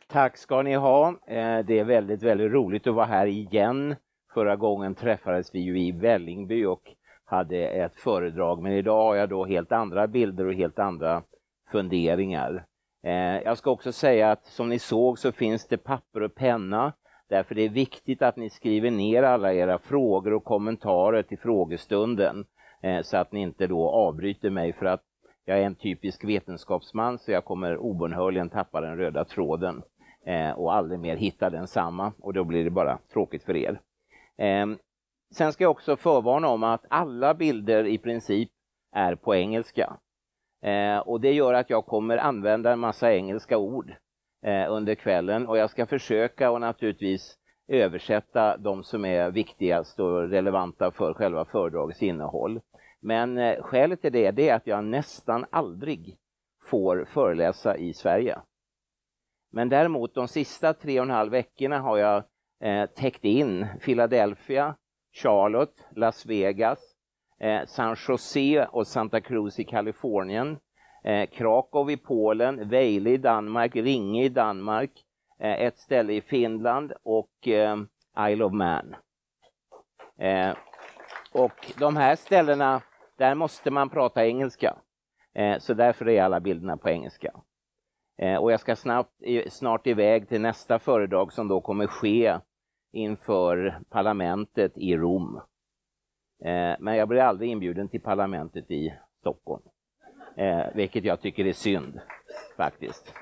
Tack ska ni ha. Det är väldigt, väldigt roligt att vara här igen. Förra gången träffades vi ju i Vällingby och hade ett föredrag. Men idag har jag då helt andra bilder och helt andra funderingar. Jag ska också säga att som ni såg så finns det papper och penna. Därför det är viktigt att ni skriver ner alla era frågor och kommentarer till frågestunden. Så att ni inte då avbryter mig, för att jag är en typisk vetenskapsman, så jag kommer obönhörligen tappa den röda tråden och aldrig mer hitta den samma, och då blir det bara tråkigt för er. Sen ska jag också förvarna om att alla bilder i princip är på engelska. Och det gör att jag kommer använda en massa engelska ord under kvällen, och jag ska försöka och naturligtvis översätta de som är viktigast och relevanta för själva föredragets innehåll. Men skälet till det är att jag nästan aldrig får föreläsa i Sverige. Men däremot de sista 3,5 veckorna har jag täckt in Philadelphia, Charlotte, Las Vegas, San Jose och Santa Cruz i Kalifornien, Krakow i Polen, Vejle i Danmark, Ringe i Danmark, ett ställe i Finland och Isle of Man. Och de här ställena, där måste man prata engelska. Så därför är alla bilderna på engelska. Och jag ska snart iväg till nästa föredrag som då kommer ske inför parlamentet i Rom. Men jag blir aldrig inbjuden till parlamentet i Stockholm. Vilket jag tycker är synd faktiskt.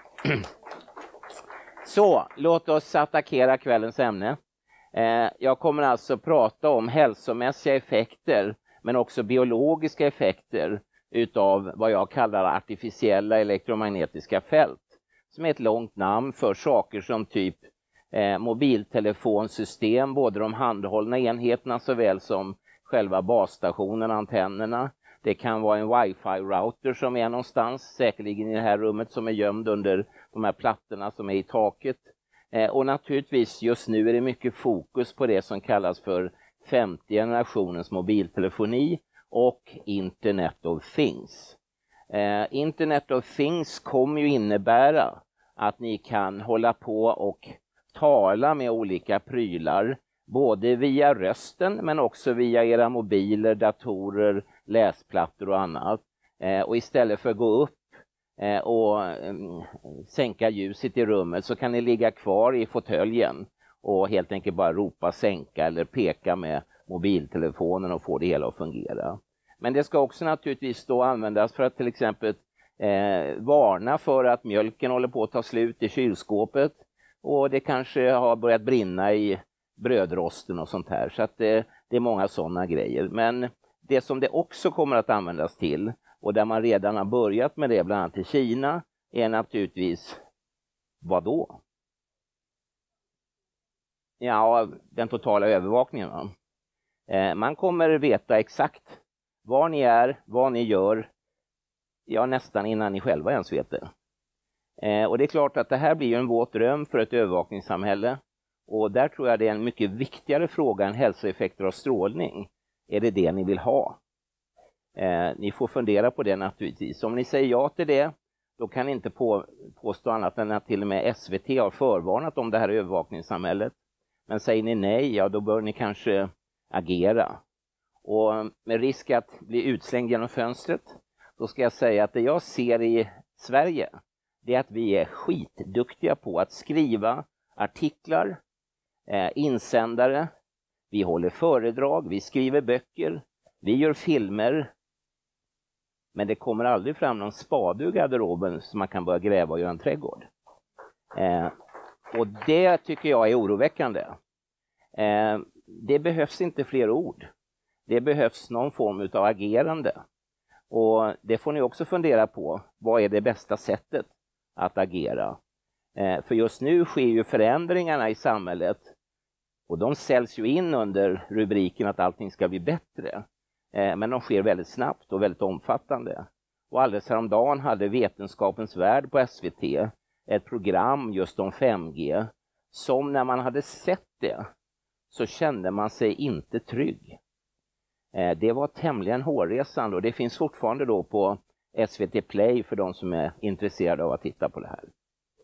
Så, låt oss attackera kvällens ämne. Jag kommer alltså prata om hälsomässiga effekter, men också biologiska effekter utav vad jag kallar artificiella elektromagnetiska fält. Som är ett långt namn för saker som typ mobiltelefonsystem, både de handhållna enheterna såväl som själva basstationen, antennerna. Det kan vara en wifi-router som är någonstans, säkerligen i det här rummet, som är gömd under de här plattorna som är i taket. Och naturligtvis just nu är det mycket fokus på det som kallas för 50 generationens mobiltelefoni och Internet of Things. Internet of Things kommer ju innebära att ni kan hålla på och tala med olika prylar, både via rösten men också via era mobiler, datorer, läsplattor och annat. Och istället för att gå upp och sänka ljuset i rummet så kan ni ligga kvar i fåtöljen och helt enkelt bara ropa sänka eller peka med mobiltelefonen och få det hela att fungera. Men det ska också naturligtvis då användas för att till exempel varna för att mjölken håller på att ta slut i kylskåpet, och det kanske har börjat brinna i brödrosten och sånt här. Så att det är många sådana grejer. Men det som det också kommer att användas till, och där man redan har börjat med det bland annat i Kina, är naturligtvis vad då? Ja, den totala övervakningen. Va? Man kommer veta exakt var ni är, vad ni gör, ja nästan innan ni själva ens vet det. Och det är klart att det här blir en våt dröm för ett övervakningssamhälle. Och där tror jag det är en mycket viktigare fråga än hälsoeffekter av strålning. Är det ni vill ha? Ni får fundera på det naturligtvis. Om ni säger ja till det, då kan ni inte påstå annat än att till och med SVT har förvarnat om det här övervakningssamhället. Men säger ni nej, ja då bör ni kanske agera. Och med risk att bli utslängd genom fönstret, då ska jag säga att det jag ser i Sverige, det är att vi är skitduktiga på att skriva artiklar, insändare, vi håller föredrag, vi skriver böcker, vi gör filmer. Men det kommer aldrig fram någon spade ur garderoben som man kan börja gräva och göra en trädgård. Och det tycker jag är oroväckande. Det behövs inte fler ord. Det behövs någon form av agerande. Och det får ni också fundera på. Vad är det bästa sättet att agera? För just nu sker ju förändringarna i samhället. Och de säljs ju in under rubriken att allting ska bli bättre. Men de sker väldigt snabbt och väldigt omfattande. Och alldeles häromdagen hade Vetenskapens värld på SVT ett program just om 5G. Som när man hade sett det så kände man sig inte trygg. Det var tämligen hårresande, och det finns fortfarande då på SVT Play för de som är intresserade av att titta på det här.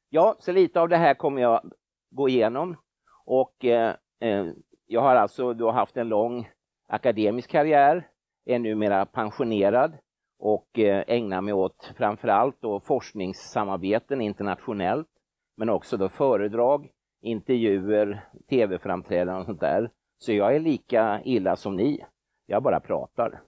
Ja, så lite av det här kommer jag gå igenom. Och jag har alltså då haft en lång akademisk karriär, är numera pensionerad och ägnar mig åt framförallt då forskningssamarbeten internationellt, men också då föredrag, intervjuer, tv-framträdanden och sånt där. Så jag är lika illa som ni. Jag bara pratar.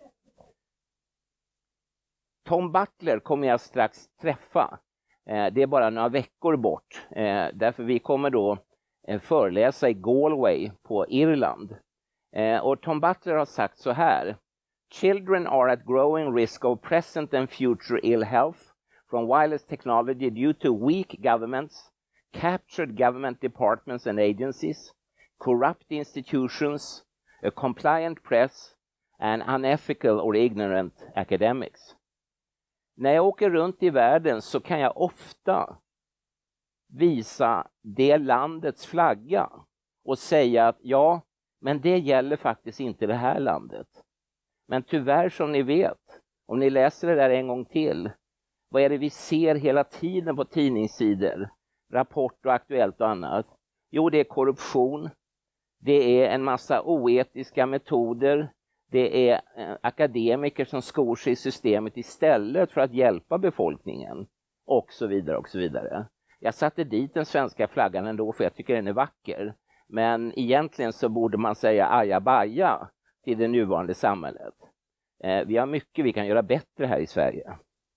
Tom Butler kommer jag strax träffa. Det är bara några veckor bort. Därför vi kommer då föreläsa i Galway på Irland. Och Tom Butler har sagt så här: Children are at growing risk of present and future ill health from wireless technology due to weak governments, captured government departments and agencies, corrupt institutions, a compliant press and unethical or ignorant academics. När jag åker runt i världen så kan jag ofta visa det landets flagga och säga att ja, men det gäller faktiskt inte det här landet. Men tyvärr, som ni vet, om ni läser det där en gång till, vad är det vi ser hela tiden på tidningssidor, Rapport och Aktuellt och annat? Jo, det är korruption, det är en massa oetiska metoder, det är akademiker som skor sig i systemet istället för att hjälpa befolkningen, och så vidare och så vidare. Jag satte dit den svenska flaggan ändå för jag tycker den är vacker. Men egentligen så borde man säga ajabaja till det nuvarande samhället. Vi har mycket vi kan göra bättre här i Sverige.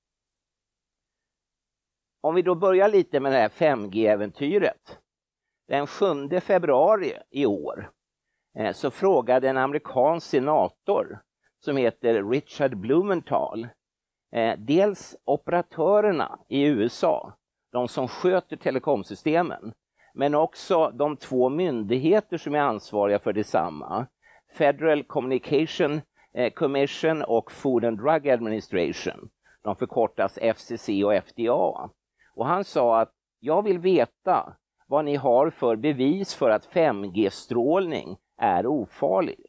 Om vi då börjar lite med det här 5G-äventyret. Den 7 februari i år så frågade en amerikansk senator som heter Richard Blumenthal dels operatörerna i USA, de som sköter telekomsystemen, men också de 2 myndigheter som är ansvariga för detsamma, Federal Communication Commission och Food and Drug Administration. De förkortas FCC och FDA. Och han sa att jag vill veta vad ni har för bevis för att 5G-strålning är ofarlig.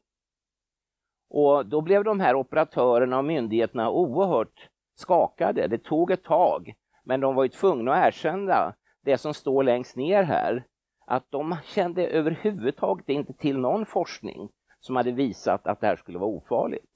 Och då blev de här operatörerna och myndigheterna oerhört skakade. Det tog ett tag, men de var ju tvungna att erkänna det som står längst ner här, att de kände överhuvudtaget inte till någon forskning som hade visat att det här skulle vara ofarligt.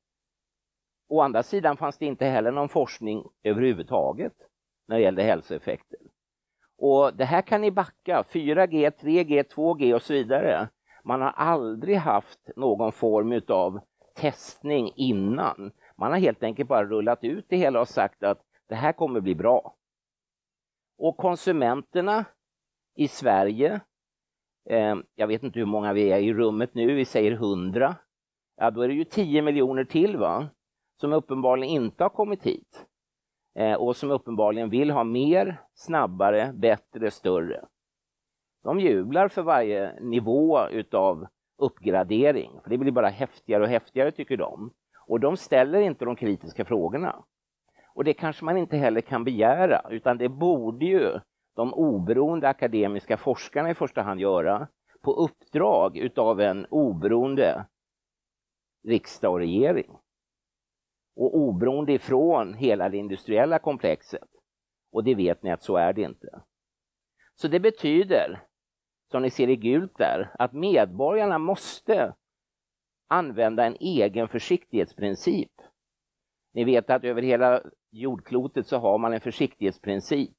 Å andra sidan fanns det inte heller någon forskning överhuvudtaget när det gällde hälsoeffekter. Och det här kan ni backa, 4G, 3G, 2G och så vidare. Man har aldrig haft någon form av testning innan. Man har helt enkelt bara rullat ut det hela och sagt att det här kommer bli bra. Och konsumenterna i Sverige, jag vet inte hur många vi är i rummet nu, vi säger 100. Ja, då är det ju 10 miljoner till, va? Som uppenbarligen inte har kommit hit. Och som uppenbarligen vill ha mer, snabbare, bättre, större. De jublar för varje nivå utav uppgradering. För det blir bara häftigare och häftigare, tycker de. Och de ställer inte de kritiska frågorna. Och det kanske man inte heller kan begära, utan det borde ju de oberoende akademiska forskarna i första hand göra på uppdrag utav en oberoende riksdag och regering. Och oberoende ifrån hela det industriella komplexet. Och det vet ni att så är det inte. Så det betyder, som ni ser i gult där, att medborgarna måste använda en egen försiktighetsprincip. Ni vet att över hela jordklotet så har man en försiktighetsprincip.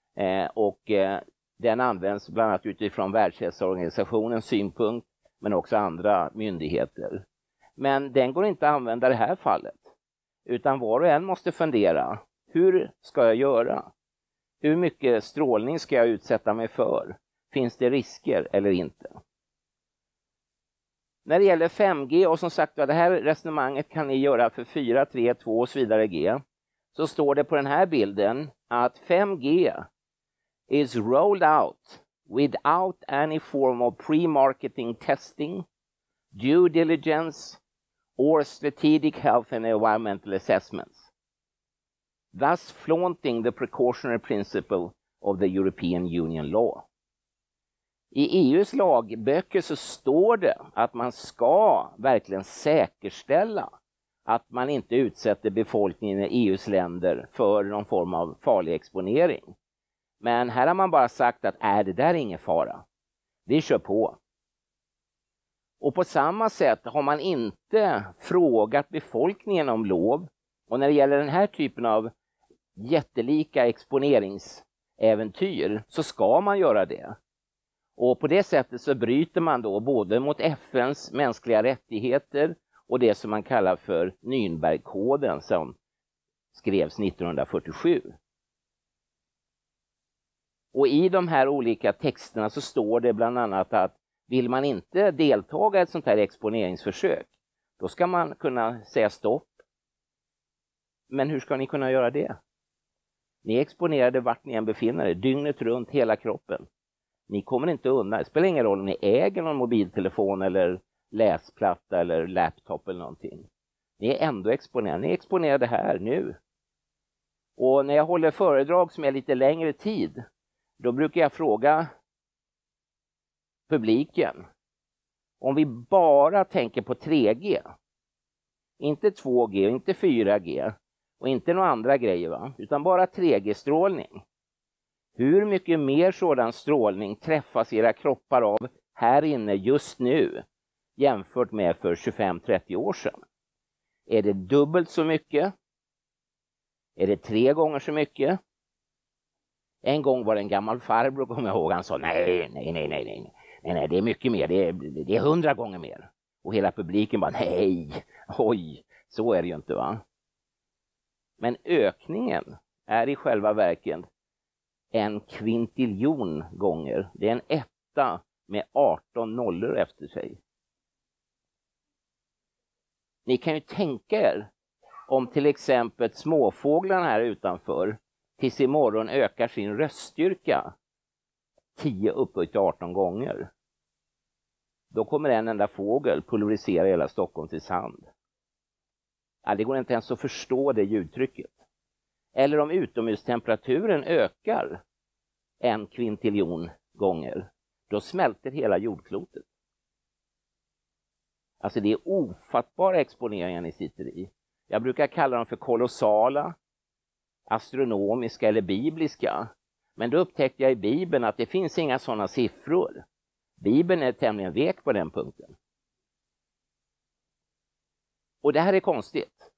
Den används bland annat utifrån Världshälsoorganisationens synpunkt, men också andra myndigheter. Men den går inte att använda i det här fallet. Utan var och en måste fundera, hur ska jag göra? Hur mycket strålning ska jag utsätta mig för? Finns det risker eller inte? När det gäller 5G, och som sagt det här resonemanget kan ni göra för 4, 3, 2 och så vidare G. Så står det på den här bilden att 5G is rolled out without any form of pre-marketing testing, due diligence or strategic health and environmental assessments, thus flaunting the precautionary principle of the European Union law. I EUs lagböcker så står det att man ska verkligen säkerställa att man inte utsätter befolkningen i EUs länder för någon form av farlig exponering. Men här har man bara sagt att det där är ingen fara. Vi kör på. Och på samma sätt har man inte frågat befolkningen om lov. Och när det gäller den här typen av jättelika exponeringsäventyr så ska man göra det. Och på det sättet så bryter man då både mot FNs mänskliga rättigheter och det som man kallar för Nürnbergkoden som skrevs 1947. Och i de här olika texterna så står det bland annat att vill man inte deltaga i ett sånt här exponeringsförsök, då ska man kunna säga stopp. Men hur ska ni kunna göra det? Ni är exponerade vart ni än befinner er, dygnet runt, hela kroppen. Ni kommer inte undan. Det spelar ingen roll om ni äger någon mobiltelefon eller läsplatta eller laptop eller någonting. Ni är ändå exponerade. Ni är exponerade här nu. Och när jag håller föredrag som är lite längre tid, då brukar jag fråga publiken. Om vi bara tänker på 3G, inte 2G, inte 4G och inte några andra grejer, va? Utan bara 3G-strålning. Hur mycket mer sådan strålning träffas era kroppar av här inne just nu jämfört med för 25-30 år sedan? Är det dubbelt så mycket? Är det 3 gånger så mycket? En gång var det en gammal farbror, kommer jag ihåg, han sa nej, det är mycket mer, det är 100 gånger mer. Och hela publiken bara nej, oj, så är det ju inte, va? Men ökningen är i själva verket 1 kvintiljon gånger. Det är en etta med 18 nollor efter sig. Ni kan ju tänka er om till exempel småfåglarna här utanför tills imorgon ökar sin röststyrka 10 uppåt till 18 gånger. Då kommer en enda fågel pulverisera hela Stockholm till sand. Ja, det går inte ens att förstå det ljudtrycket. Eller om utomhustemperaturen ökar 1 kvintiljon gånger, då smälter hela jordklotet. Alltså det är ofattbara exponeringar ni sitter i. Jag brukar kalla dem för kolossala, astronomiska eller bibliska. Men då upptäckte jag i Bibeln att det finns inga sådana siffror. Bibeln är tämligen vek på den punkten. Och det här är konstigt.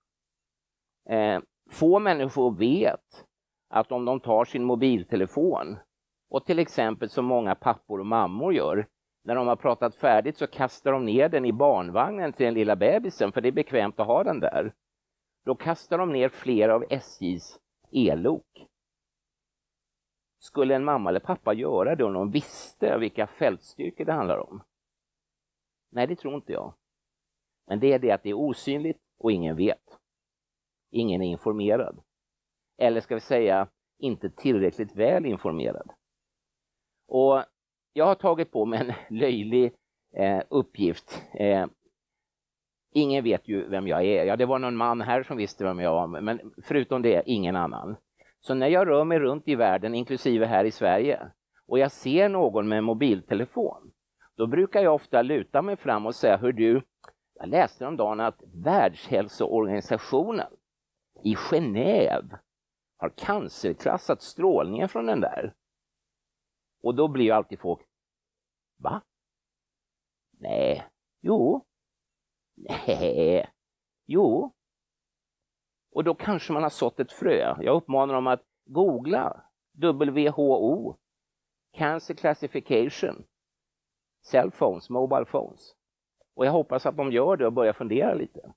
Få människor vet att om de tar sin mobiltelefon och till exempel som många pappor och mammor gör, när de har pratat färdigt så kastar de ner den i barnvagnen till den lilla bebisen, för det är bekvämt att ha den där. Då kastar de ner flera av SJs ellok. Skulle en mamma eller pappa göra det om de visste vilka fältstyrkor det handlar om? Nej, det tror inte jag. Men det är det att det är osynligt och ingen vet. Ingen är informerad. Eller ska vi säga, inte tillräckligt väl informerad. Och jag har tagit på mig en löjlig uppgift. Ingen vet ju vem jag är. Ja, det var någon man här som visste vem jag var. Men förutom det, ingen annan. Så när jag rör mig runt i världen, inklusive här i Sverige, och jag ser någon med en mobiltelefon, då brukar jag ofta luta mig fram och säga, hör du, jag läste om dagen att Världshälsoorganisationen i Genève har cancerklassat strålningen från den där. Och då blir ju alltid folk, va? Nej, jo. Nej, jo. Och då kanske man har sått ett frö. Jag uppmanar dem att googla WHO, Cancer Classification, Cell Phones, Mobile Phones. Och jag hoppas att de gör det och börjar fundera lite.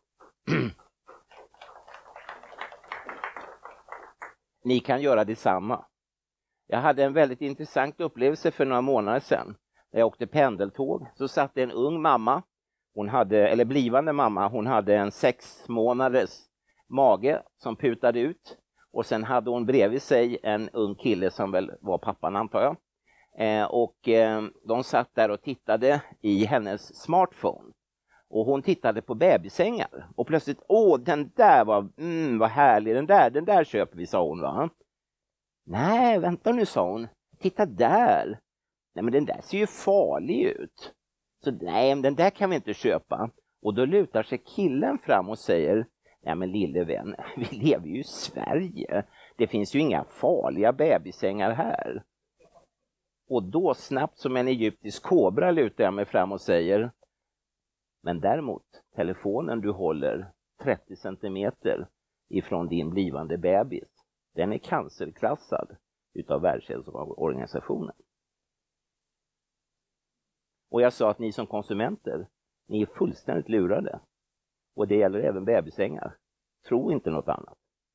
Ni kan göra detsamma. Jag hade en väldigt intressant upplevelse för några månader sedan. När jag åkte pendeltåg så satt en ung mamma. Hon hade, eller blivande mamma, hon hade en 6 månaders mage som putade ut. Och sen hade hon bredvid sig en ung kille som väl var pappan, antar jag. De satt där och tittade i hennes smartphone. Och hon tittade på bebisängar. Och plötsligt, den där var, vad härlig, den där köper vi, sa hon, va? Nej, vänta nu, sa hon. Titta där. Nej, men den där ser ju farlig ut. Så nej, den där kan vi inte köpa. Och då lutar sig killen fram och säger, nej men lille vän, vi lever ju i Sverige. Det finns ju inga farliga bebissängar här. Och då snabbt som en egyptisk kobra lutar jag mig fram och säger, men däremot telefonen du håller 30 centimeter ifrån din blivande bebis, den är cancerklassad utav Världshälsoorganisationen. Och jag sa att ni som konsumenter, ni är fullständigt lurade. Och det gäller även bebissängar. Tro inte något annat.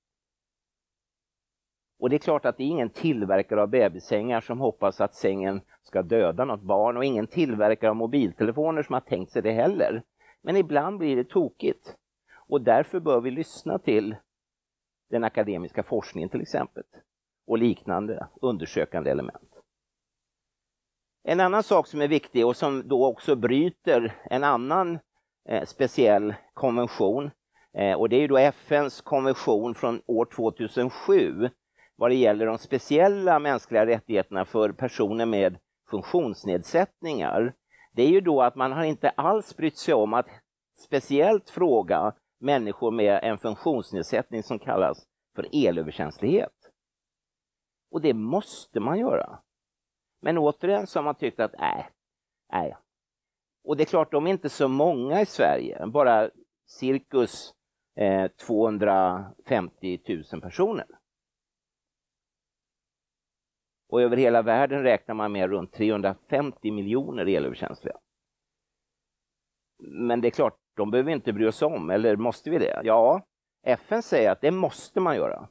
Och det är klart att det är ingen tillverkare av bebissängar som hoppas att sängen ska döda något barn, och ingen tillverkare av mobiltelefoner som har tänkt sig det heller. Men ibland blir det tokigt. Och därför bör vi lyssna till den akademiska forskningen till exempel. Och liknande undersökande element. En annan sak som är viktig och som då också bryter en annan speciell konvention. Och det är ju då FNs konvention från år 2007. Vad det gäller de speciella mänskliga rättigheterna för personer med funktionsnedsättningar. Det är ju då att man har inte alls brytt sig om att speciellt fråga människor med en funktionsnedsättning som kallas för elöverkänslighet. Och det måste man göra. Men återigen så har man tyckt att nej. Och det är klart, de är inte så många i Sverige. Bara cirkus 250 000 personer. Och över hela världen räknar man med runt 350 miljoner elöverkänsliga. Men det är klart, de behöver inte bry oss om. Eller måste vi det? Ja, FN säger att det måste man göra.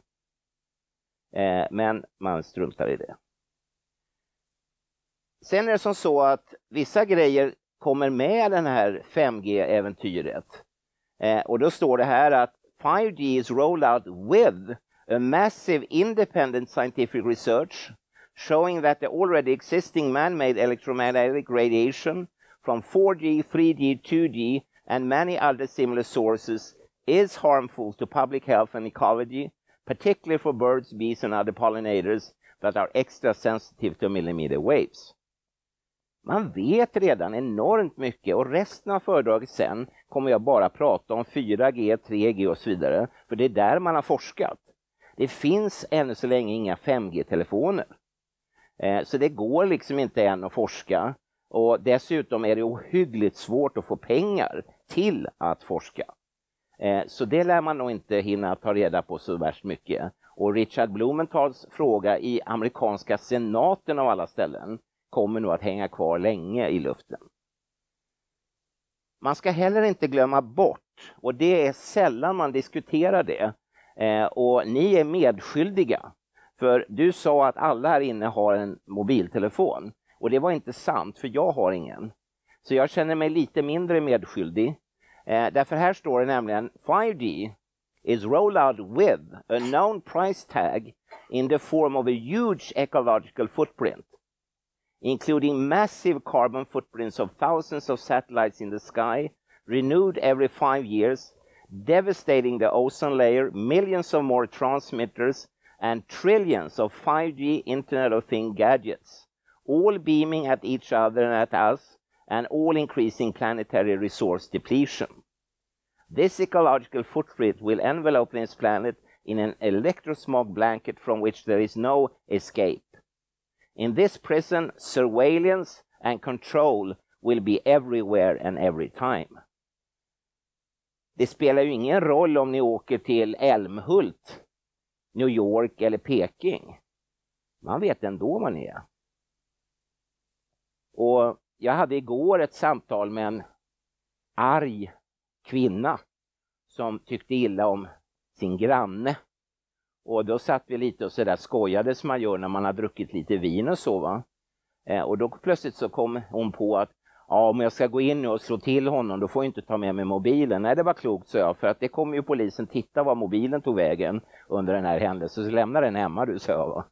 Men man struntar i det. Sen är det som så att vissa grejer kommer med den här 5G-äventyret. Och då står det här att 5G is rolled out with a massive independent scientific research showing that the already existing man-made electromagnetic radiation from 4G, 3G, 2G and many other similar sources is harmful to public health and ecology, particularly for birds, bees and other pollinators that are extra sensitive to millimeter waves. Man vet redan enormt mycket, och resten av föredraget sen kommer jag bara prata om 4G, 3G och så vidare. För det är där man har forskat. Det finns ännu så länge inga 5G-telefoner. Så det går liksom inte än att forska. Och dessutom är det ohyggligt svårt att få pengar till att forska. Så det lär man nog inte hinna ta reda på så värst mycket. Och Richard Blumenthal's fråga i amerikanska senaten av alla ställen kommer nog att hänga kvar länge i luften. Man ska heller inte glömma bort, och det är sällan man diskuterar det, och ni är medskyldiga. För du sa att alla här inne har en mobiltelefon, och det var inte sant, för jag har ingen. Så jag känner mig lite mindre medskyldig. Därför här står det nämligen 5G is rolled out with a known price tag in the form of a huge ecological footprint, including massive carbon footprints of thousands of satellites in the sky, renewed every 5 years, devastating the ozone layer, millions of more transmitters, and trillions of 5G Internet of Things gadgets, all beaming at each other and at us, and all increasing planetary resource depletion. This ecological footprint will envelop this planet in an electrosmog blanket from which there is no escape. In this prison, surveillance and control will be everywhere and every time. Det spelar ju ingen roll om ni åker till Älmhult, New York eller Peking. Man vet ändå vad ni är. Och jag hade igår ett samtal med en arg kvinna som tyckte illa om sin granne. Och då satt vi lite och så där skojade som man gör när man har druckit lite vin och så, va. Och då plötsligt så kom hon på att om jag ska gå in nu och slå till honom, då får jag inte ta med mig mobilen. Nej, det var klokt, så jag, för att det kommer ju polisen titta var mobilen tog vägen under den här händelsen. Så lämna den hemma, du, så jag, va.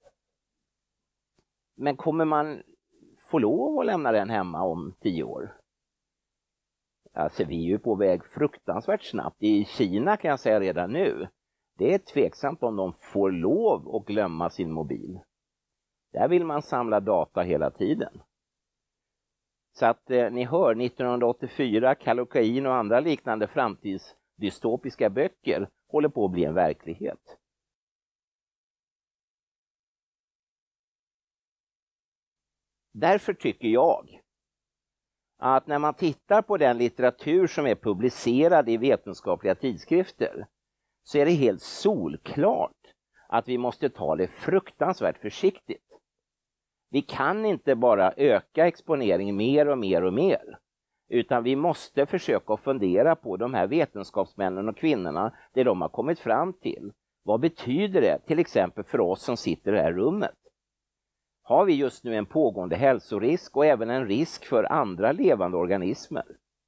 Men kommer man få lov att lämna den hemma om 10 år? Alltså, vi är ju på väg fruktansvärt snabbt. I Kina kan jag säga redan nu, det är tveksamt om de får lov att glömma sin mobil. Där vill man samla data hela tiden. Så att ni hör, 1984, Kallocain och andra liknande framtidsdystopiska böcker håller på att bli en verklighet. Därför tycker jag att när man tittar på den litteratur som är publicerad i vetenskapliga tidskrifter så är det helt solklart att vi måste ta det fruktansvärt försiktigt. Vi kan inte bara öka exponeringen mer och mer och mer, utan vi måste försöka fundera på de här vetenskapsmännen och kvinnorna, det de har kommit fram till. Vad betyder det till exempel för oss som sitter i det här rummet? Har vi just nu en pågående hälsorisk och även en risk för andra levande organismer?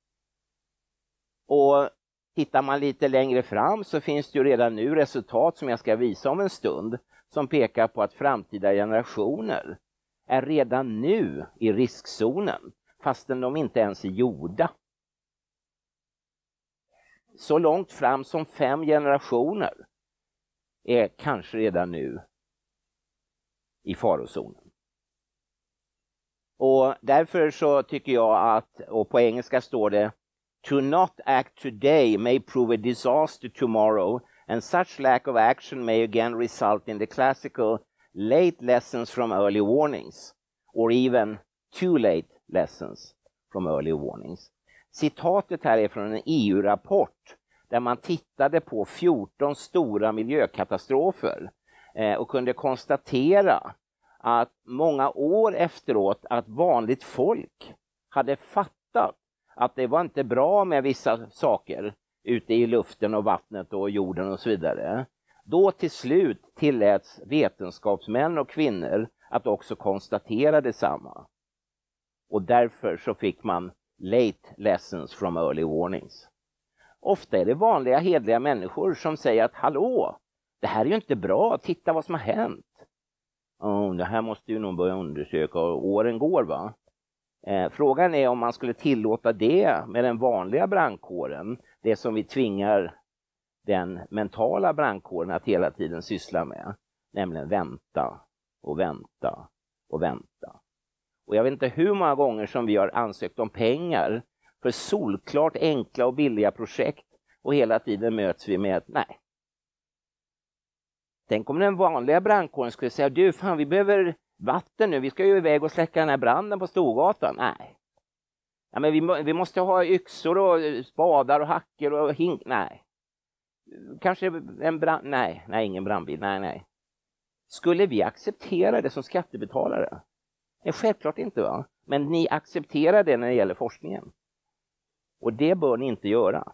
Och tittar man lite längre fram så finns det ju redan nu resultat som jag ska visa om en stund som pekar på att framtida generationer är redan nu i riskzonen fastän de inte ens är gjorda. Så långt fram som 5 generationer är kanske redan nu i farozonen. Och därför så tycker jag att, och på engelska står det, to not act today may prove a disaster tomorrow, and such lack of action may again result in the classical late lessons from early warnings, or even too late lessons from early warnings. Citatet här är från en EU-rapport där man tittade på 14 stora miljökatastrofer och kunde konstatera att många år efteråt att vanligt folk hade fattat att det var inte bra med vissa saker ute i luften och vattnet och jorden och så vidare. Då till slut tilläts vetenskapsmän och kvinnor att också konstatera detsamma. Och därför så fick man late lessons from early warnings. Ofta är det vanliga hedliga människor som säger att hallå, det här är ju inte bra, titta vad som har hänt. Det här måste ju nog börja undersöka och åren går va. Frågan är om man skulle tillåta det med den vanliga brandkåren, det som vi tvingar den mentala brandkåren att hela tiden syssla med, nämligen vänta och vänta och vänta. Och jag vet inte hur många gånger som vi har ansökt om pengar för solklart enkla och billiga projekt och hela tiden möts vi med ett nej. Tänk om den vanliga brandkåren skulle säga, du fan vi behöver vatten nu, vi ska ju iväg och släcka den här branden på Storgatan. Nej. Ja, men vi måste ha yxor och spadar och hackor och hink. Nej. Kanske en brand... Nej, ingen brandbil. Nej. Skulle vi acceptera det som skattebetalare? Självklart inte va? Men ni accepterar det när det gäller forskningen. Och det bör ni inte göra.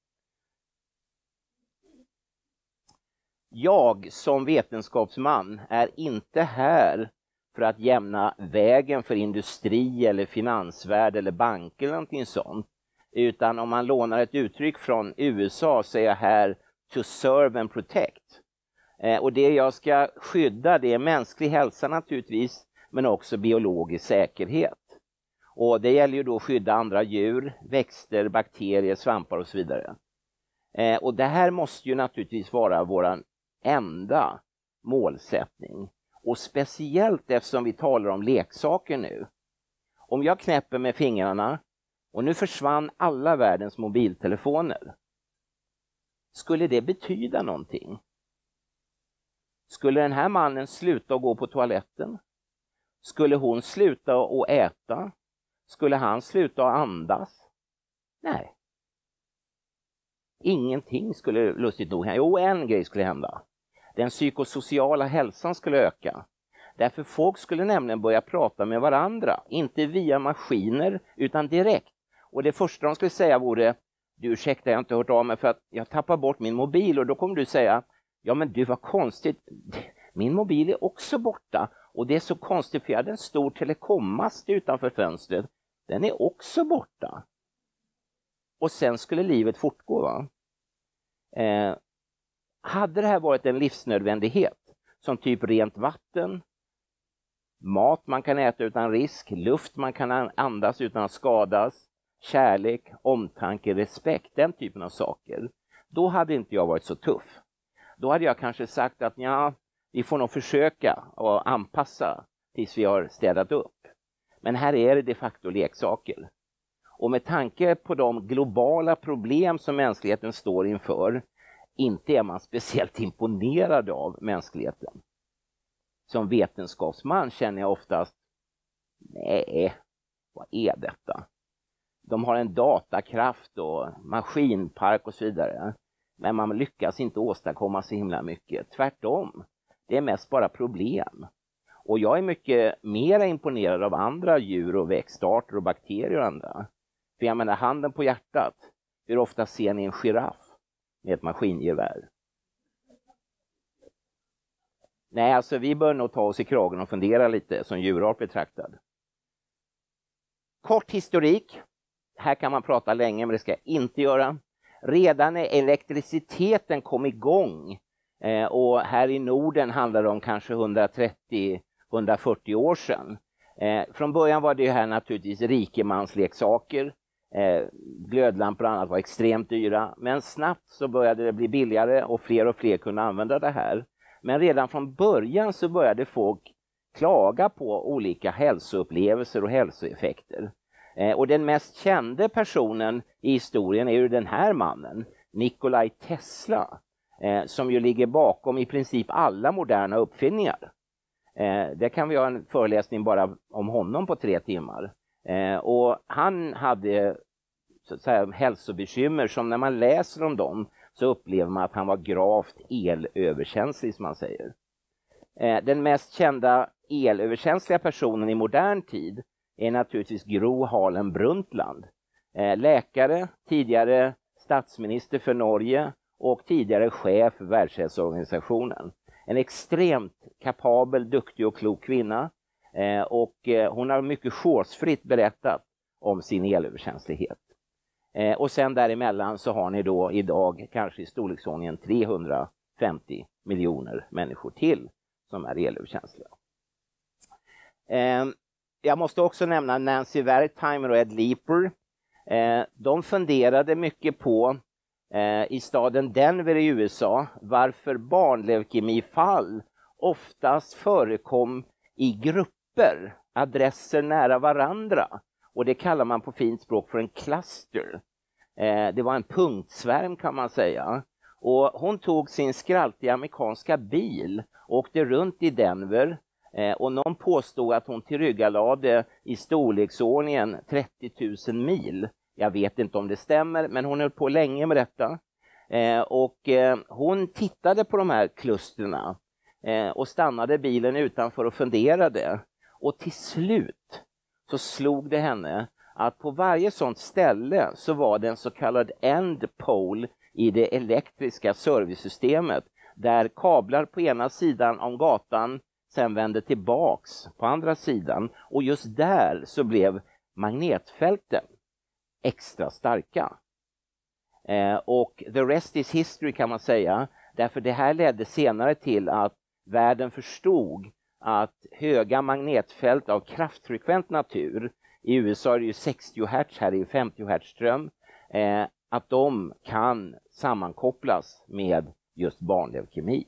Jag som vetenskapsman är inte här för att jämna vägen för industri eller finansvärld eller banker eller någonting sånt. Utan om man lånar ett uttryck från USA så är jag här to serve and protect. Och det jag ska skydda det är mänsklig hälsa naturligtvis, men också biologisk säkerhet. Och det gäller ju då att skydda andra djur, växter, bakterier, svampar och så vidare. Och det här måste ju naturligtvis vara våran enda målsättning. Och speciellt eftersom vi talar om leksaker nu. Om jag knäpper med fingrarna och nu försvann alla världens mobiltelefoner. Skulle det betyda någonting? Skulle den här mannen sluta att gå på toaletten? Skulle hon sluta att äta? Skulle han sluta att andas? Nej. Ingenting skulle lustigt nog hända. Jo, en grej skulle hända. Den psykosociala hälsan skulle öka. Därför folk skulle nämligen börja prata med varandra. Inte via maskiner utan direkt. Och det första de skulle säga vore, du ursäkta jag har inte hört av mig för att jag tappar bort min mobil. Och då kommer du säga, ja men du var konstigt. Min mobil är också borta. Och det är så konstigt för jag hade en stor telekommast utanför fönstret. Den är också borta. Och sen skulle livet fortgå va. Hade det här varit en livsnödvändighet som typ rent vatten, mat man kan äta utan risk, luft man kan andas utan att skadas, kärlek, omtanke, respekt, den typen av saker, då hade inte jag varit så tuff. Då hade jag kanske sagt att ja, vi får nog försöka att anpassa tills vi har städat upp. Men här är det de facto leksaker. Och med tanke på de globala problem som mänskligheten står inför, inte är man speciellt imponerad av mänskligheten. Som vetenskapsman känner jag oftast, Nej, vad är detta? De har en datakraft och maskinpark och så vidare. Men man lyckas inte åstadkomma så himla mycket. Tvärtom, det är mest bara problem. Och jag är mycket mer imponerad av andra djur och växtarter och bakterier och andra. För jag menar, handen på hjärtat, hur ofta ser ni en giraff med ett maskingevär? Nej, alltså vi bör nog ta oss i kragen och fundera lite som djurart betraktad. Kort historik. Här kan man prata länge, men det ska jag inte göra. Redan när elektriciteten kom igång, och här i Norden handlar det om kanske 130-140 år sedan. Från början var det här naturligtvis rikemansleksaker. Glödlampor och annat var extremt dyra. Men snabbt så började det bli billigare och fler kunde använda det här. Men redan från början så började folk klaga på olika hälsoupplevelser och hälsoeffekter. Och den mest kände personen i historien är ju den här mannen, Nikolaj Tesla, som ju ligger bakom i princip alla moderna uppfinningar. Det kan vi ha en föreläsning bara om honom på 3 timmar. Och han hade så att säga hälsobekymmer som när man läser om dem så upplever man att han var gravt elöverkänslig, som man säger. Den mest kända elöverkänsliga personen i modern tid är naturligtvis Gro Harlem Brundtland. Läkare, tidigare statsminister för Norge och tidigare chef för Världshälsoorganisationen. En extremt kapabel, duktig och klok kvinna. Och hon har mycket chosefritt berättat om sin elöverkänslighet. Och sen däremellan så har ni då idag kanske i storleksordningen 350 miljoner människor till som är elöverkänsliga. Jag måste också nämna Nancy Wertheimer och Ed Leeper. De funderade mycket på i staden Denver i USA varför barnleukemifall oftast förekom i grupper, adresser nära varandra. Och det kallar man på fint språk för en cluster. Det var en punktsvärm kan man säga. Och hon tog sin skraltiga amerikanska bil och åkte runt i Denver. Och någon påstod att hon tillryggalade i storleksordningen 30 000 mil. Jag vet inte om det stämmer, men hon höll på länge med detta. Och hon tittade på de här klusterna och stannade bilen utanför och funderade. Och till slut så slog det henne att på varje sånt ställe så var det en så kallad end pole i det elektriska servicesystemet. Där kablar på ena sidan om gatan sen vände tillbaks på andra sidan. Och just där så blev magnetfälten extra starka. Och the rest is history kan man säga. Därför det här ledde senare till att världen förstod att höga magnetfält av kraftfrekvent natur, i USA är det ju 60 Hz, här är det 50 Hz ström, att de kan sammankopplas med just barnleukemi.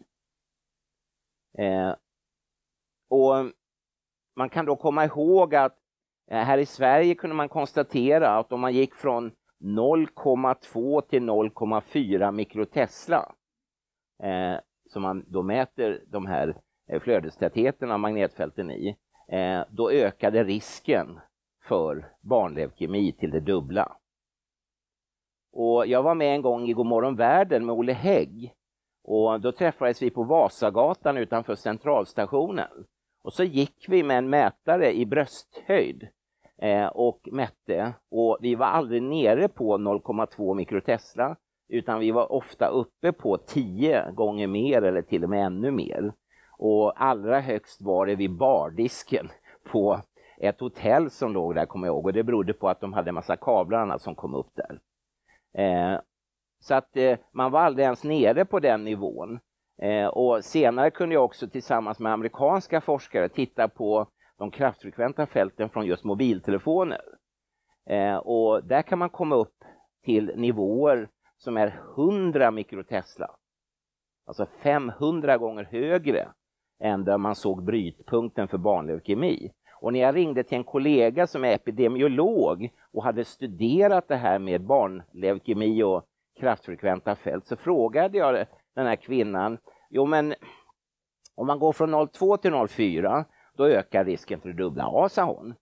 Och man kan då komma ihåg att här i Sverige kunde man konstatera att om man gick från 0,2 till 0,4 mikrotesla, som man då mäter de här flödestätheten av magnetfälten i, då ökade risken för barnleukemi till det dubbla. Och jag var med en gång i Godmorgon Världen med Olle Hägg, och då träffades vi på Vasagatan utanför centralstationen. Och så gick vi med en mätare i brösthöjd och mätte, och vi var aldrig nere på 0,2 mikrotesla, utan vi var ofta uppe på 10 gånger mer eller till och med ännu mer. Och allra högst var det vid bardisken på ett hotell som låg där, kommer jag ihåg. Och det berodde på att de hade en massa kablar annat som kom upp där. Så att man var aldrig ens nere på den nivån. Och senare kunde jag också tillsammans med amerikanska forskare titta på de kraftfrekventa fälten från just mobiltelefoner. Och där kan man komma upp till nivåer som är 100 mikrotesla. Alltså 500 gånger högre än där man såg brytpunkten för barnleukemi. Och när jag ringde till en kollega som är epidemiolog och hade studerat det här med barnleukemi och kraftfrekventa fält, så frågade jag den här kvinnan, jo men om man går från 0,2 till 0,4 då ökar risken för det dubbla. Ja, sa hon.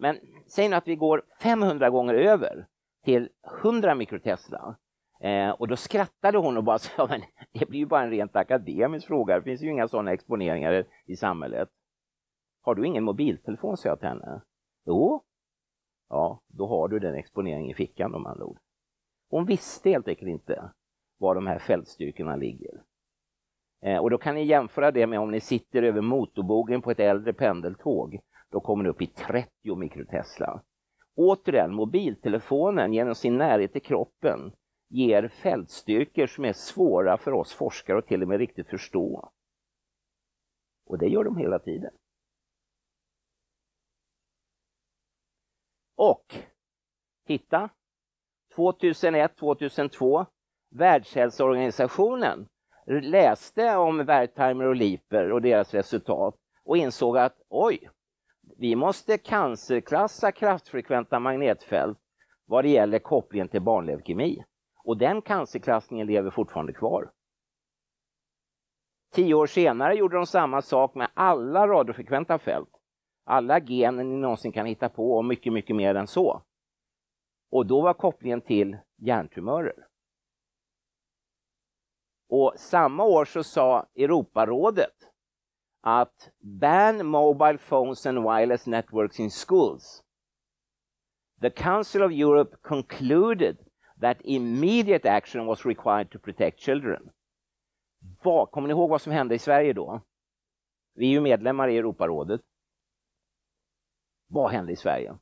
Men säg nu att vi går 500 gånger över till 100 mikrotesla. Och då skrattade hon och bara sa, men det blir ju bara en rent akademisk fråga. Det finns ju inga sådana exponeringar i samhället. Har du ingen mobiltelefon, sa jag till henne. Jo. Ja, då har du den exponeringen i fickan om andra ord. Hon visste helt enkelt inte var de här fältstyrkorna ligger. Och då kan ni jämföra det med om ni sitter över motorbogen på ett äldre pendeltåg. Då kommer det upp i 30 mikrotesla. Återigen, mobiltelefonen genom sin närhet till kroppen ger fältstyrkor som är svåra för oss forskare att till och med riktigt förstå. Och det gör de hela tiden. Och titta, 2001-2002, Världshälsoorganisationen läste om Wertheimer och Leiper och deras resultat och insåg att oj, vi måste cancerklassa kraftfrekventa magnetfält vad det gäller kopplingen till barnleukemi. Och den cancerklassningen lever fortfarande kvar. 10 år senare gjorde de samma sak med alla radiofrekventa fält. Alla gener ni någonsin kan hitta på och mycket, mycket mer än så. Och då var kopplingen till hjärntumörer. Och samma år så sa Europarådet att ban mobile phones and wireless networks in schools. The Council of Europe concluded that immediate action was required to protect children. Kommer ni ihåg vad som hände i Sverige då? Vi är ju medlemmar i Europarådet. Vad hände i Sverige?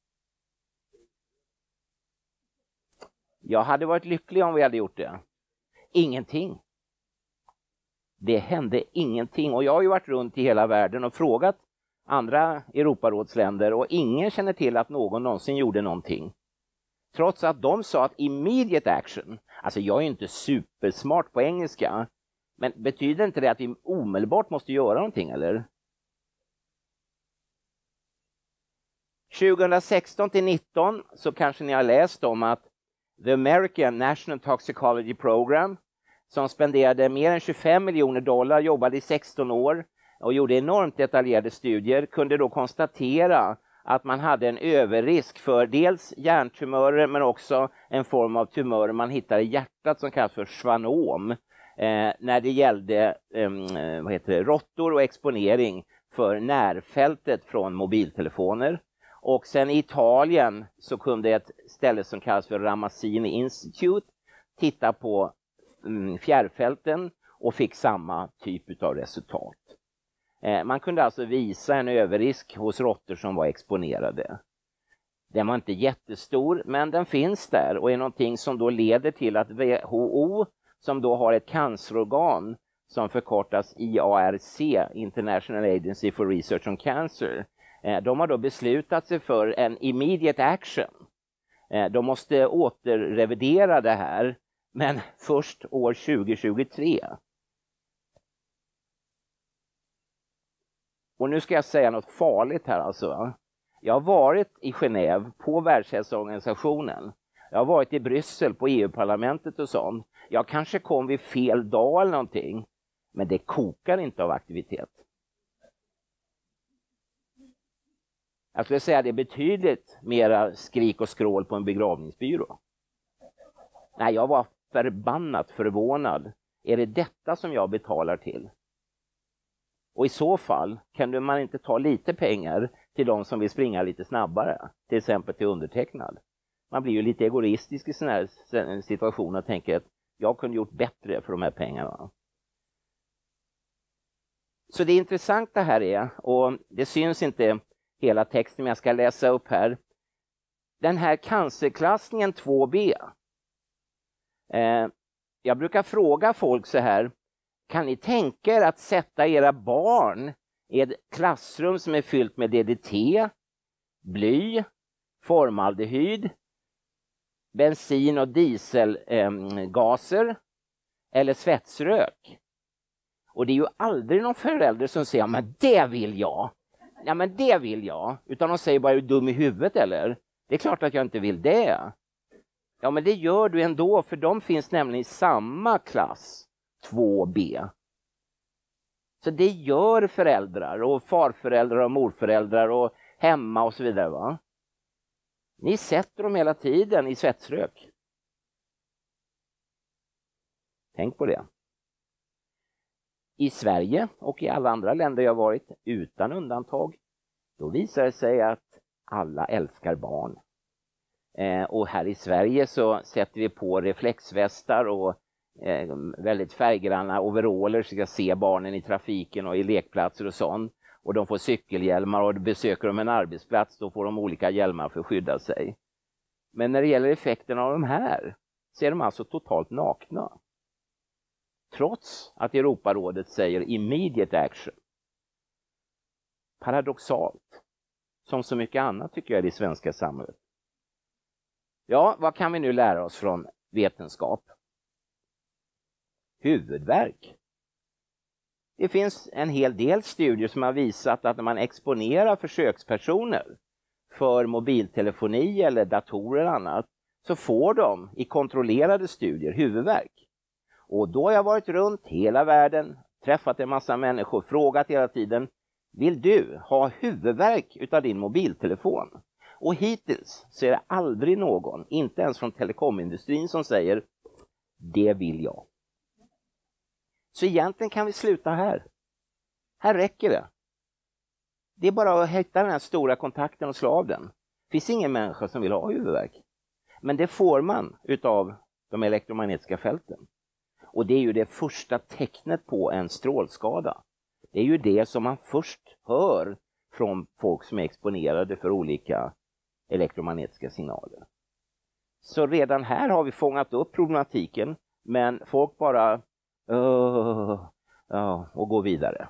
Jag hade varit lycklig om vi hade gjort det. Ingenting. Det hände ingenting. Och jag har ju varit runt i hela världen och frågat andra Europarådsländer och ingen känner till att någon någonsin gjorde någonting. Trots att de sa att immediate action, alltså jag är ju inte supersmart på engelska, men betyder inte det att vi omedelbart måste göra någonting, eller? 2016-19 så kanske ni har läst om att The American National Toxicology Program, som spenderade mer än $25 miljoner, jobbade i 16 år och gjorde enormt detaljerade studier, kunde då konstatera att man hade en överrisk för dels hjärntumörer men också en form av tumörer man hittar i hjärtat som kallas för schwannom när det gällde råttor och exponering för närfältet från mobiltelefoner. Och sen i Italien så kunde ett ställe som kallas för Ramazzini Institute titta på fjärrfälten och fick samma typ av resultat. Man kunde alltså visa en överrisk hos råttor som var exponerade. Den var inte jättestor, men den finns där och är någonting som då leder till att WHO, som då har ett cancerorgan som förkortas IARC, International Agency for Research on Cancer, de har då beslutat sig för en immediate action. De måste återrevidera det här, men först år 2023. Och nu ska jag säga något farligt här alltså. Jag har varit i Genève på Världshälsoorganisationen. Jag har varit i Bryssel på EU-parlamentet och sånt. Jag kanske kom vid fel dag eller någonting. Men det kokar inte av aktivitet. Jag skulle säga att det är betydligt mera skrik och skrål på en begravningsbyrå. Nej, jag var förbannat förvånad. Är det detta som jag betalar till? Och i så fall kan man inte ta lite pengar till de som vill springa lite snabbare. Till exempel till undertecknad. Man blir ju lite egoistisk i sådana här situationer och tänker att jag kunde gjort bättre för de här pengarna. Så det intressanta här är, och det syns inte hela texten men jag ska läsa upp här. Den här cancerklassningen 2B. Jag brukar fråga folk så här. Kan ni tänka er att sätta era barn i ett klassrum som är fyllt med DDT, bly, formaldehyd, bensin- och dieselgaser eller svetsrök? Och det är ju aldrig någon förälder som säger, men det vill jag. Ja, men det vill jag. Utan de säger bara, är du dum i huvudet eller? Det är klart att jag inte vill det. Ja, men det gör du ändå, för de finns nämligen i samma klass, 2B. Så det gör föräldrar och farföräldrar och morföräldrar och hemma och så vidare, va? Ni sätter dem hela tiden i svetsrök. Tänk på det. I Sverige och i alla andra länder jag varit, utan undantag, då visar det sig att alla älskar barn. Och här i Sverige så sätter vi på reflexvästar och väldigt färggranna overaller så ska se barnen i trafiken och i lekplatser och sånt. Och de får cykelhjälmar, och besöker de en arbetsplats då får de olika hjälmar för att skydda sig. Men när det gäller effekten av de här så är de alltså totalt nakna. Trots att Europarådet säger immediate action. Paradoxalt. Som så mycket annat tycker jag i det svenska samhället. Ja, vad kan vi nu lära oss från vetenskap? Huvudvärk. Det finns en hel del studier som har visat att när man exponerar försökspersoner för mobiltelefoni eller datorer och annat, så får de i kontrollerade studier huvudvärk. Och då har jag varit runt hela världen, träffat en massa människor, frågat hela tiden: vill du ha huvudvärk utav din mobiltelefon? Och hittills så är det aldrig någon, inte ens från telekomindustrin, som säger: det vill jag. Så egentligen kan vi sluta här. Här räcker det. Det är bara att hitta den här stora kontakten och slå av den. Det finns ingen människa som vill ha huvudvärk. Men det får man utav de elektromagnetiska fälten. Och det är ju det första tecknet på en strålskada. Det är ju det som man först hör från folk som är exponerade för olika elektromagnetiska signaler. Så redan här har vi fångat upp problematiken, men folk bara och går vidare.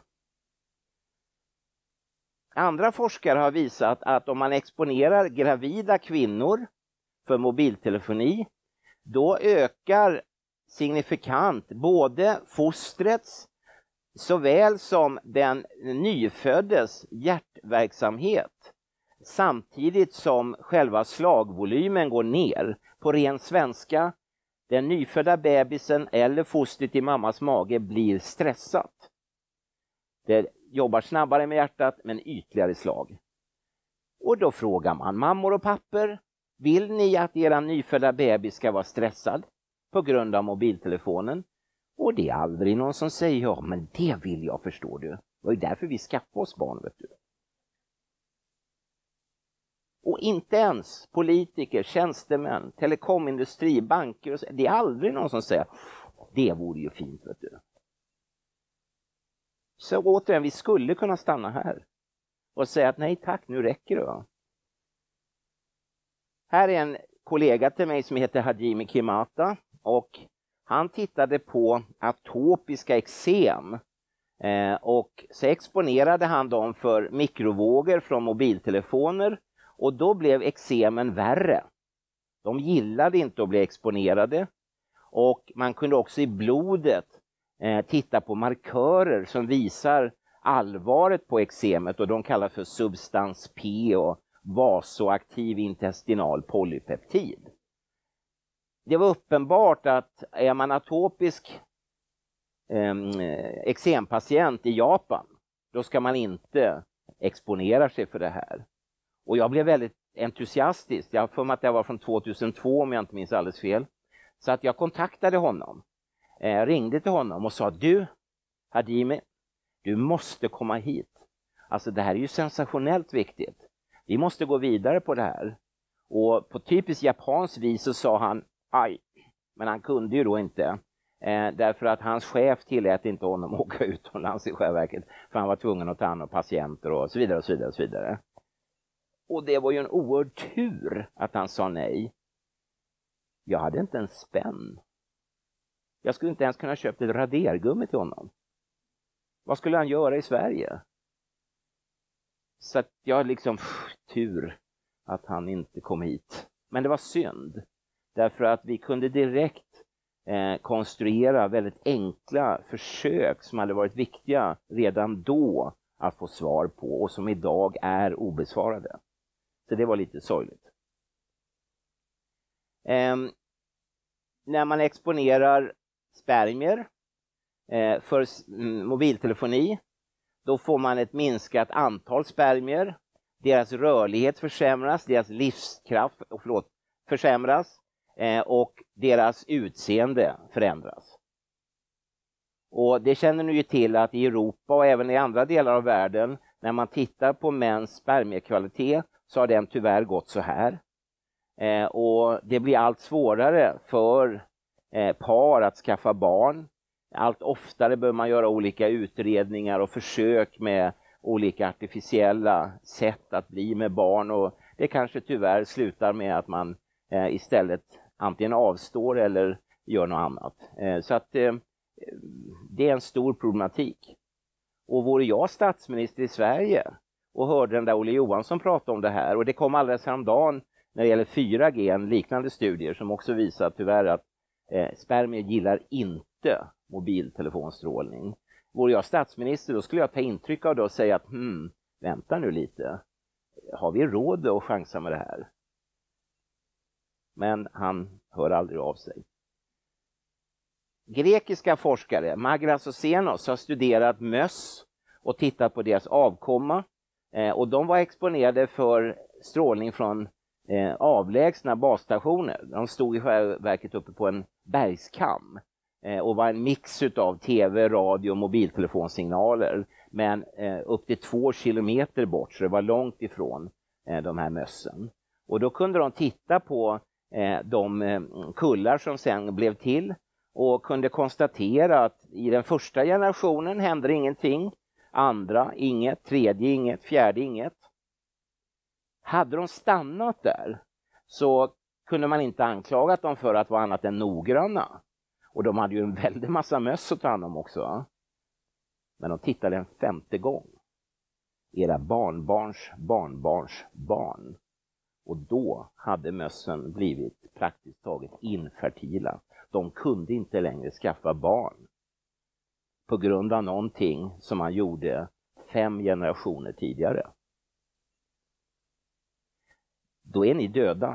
Andra forskare har visat att om man exponerar gravida kvinnor för mobiltelefoni, då ökar signifikant både fostrets såväl som den nyföddes hjärtverksamhet, samtidigt som själva slagvolymen går ner. På ren svenska: den nyfödda bebisen eller fostret i mammas mage blir stressat. Det jobbar snabbare med hjärtat, men ytligare slag. Och då frågar man mammor och pappor: vill ni att era nyfödda bebis ska vara stressad på grund av mobiltelefonen? Och det är aldrig någon som säger: ja, men det vill jag, förstår du. Det var ju därför vi skaffade oss barn, vet du. Och inte ens politiker, tjänstemän, telekomindustri, banker och så, det är aldrig någon som säger: det vore ju fint, vet du. Så återigen, vi skulle kunna stanna här och säga att nej tack, nu räcker det, va? Här är en kollega till mig som heter Hajime Kimata, och han tittade på atopiska eksem och så exponerade han dem för mikrovågor från mobiltelefoner, och då blev eksemen värre. De gillade inte att bli exponerade, och man kunde också i blodet titta på markörer som visar allvaret på eksemet, och de kallas för substans P och vasoaktiv intestinal polypeptid. Det var uppenbart att är man atopisk eksempatient i Japan, då ska man inte exponera sig för det här. Och jag blev väldigt entusiastisk. Jag har för mig att det var från 2002 om jag inte minns alldeles fel. Så att jag kontaktade honom, ringde till honom och sa: du Hajime, du måste komma hit. Alltså det här är ju sensationellt viktigt. Vi måste gå vidare på det här. Och på typiskt japanskt vis så sa han aj. Men han kunde ju då inte. Därför att hans chef tillät inte honom åka utomlands i självverket. För han var tvungen att ta hand om patienter och så vidare och så vidare och så vidare. Och det var ju en oerhörd tur att han sa nej. Jag hade inte en spänn. Jag skulle inte ens kunna köpa ett radergummi till honom. Vad skulle han göra i Sverige? Så att jag liksom, tur att han inte kom hit. Men det var synd. Därför att vi kunde direkt konstruera väldigt enkla försök som hade varit viktiga redan då att få svar på och som idag är obesvarade. Så det var lite sorgligt. När man exponerar spermier för mobiltelefoni, då får man ett minskat antal spermier. deras rörlighet försämras, deras livskraft försämras och deras utseende förändras. Och det känner ni ju till att i Europa och även i andra delar av världen, när man tittar på mäns spermiekvalitet så har den tyvärr gått så här. Och det blir allt svårare för par att skaffa barn. Allt oftare bör man göra olika utredningar och försök med olika artificiella sätt att bli med barn, och det kanske tyvärr slutar med att man istället antingen avstår eller gör något annat. Så att det är en stor problematik. Och vore jag statsminister i Sverige och hörde den där Olle Johansson prata om det här, och det kom alldeles häromdagen när det gäller 4G, en liknande studier som också visar tyvärr att spermier gillar inte mobiltelefonstrålning. Vore jag statsminister då skulle jag ta intryck av det och säga att vänta nu lite, har vi råd att chansa med det här? Men han hör aldrig av sig. Grekiska forskare, Magras och Xenos, har studerat möss och tittat på deras avkomma. Och de var exponerade för strålning från avlägsna basstationer. De stod i själva verket uppe på en bergskam och var en mix av tv, radio och mobiltelefonsignaler. Men upp till 2 kilometer bort, så det var långt ifrån de här mössen. Och då kunde de titta på de kullar som sen blev till och kunde konstatera att i den första generationen hände ingenting, andra inget, tredje inget, fjärde inget. Hade de stannat där så kunde man inte anklaga dem för att vara annat än noggranna. Och de hade ju en väldig massa möss att ta hand om också. Men de tittade en 5:e gång. Era barnbarns barnbarns barn. Och då hade mössen blivit praktiskt taget infertila. De kunde inte längre skaffa barn. På grund av någonting som man gjorde 5 generationer tidigare. Då är ni döda.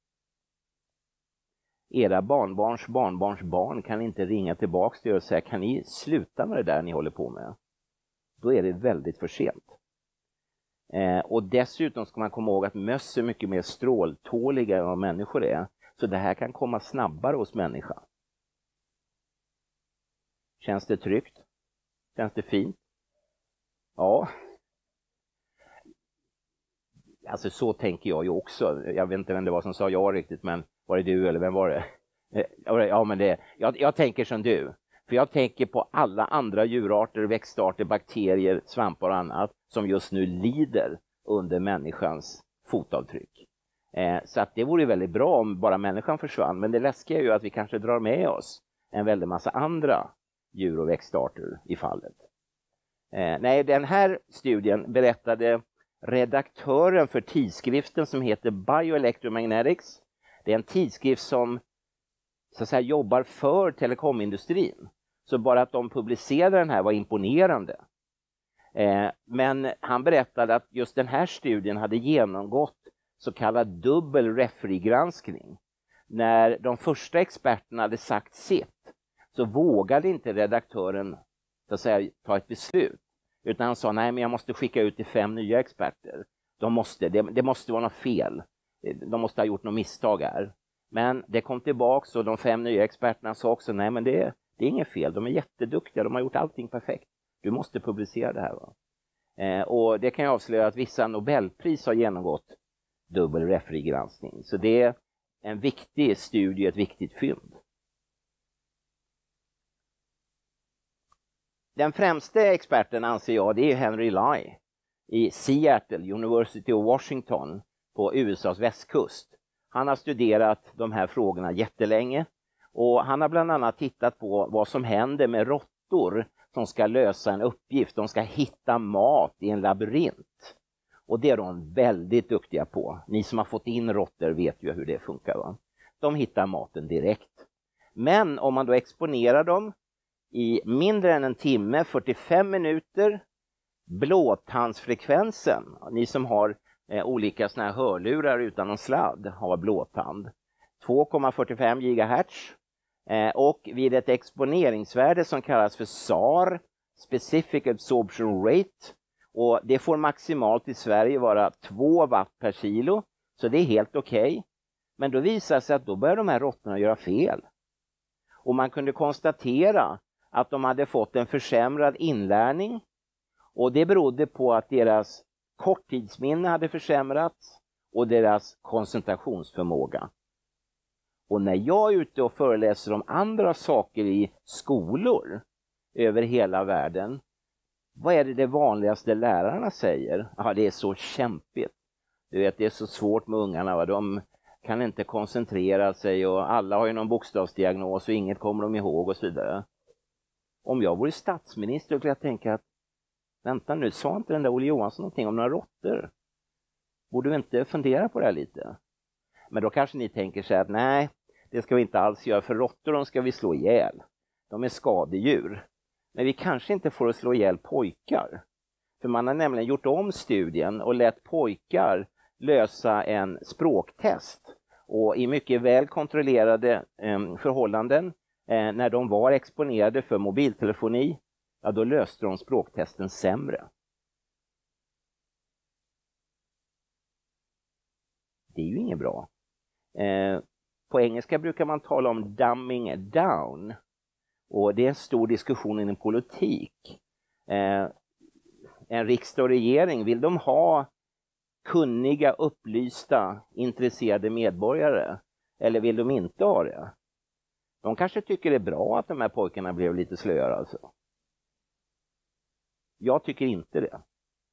Era barnbarns barnbarns barn kan inte ringa tillbaka till er och säga, kan ni sluta med det där ni håller på med? Då är det väldigt för sent. Och dessutom ska man komma ihåg att möss är mycket mer stråltåliga än vad människor är. Så det här kan komma snabbare hos människan. Känns det tryggt? Känns det fint? Ja. Alltså så tänker jag ju också. Jag vet inte vem det var som sa ja riktigt, men var det du eller vem var det? Ja, men jag tänker som du. För jag tänker på alla andra djurarter, växtarter, bakterier, svampar och annat som just nu lider under människans fotavtryck. Så att det vore väldigt bra om bara människan försvann. Men det läskiga är ju att vi kanske drar med oss en väldigt massa andra djur- och växtarter i fallet. Nej, den här studien berättade redaktören för tidskriften som heter Bioelectromagnetics. Det är en tidskrift som så att säga jobbar för telekomindustrin. Så bara att de publicerade den här var imponerande. Men han berättade att just den här studien hade genomgått så kallad dubbel referee-granskning. När de första experterna hade sagt sitt så vågade inte redaktören så att säga ta ett beslut. Utan han sa, nej men jag måste skicka ut till 5 nya experter. Det måste vara något fel. De måste ha gjort något misstag här. Men det kom tillbaka och de 5 nya experterna sa också, nej men det är inget fel. De är jätteduktiga, de har gjort allting perfekt. Du måste publicera det här. Va? Och det kan jag avslöja att vissa Nobelpris har genomgått dubbel referee-granskning. Så det är en viktig studie, ett viktigt fynd. Den främste experten anser jag det är Henry Lai i Seattle, University of Washington på USAs västkust. Han har studerat de här frågorna jättelänge och han har bland annat tittat på vad som händer med råttor som ska lösa en uppgift. De ska hitta mat i en labyrint. Och det är de väldigt duktiga på. Ni som har fått in råttor vet ju hur det funkar. Va? De hittar maten direkt. Men om man då exponerar dem i mindre än en timme, 45 minuter, blåtandsfrekvensen. Ni som har olika såna här hörlurar utan någon sladd har blåtand. 2,45 GHz. Och vid ett exponeringsvärde som kallas för SAR, Specific Absorption Rate. Och det får maximalt i Sverige vara 2 watt per kilo. Så det är helt okej. Men då visar det sig att då börjar de här råttorna göra fel. Och man kunde konstatera att de hade fått en försämrad inlärning. Och det berodde på att deras korttidsminne hade försämrats och deras koncentrationsförmåga. Och när jag är ute och föreläser om andra saker i skolor över hela världen, vad är det vanligaste lärarna säger? Ja, det är så kämpigt. Du vet, det är så svårt med ungarna. Va? De kan inte koncentrera sig och alla har ju någon bokstavsdiagnos och inget kommer de ihåg och så vidare. Om jag vore statsminister skulle jag tänka att vänta nu, sa inte den där Olle Johansson någonting om några råttor? Borde vi inte fundera på det här lite? Men då kanske ni tänker sig att nej, det ska vi inte alls göra, för råttor de ska vi slå ihjäl. De är skadedjur. Men vi kanske inte får slå ihjäl pojkar. För man har nämligen gjort om studien och lät pojkar lösa en språktest. Och i mycket väl kontrollerade förhållanden, när de var exponerade för mobiltelefoni, ja, då löste de språktesten sämre. Det är ju inget bra. På engelska brukar man tala om dumbing down. Och det är en stor diskussion inom politik. En riksdag och regering, vill de ha kunniga, upplysta, intresserade medborgare? Eller vill de inte ha det? De kanske tycker det är bra att de här pojkarna blev lite slöare alltså. Jag tycker inte det.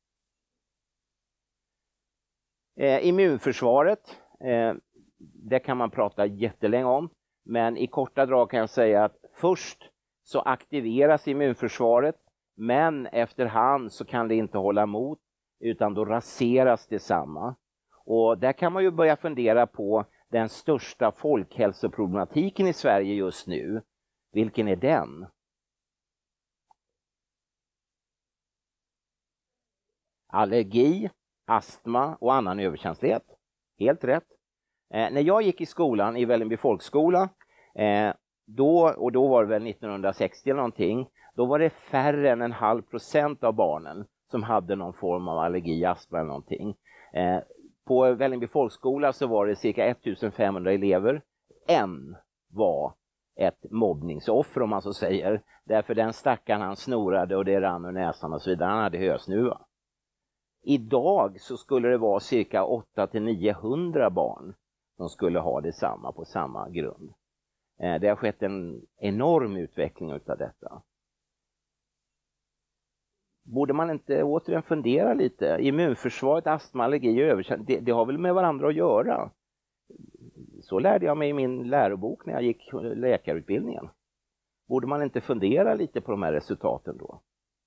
Immunförsvaret, det kan man prata jättelänge om. Men i korta drag kan jag säga att först så aktiveras immunförsvaret. Men efterhand så kan det inte hålla emot, utan då raseras detsamma. Och där kan man ju börja fundera på den största folkhälsoproblematiken i Sverige just nu. Vilken är den? Allergi, astma och annan överkänslighet. Helt rätt. När jag gick i skolan i Vällingby folkskola, då var det väl 1960 eller någonting, då var det färre än 0,5% av barnen som hade någon form av allergi, astma eller någonting. På Vällingby folkskola så var det cirka 1500 elever. En var ett mobbningsoffer, om man så säger. Därför den stackaren, han snorade och det rann ur näsan och så vidare. Han hade hösnuva. Idag så skulle det vara cirka 800-900 barn som skulle ha detsamma på samma grund. Det har skett en enorm utveckling utav detta. Borde man inte återigen fundera lite? Immunförsvaret, astma, allergi och överkänslighet, det har väl med varandra att göra? Så lärde jag mig i min lärobok när jag gick läkarutbildningen. Borde man inte fundera lite på de här resultaten då?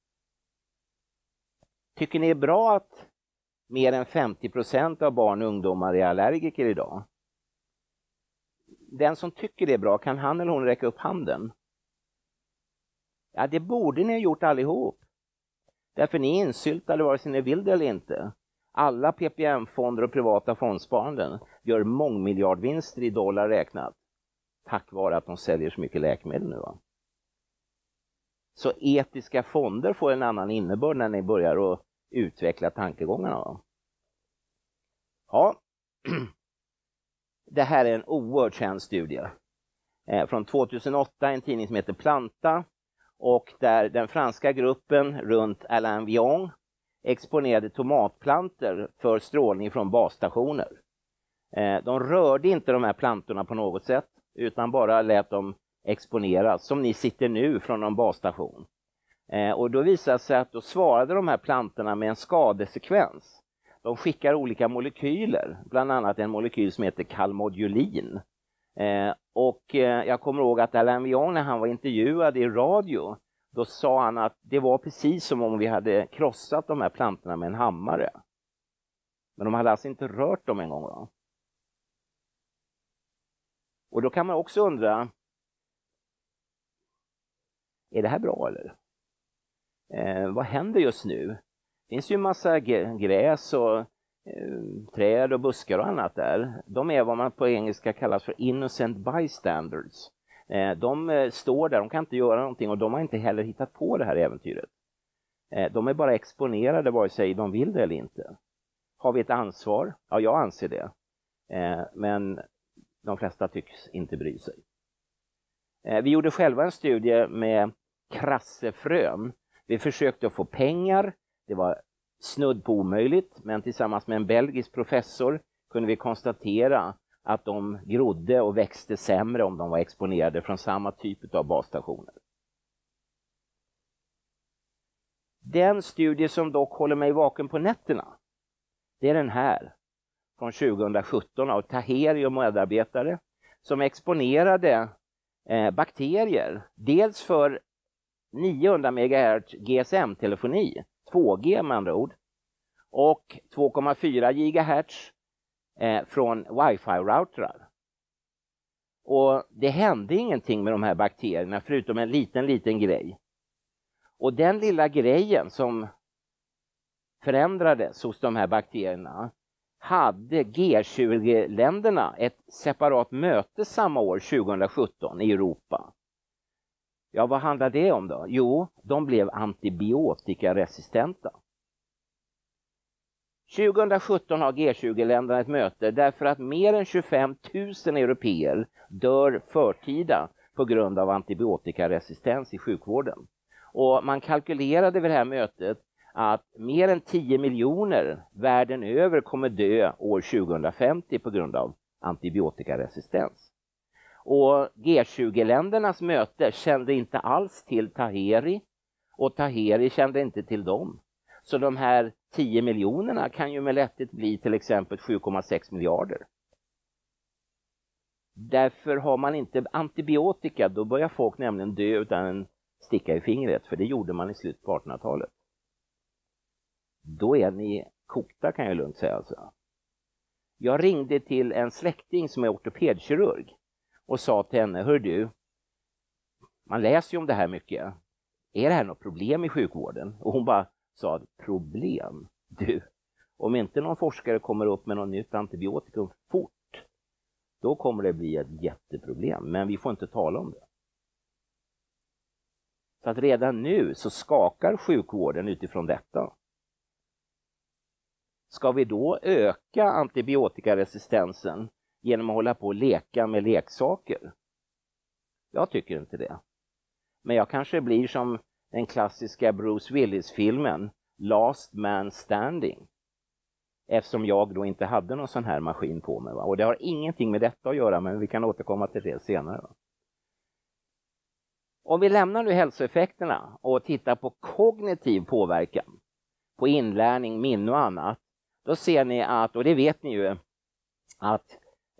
Tycker ni det är bra att mer än 50% av barn och ungdomar är allergiker idag? Den som tycker det är bra, kan han eller hon räcka upp handen? Ja, det borde ni ha gjort allihop. Därför ni är insyltade vare sig ni vill det eller inte. Alla PPM-fonder och privata fondsparanden gör mångmiljardvinster i dollar räknat. Tack vare att de säljer så mycket läkemedel nu. Va? Så etiska fonder får en annan innebörd när ni börjar att utveckla tankegångarna. Va? Ja, det här är en oerhört känd studie. Från 2008, en tidning som heter Planta. Och där den franska gruppen runt Alain Vion exponerade tomatplantor för strålning från basstationer. De rörde inte de här plantorna på något sätt, utan bara lät dem exponeras, som ni sitter nu från en basstation. Och då visade det sig att då svarade de här plantorna med en skadesekvens. De skickar olika molekyler, bland annat en molekyl som heter kalmodulin. Och jag kommer ihåg att Alain Vion, när han var intervjuad i radio, då sa han att det var precis som om vi hade krossat de här plantorna med en hammare. Men de hade alltså inte rört dem en gång. Då. Och då kan man också undra, är det här bra eller? Vad händer just nu? Det finns ju en massa gräs och träd och buskar och annat där. De är vad man på engelska kallas för innocent bystanders. De står där, de kan inte göra någonting och de har inte heller hittat på det här äventyret. De är bara exponerade vare sig de vill det eller inte. Har vi ett ansvar? Ja, jag anser det. Men de flesta tycks inte bry sig. Vi gjorde själva en studie med krassefrön. Vi försökte att få pengar. Det var snudd på omöjligt, men tillsammans med en belgisk professor kunde vi konstatera att de grodde och växte sämre om de var exponerade från samma typ av basstationer. Den studie som dock håller mig vaken på nätterna, det är den här från 2017 av Taheri och medarbetare som exponerade bakterier, dels för 900 MHz GSM-telefoni, 2G med andra ord, och 2,4 GHz från wifi-routrar. Och det hände ingenting med de här bakterierna förutom en liten grej. Och den lilla grejen som förändrades hos de här bakterierna hade G20-länderna ett separat möte samma år 2017 i Europa. Ja, vad handlar det om då? Jo, de blev antibiotikaresistenta. 2017 har G20-länderna ett möte därför att mer än 25 000 europeer dör förtida på grund av antibiotikaresistens i sjukvården. Och man kalkylerade vid det här mötet att mer än 10 miljoner världen över kommer dö år 2050 på grund av antibiotikaresistens. Och G20-ländernas möte kände inte alls till Taheri och Taheri kände inte till dem. Så de här 10 miljonerna kan ju med lätthet bli till exempel 7,6 miljarder. Därför har man inte antibiotika, då börjar folk nämligen dö utan en sticka i fingret, för det gjorde man i slutet på 1800-talet. Då är ni kokta, kan jag lugnt säga alltså. Jag ringde till en släkting som är ortopedkirurg och sa till henne, hör du, man läser ju om det här mycket. Är det här något problem i sjukvården? Och hon bara sa, problem? Du, om inte någon forskare kommer upp med något nytt antibiotikum fort, då kommer det bli ett jätteproblem. Men vi får inte tala om det. Så att redan nu så skakar sjukvården utifrån detta. Ska vi då öka antibiotikaresistensen genom att hålla på och leka med leksaker? Jag tycker inte det. Men jag kanske blir som den klassiska Bruce Willis-filmen Last Man Standing. Eftersom jag då inte hade någon sån här maskin på mig. Va? Och det har ingenting med detta att göra, men vi kan återkomma till det senare. Va? Om vi lämnar nu hälsoeffekterna och tittar på kognitiv påverkan, på inlärning, minne och annat, då ser ni att, och det vet ni ju, att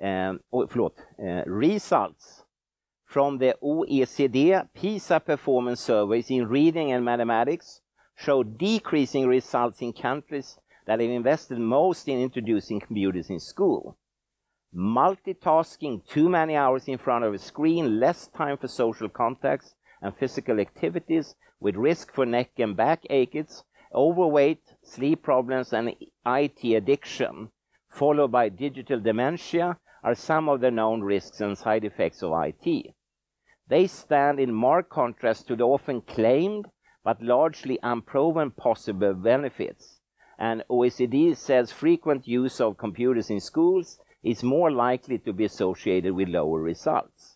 results from the OECD PISA performance surveys in reading and mathematics show decreasing results in countries that have invested most in introducing computers in school. Multitasking, too many hours in front of a screen, less time for social contacts and physical activities with risk for neck and back aches, overweight, sleep problems and IT addiction, followed by digital dementia, are some of the known risks and side effects of IT. They stand in marked contrast to the often claimed but largely unproven possible benefits. And OECD says frequent use of computers in schools is more likely to be associated with lower results.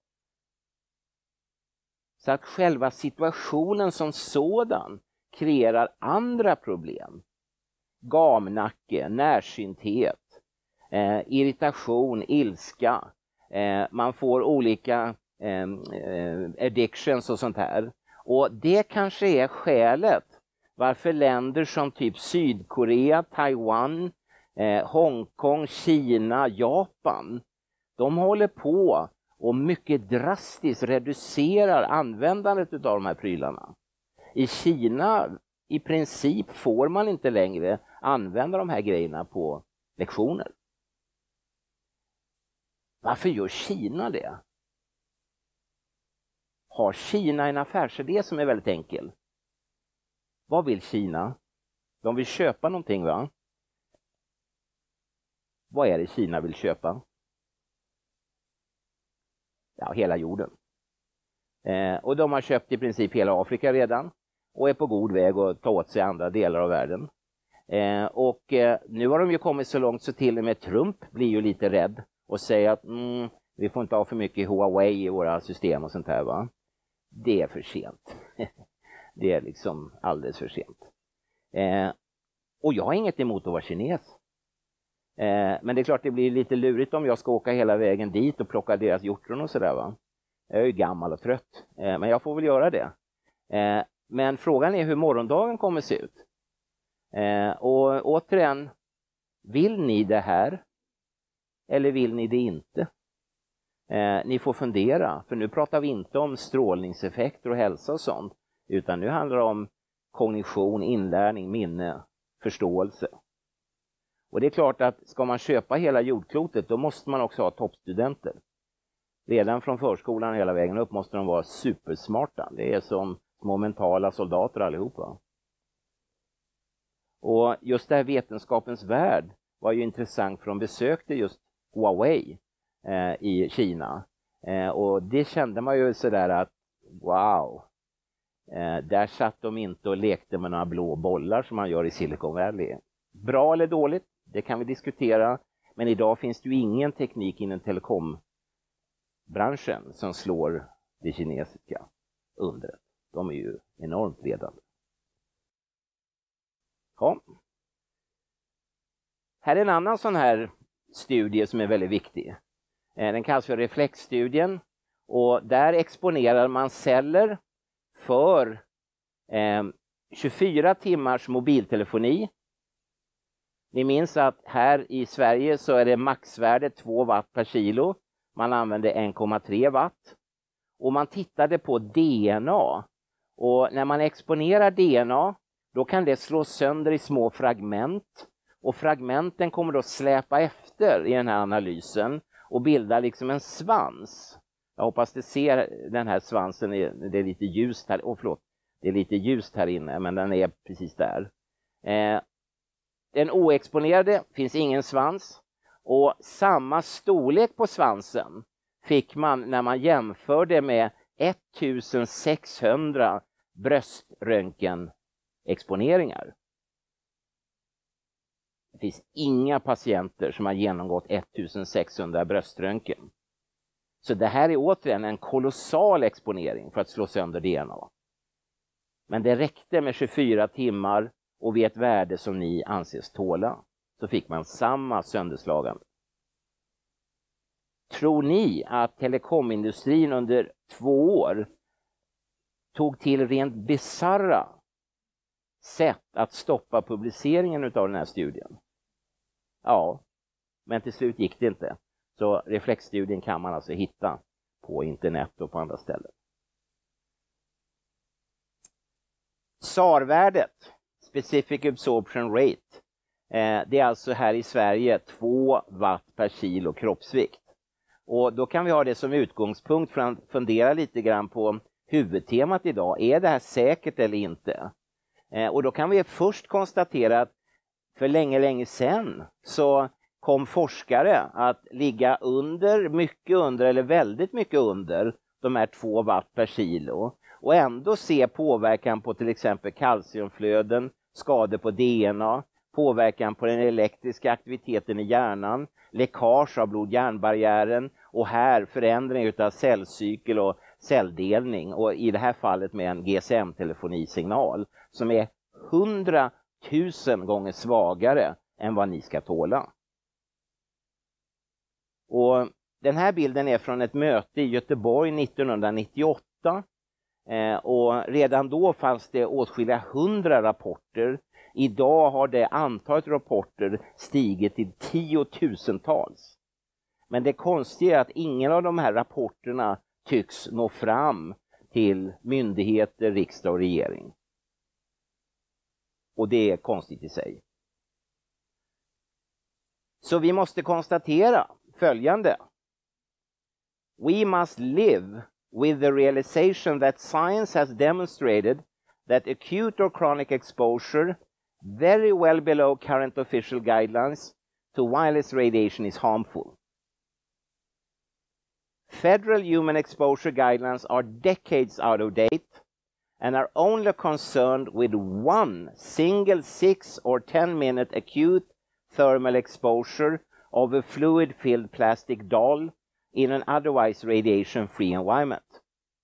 Så att själva situationen som sådan kreerar andra problem. Gamnacke, närsynthet, irritation, ilska. Man får olika addictions och sånt här. Och det kanske är skälet varför länder som typ Sydkorea, Taiwan, Hongkong, Kina, Japan, de håller på och mycket drastiskt reducerar användandet av de här prylarna. I Kina i princip får man inte längre använda de här grejerna på lektioner. Varför gör Kina det? Har Kina en affärsidé som är väldigt enkel? Vad vill Kina? De vill köpa någonting, va? Vad är det Kina vill köpa? Ja, hela jorden. Och de har köpt i princip hela Afrika redan. och är på god väg att ta åt sig andra delar av världen. Nu har de ju kommit så långt så till och med Trump blir ju lite rädd och säger att vi får inte ha för mycket Huawei i våra system och sånt här, va. Det är för sent. Det är liksom alldeles för sent. Och jag har inget emot att vara kines. Men det är klart det blir lite lurigt om jag ska åka hela vägen dit och plocka deras hjortron och sådär, va. Jag är ju gammal och trött. Men jag får väl göra det. Men frågan är hur morgondagen kommer se ut. Och återigen, vill ni det här? Eller vill ni det inte? Ni får fundera, för nu pratar vi inte om strålningseffekter och hälsa och sånt, utan nu handlar det om kognition, inlärning, minne, förståelse. Och det är klart att ska man köpa hela jordklotet, då måste man också ha toppstudenter. Redan från förskolan hela vägen upp måste de vara supersmarta. Det är som små mentala soldater allihopa. Och just det här vetenskapens värld var ju intressant, för de besökte just Huawei i Kina. Och det kände man ju sådär att wow, där satt de inte och lekte med några blå bollar som man gör i Silicon Valley. Bra eller dåligt, det kan vi diskutera. Men idag finns det ju ingen teknik inom telekombranschen som slår det kinesiska undret. De är ju enormt ledande. Ja. Här är en annan sån här studie som är väldigt viktig. Den kallas för reflexstudien, och där exponerar man celler för 24 timmars mobiltelefoni. Ni minns att här i Sverige så är det maxvärde 2 watt per kilo. Man använde 1,3 watt. Och man tittade på DNA. Och när man exponerar DNA, då kan det slås sönder i små fragment. Och fragmenten kommer då släpa efter i den här analysen och bilda liksom en svans. Jag hoppas det ser den här svansen, det är lite ljust här. Det är lite ljust här inne, men den är precis där. Den oexponerade finns ingen svans, och samma storlek på svansen fick man när man jämförde med 1600 bröströntgenexponeringar. Det finns inga patienter som har genomgått 1600 bröströntgen. Så det här är återigen en kolossal exponering för att slå sönder DNA. Men det räckte med 24 timmar och vid ett värde som ni anses tåla, så fick man samma sönderslagande. Tror ni att telekomindustrin under 2 år tog till rent bizarra sätt att stoppa publiceringen av den här studien? Ja, men till slut gick det inte. Så reflexstudien kan man alltså hitta på internet och på andra ställen. SAR-värdet, Specific Absorption Rate, det är alltså här i Sverige 2 watt per kilo kroppsvikt. Och då kan vi ha det som utgångspunkt för att fundera lite grann på huvudtemat idag. Är det här säkert eller inte? Och då kan vi först konstatera att för länge sedan så kom forskare att ligga mycket under eller väldigt mycket under de här 2 watt per kilo. Och ändå se påverkan på till exempel kalciumflöden, skador på DNA, påverkan på den elektriska aktiviteten i hjärnan, läckage av blod-hjärnbarriären och här förändring av cellcykel och celldelning, och i det här fallet med en GSM-telefonisignal som är 100 000 gånger svagare än vad ni ska tåla. Och den här bilden är från ett möte i Göteborg 1998. Och redan då fanns det åtskilliga 100 rapporter. Idag har det antalet rapporter stigit till 10 000-tals. Men det konstiga är att ingen av de här rapporterna tycks nå fram till myndigheter, riksdag och regering. Och det är konstigt i sig. Så vi måste konstatera följande. We must live with the realization that science has demonstrated that acute or chronic exposure very well below current official guidelines to wireless radiation is harmful. Federal human exposure guidelines are decades out of date, and are only concerned with one single 6 or 10-minute acute thermal exposure of a fluid-filled plastic doll in an otherwise radiation-free environment.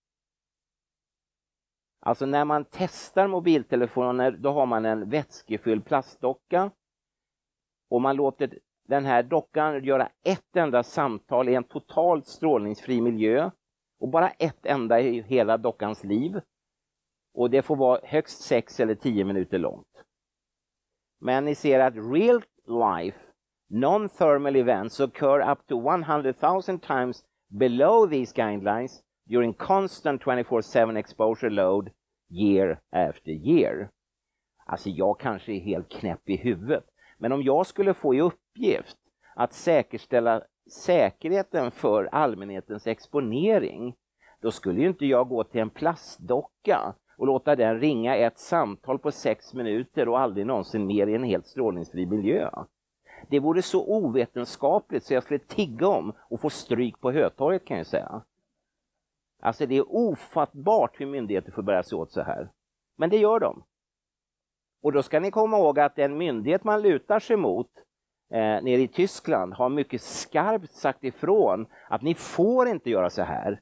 Alltså när man testar mobiltelefoner, då har man en vätskefylld plastdocka och man låter den här dockan göra ett enda samtal i en totalt strålningsfri miljö och bara ett enda i hela dockans liv. Och det får vara högst 6 eller 10 minuter långt. Men ni ser att real life non-thermal events occur up to 100,000 times below these guidelines during constant 24/7 exposure load year after year. Alltså jag kanske är helt knäpp i huvudet. Men om jag skulle få i uppgift att säkerställa säkerheten för allmänhetens exponering, då skulle ju inte jag gå till en plastdocka och låta den ringa ett samtal på 6 minuter och aldrig någonsin mer i en helt strålningsfri miljö. Det vore så ovetenskapligt så jag skulle tigga om och få stryk på Hötorget, kan jag säga. Alltså det är ofattbart hur myndigheter får bära sig åt så här. Men det gör de. Och då ska ni komma ihåg att en myndighet man lutar sig mot nere i Tyskland har mycket skarpt sagt ifrån att ni får inte göra så här.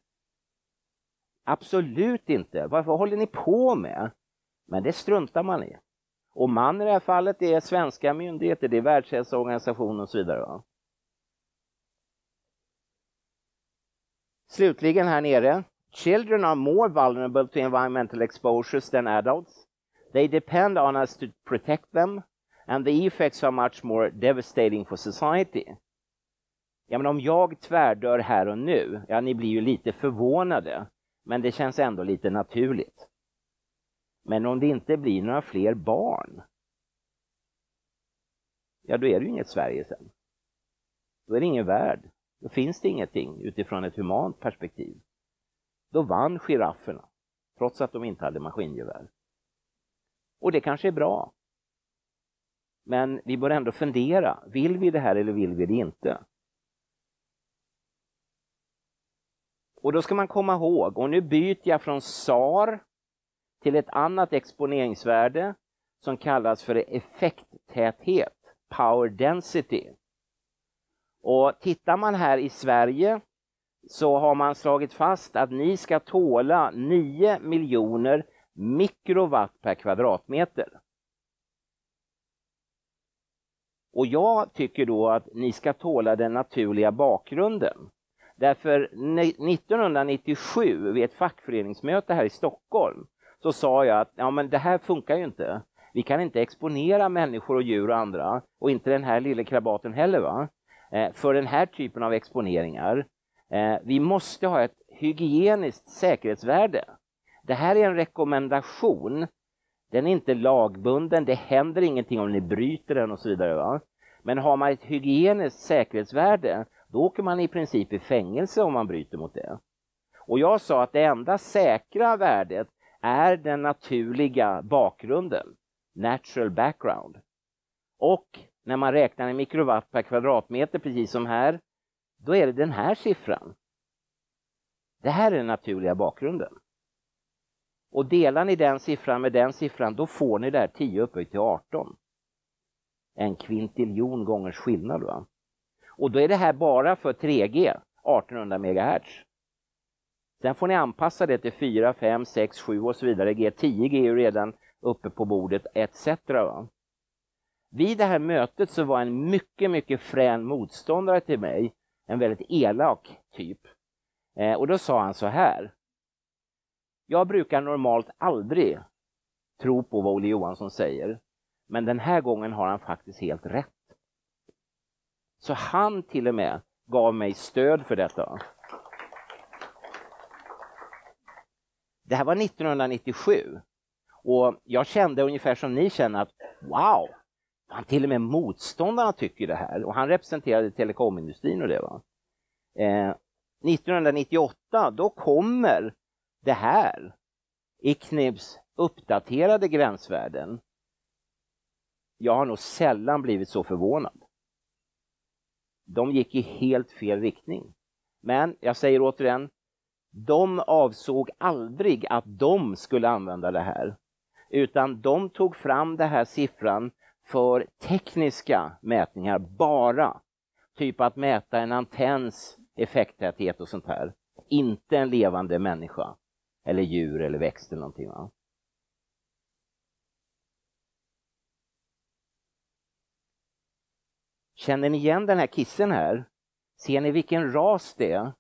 Absolut inte. Vad håller ni på med? Men det struntar man i. Och man i det här fallet är svenska myndigheter, det är Världshälsoorganisationen och så vidare. Va? Slutligen här nere. Children are more vulnerable to environmental exposures than adults. They depend on us to protect them. And the effects are much more devastating for society. Ja, men om jag tvärdör här och nu, ja, ni blir ju lite förvånade. Men det känns ändå lite naturligt. Men om det inte blir några fler barn, ja då är det ju inget Sverige sen. Då är det ingen värld. Då finns det ingenting utifrån ett humant perspektiv. Då vann girafferna, trots att de inte hade maskingevär. Och det kanske är bra. Men vi bör ändå fundera, vill vi det här eller vill vi det inte? Och då ska man komma ihåg, och nu byter jag från SAR till ett annat exponeringsvärde som kallas för effekttäthet, power density. Och tittar man här i Sverige så har man slagit fast att ni ska tåla 9 miljoner mikrowatt per kvadratmeter. Och jag tycker då att ni ska tåla den naturliga bakgrunden. Därför 1997 vid ett fackföreningsmöte här i Stockholm så sa jag att ja, men det här funkar ju inte. Vi kan inte exponera människor och djur och andra, och inte den här lilla krabaten heller, va? För den här typen av exponeringar. Vi måste ha ett hygieniskt säkerhetsvärde. Det här är en rekommendation. Den är inte lagbunden, det händer ingenting om ni bryter den och så vidare, va? Men har man ett hygieniskt säkerhetsvärde, då åker man i princip i fängelse om man bryter mot det. Och jag sa att det enda säkra värdet är den naturliga bakgrunden, natural background. Och när man räknar en mikrowatt per kvadratmeter, precis som här, då är det den här siffran. Det här är den naturliga bakgrunden. Och delar ni den siffran med den siffran, då får ni där 10 upphöjt till 18. En kvintiljon gångers skillnad, va? Och då är det här bara för 3G, 1800 MHz. Sen får ni anpassa det till 4, 5, 6, 7 och så vidare. G10G är ju redan uppe på bordet, etc. Va? Vid det här mötet så var en mycket frän motståndare till mig, en väldigt elak typ. Och då sa han så här: jag brukar normalt aldrig tro på vad Olle Johansson säger, men den här gången har han faktiskt helt rätt. Så han till och med gav mig stöd för detta. Det här var 1997. Och jag kände ungefär som ni känner att wow, han till och med motståndarna tycker det här. Och han representerade telekomindustrin och det, va. 1998 då kommer det här i ICNIRPs uppdaterade gränsvärden. Jag har nog sällan blivit så förvånad. De gick i helt fel riktning. Men jag säger återigen, De avsåg aldrig att de skulle använda det här. Utan de tog fram den här siffran för tekniska mätningar bara. Typ att mäta en antenns effekttäthet och sånt här. Inte en levande människa. Eller djur eller växt eller någonting, va? Känner ni igen den här kissen här? Ser ni vilken ras det är?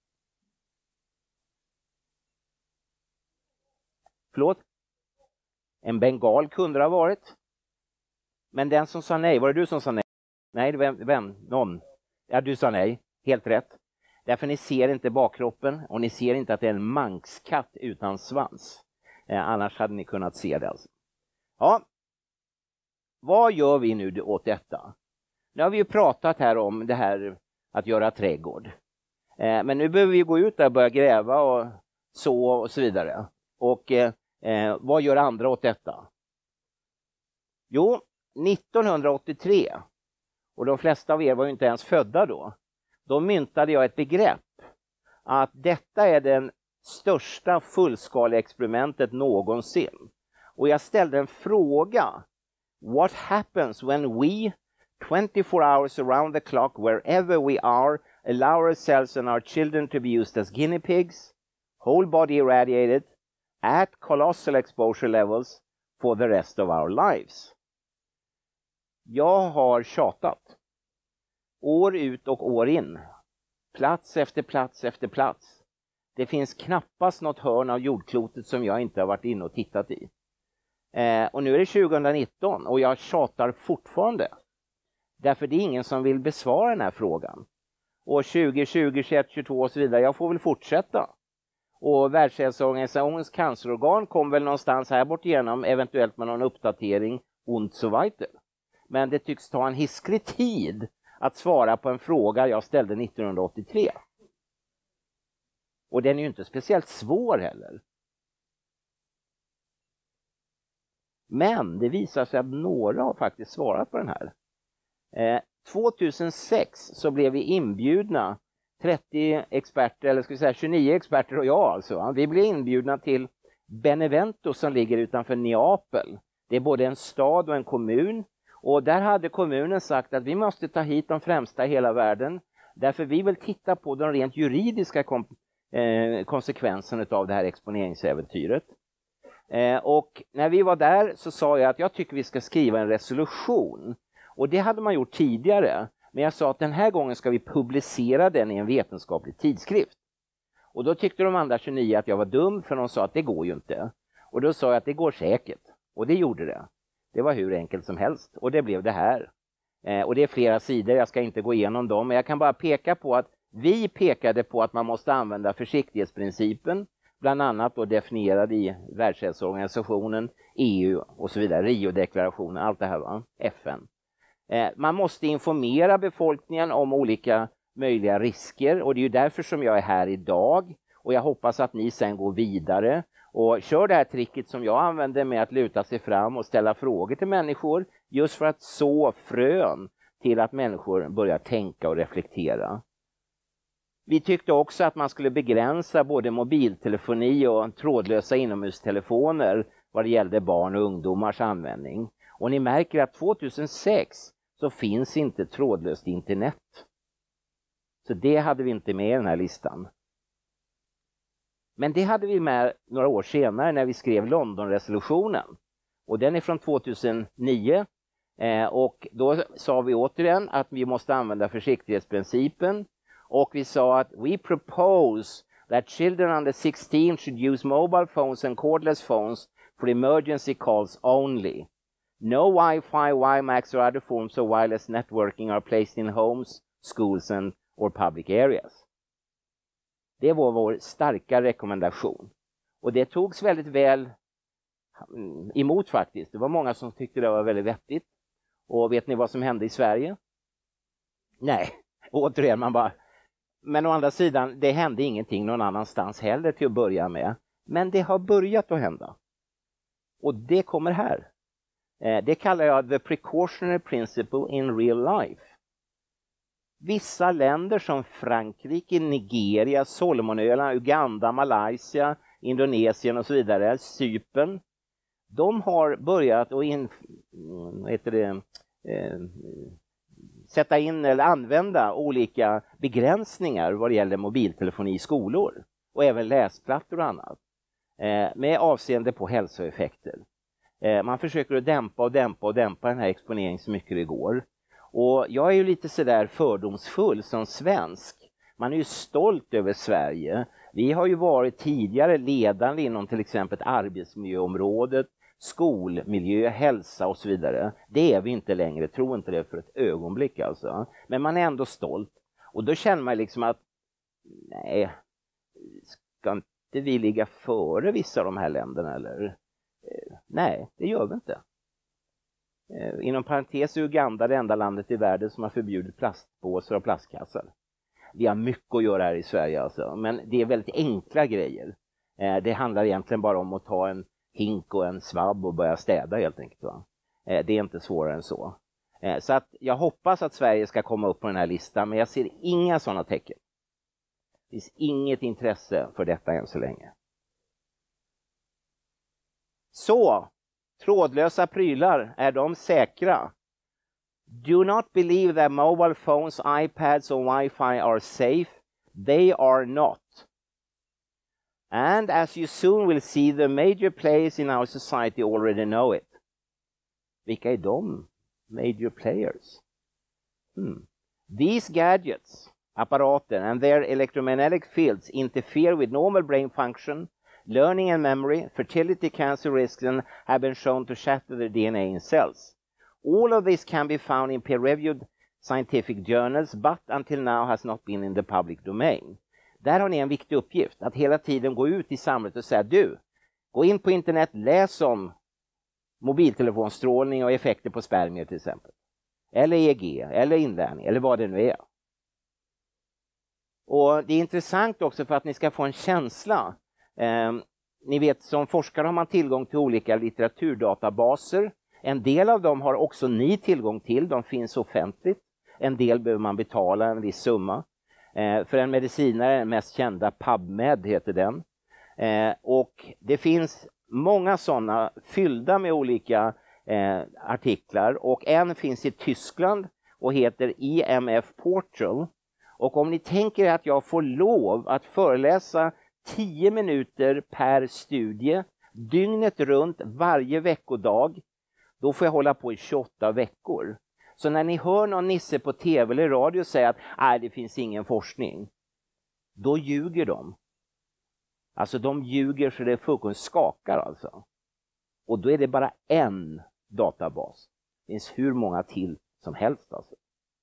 Förlåt? En bengal kunde det ha varit. Men den som sa nej, var det du som sa nej? Nej, vem? Någon? Ja, du sa nej. Helt rätt. Därför ni ser inte bakkroppen och ni ser inte att det är en manxkatt utan svans. Annars hade ni kunnat se det alltså. Ja. Vad gör vi nu åt detta? Nu har vi ju pratat här om det här att göra trädgård. Men nu behöver vi gå ut där och börja gräva och så och så vidare. Och vad gör andra åt detta? Jo, 1983, och de flesta av er var ju inte ens födda då myntade jag ett begrepp att detta är den största fullskaleexperimentet någonsin. Och jag ställde en fråga. What happens when we 24 hours around the clock, wherever we are, allow ourselves and our children to be used as guinea pigs, whole body irradiated, at colossal exposure levels for the rest of our lives? Jag har tjatat. År ut och år in. Plats efter plats efter plats. Det finns knappast något hörn av jordklotet som jag inte har varit inne och tittat i. Och nu är det 2019 och jag tjatar fortfarande. Därför det är ingen som vill besvara den här frågan. År 2020, 21, 22 och så vidare. Jag får väl fortsätta. Och Världshälsoorganisationens cancerorgan kom väl någonstans här bort igenom, eventuellt med någon uppdatering, und so weiter. Men det tycks ta en hisklig tid att svara på en fråga jag ställde 1983. Och den är ju inte speciellt svår heller. Men det visar sig att några har faktiskt svarat på den här. 2006 så blev vi inbjudna, 30 experter, eller ska vi säga 29 experter och jag alltså. Vi blev inbjudna till Benevento som ligger utanför Neapel. Det är både en stad och en kommun. Och där hade kommunen sagt att vi måste ta hit de främsta i hela världen. Därför vi vill titta på de rent juridiska konsekvenserna av det här exponeringsäventyret. Och när vi var där så sa jag att jag tycker vi ska skriva en resolution. Och det hade man gjort tidigare. Men jag sa att den här gången ska vi publicera den i en vetenskaplig tidskrift. Och då tyckte de andra 29 att jag var dum, för de sa att det går ju inte. Och då sa jag att det går säkert. Och det gjorde det. Det var hur enkelt som helst. Och det blev det här. Och det är flera sidor, jag ska inte gå igenom dem. Men jag kan bara peka på att vi pekade på att man måste använda försiktighetsprincipen. Bland annat då definierad i Världshälsoorganisationen, EU och så vidare. Rio-deklarationen, allt det här, va? FN. Man måste informera befolkningen om olika möjliga risker. Och det är ju därför som jag är här idag. Och jag hoppas att ni sen går vidare och kör det här tricket som jag använder med att luta sig fram och ställa frågor till människor. Just för att så frön till att människor börjar tänka och reflektera. Vi tyckte också att man skulle begränsa både mobiltelefoni och trådlösa inomhustelefoner vad det gällde barn och ungdomars användning. Och ni märker att 2006 så finns inte trådlöst internet. Så det hade vi inte med i den här listan. Men det hade vi med några år senare när vi skrev Londonresolutionen. Och den är från 2009. Och då sa vi återigen att vi måste använda försiktighetsprincipen. Och vi sa att we propose that children under 16 should use mobile phones and cordless phones for emergency calls only. No Wi-Fi, WiMAX or other forms of wireless networking are placed in homes, schools or public areas. Det var vår starka rekommendation. Och det togs väldigt väl emot faktiskt. Det var många som tyckte det var väldigt vettigt. Och vet ni vad som hände i Sverige? Nej, återigen man bara... Men å andra sidan, det hände ingenting någon annanstans heller till att börja med. Men det har börjat att hända. Och det kommer här. Det kallar jag the precautionary principle in real life. Vissa länder som Frankrike, Nigeria, Solomonöarna, Uganda, Malaysia, Indonesien och så vidare, Cypern, de har börjat att sätta in eller använda olika begränsningar vad det gäller mobiltelefoni i skolor och även läsplattor och annat med avseende på hälsoeffekter. Man försöker att dämpa den här exponeringen så mycket det går. Och jag är ju lite sådär fördomsfull som svensk. Man är ju stolt över Sverige. Vi har ju varit tidigare ledande inom till exempel arbetsmiljöområdet, skolmiljö, hälsa och så vidare. Det är vi inte längre, tro inte det för ett ögonblick alltså. Men man är ändå stolt. Och då känner man liksom att nej, ska inte vi ligga före vissa av de här länderna eller? Nej, det gör vi inte. Inom parentes är Uganda det enda landet i världen som har förbjudit plastpåsar och plastkassar. Vi har mycket att göra här i Sverige alltså, men det är väldigt enkla grejer. Det handlar egentligen bara om att ta en hink och en svabb och börja städa helt enkelt. Va? Det är inte svårare än så. Så att jag hoppas att Sverige ska komma upp på den här listan, men jag ser inga sådana tecken. Det finns inget intresse för detta än så länge. Så, trådlösa prylar, är de säkra? Do not believe that mobile phones, iPads or Wi-Fi are safe. They are not. And as you soon will see, the major players in our society already know it. Vilka är de major players? These gadgets, apparater, and their electromagnetic fields interfere with normal brain function, learning and memory, fertility, cancer risks, and have been shown to shatter the DNA in cells. All of this can be found in peer-reviewed scientific journals, but until now has not been in the public domain. Där har ni en viktig uppgift, att hela tiden gå ut i samhället och säga, du, gå in på internet, läs om mobiltelefonstrålning och effekter på spermier till exempel. Eller EEG, eller inlärning, eller vad det nu är. Och det är intressant också för att ni ska få en känsla. Ni vet, som forskare har man tillgång till olika litteraturdatabaser. En del av dem har också ni tillgång till, de finns offentligt. En del behöver man betala en viss summa. För en medicinare, den mest kända, PubMed heter den. Och det finns många sådana fyllda med olika artiklar. Och en finns i Tyskland och heter EMF Portal. Och om ni tänker att jag får lov att föreläsa 10 minuter per studie, dygnet runt, varje veckodag, då får jag hålla på i 28 veckor. Så när ni hör någon nisse på tv eller radio säga att nej, det finns ingen forskning, då ljuger de. Alltså de ljuger så det fullkomligt skakar alltså. Och då är det bara en databas. Det finns hur många till som helst alltså.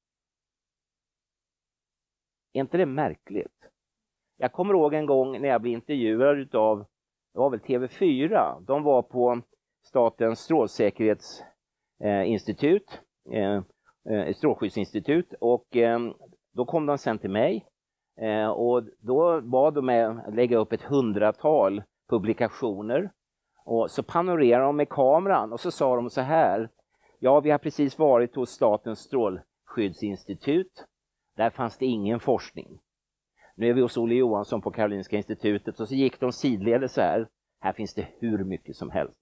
Är inte det märkligt? Jag kommer ihåg en gång när jag blev intervjuad utav, det var väl TV4, de var på Statens strålsäkerhetsinstitut, strålskyddsinstitut, och då kom de sen till mig och då bad de mig lägga upp ett 100-tal publikationer, och så panorerar de med kameran och så sa de så här: ja, vi har precis varit hos Statens strålskyddsinstitut, där fanns det ingen forskning. Nu är vi hos Olle Johansson på Karolinska institutet, och så gick de sidledes så här: här finns det hur mycket som helst.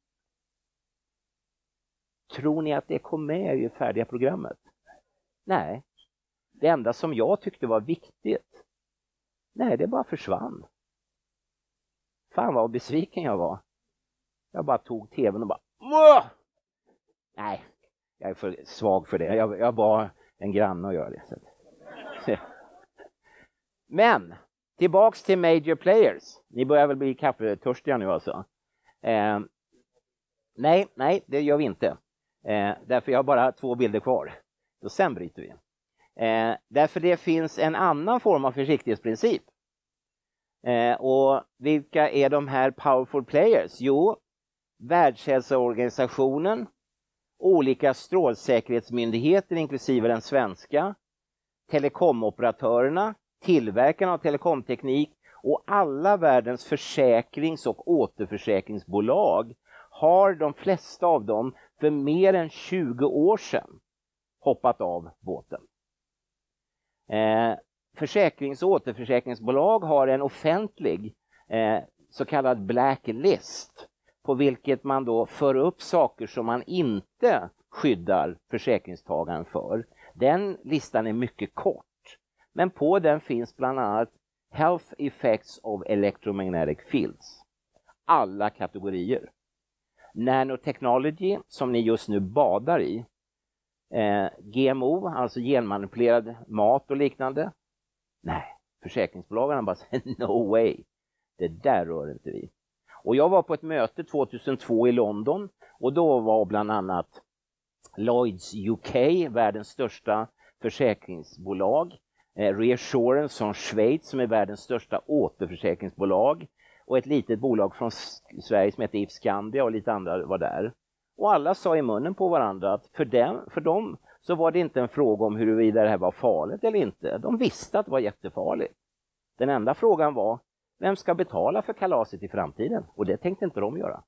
Tror ni att det kom med i det färdiga programmet? Nej. Det enda som jag tyckte var viktigt, nej, det bara försvann. Fan vad besviken jag var. Jag bara tog tvn och bara Åh! Nej, jag är för svag för det. Jag var en granne och gör det. Men tillbaks till major players. Ni börjar väl bli kaffetörstiga nu alltså. Nej, det gör vi inte. Därför jag har bara 2 bilder kvar. Då sen bryter vi. Därför det finns en annan form av försiktighetsprincip. Och vilka är de här powerful players? Jo, Världshälsoorganisationen, olika strålsäkerhetsmyndigheter inklusive den svenska, telekomoperatörerna, tillverkarna av telekomteknik och alla världens försäkrings- och återförsäkringsbolag har de flesta av dem för mer än 20 år sedan hoppat av båten. Försäkrings- och återförsäkringsbolag har en offentlig så kallad blacklist på vilket man då för upp saker som man inte skyddar försäkringstagaren för. Den listan är mycket kort, men på den finns bland annat Health Effects of Electromagnetic Fields. Alla kategorier. Nanotechnology, som ni just nu badar i. GMO, alltså genmanipulerad mat och liknande. Nej, försäkringsbolagen bara säger no way. Det där rör inte vi. Och jag var på ett möte 2002 i London och då var bland annat Lloyds UK, världens största försäkringsbolag, Reassurance från Schweiz som är världens största återförsäkringsbolag och ett litet bolag från Sverige som heter If Scandia och lite andra var där. Och alla sa i munnen på varandra att för dem så var det inte en fråga om huruvida det här var farligt eller inte. De visste att det var jättefarligt. Den enda frågan var, vem ska betala för kalaset i framtiden? Och det tänkte inte de göra.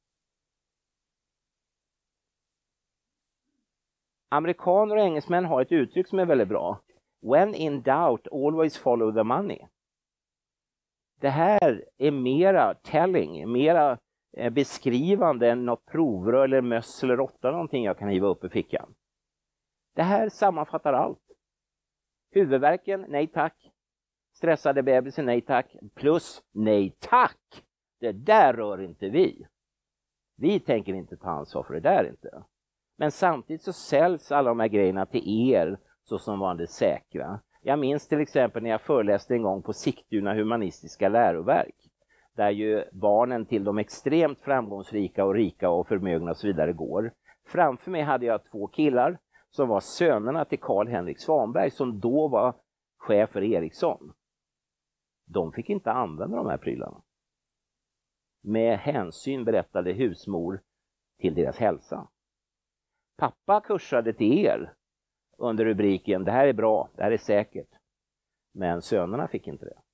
Amerikaner och engelsmän har ett uttryck som är väldigt bra. When in doubt, always follow the money. Det här är mera telling, mera beskrivande än något provrör eller möss eller råtta någonting jag kan hiva upp i fickan. Det här sammanfattar allt. Huvudvärken, nej tack. Stressade bebisen, nej tack. Plus, nej tack. Det där rör inte vi. Vi tänker inte ta ansvar för det där inte. Men samtidigt så säljs alla de här grejerna till er så som var det säkra. Jag minns till exempel när jag föreläste en gång på Sigtuna humanistiska läroverk. Där ju barnen till de extremt framgångsrika och rika och förmögna och så vidare går. Framför mig hade jag 2 killar som var sönerna till Carl-Henrik Svanberg som då var chef för Ericsson. De fick inte använda de här prylarna. Med hänsyn berättade husmor till deras hälsa. Pappa kursade till er under rubriken det här är bra, det här är säkert. Men sönerna fick inte det.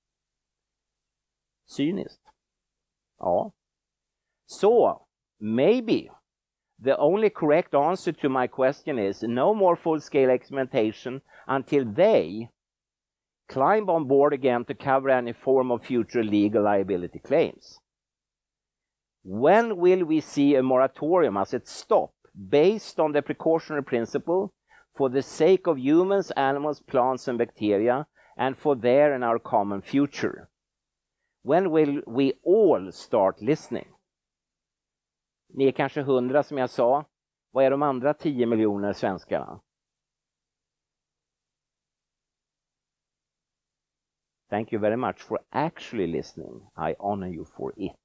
Cyniskt. Ja. So, maybe the only correct answer to my question is no more full-scale experimentation until they climb on board again to cover any form of future legal liability claims. When will we see a moratorium as it stop based on the precautionary principle for the sake of humans, animals, plants and bacteria and for their and our common future? When will we all start listening? Ni är kanske 100 som jag sa. Vad är de andra 10 miljoner svenskarna? Thank you very much for actually listening. I honor you for it.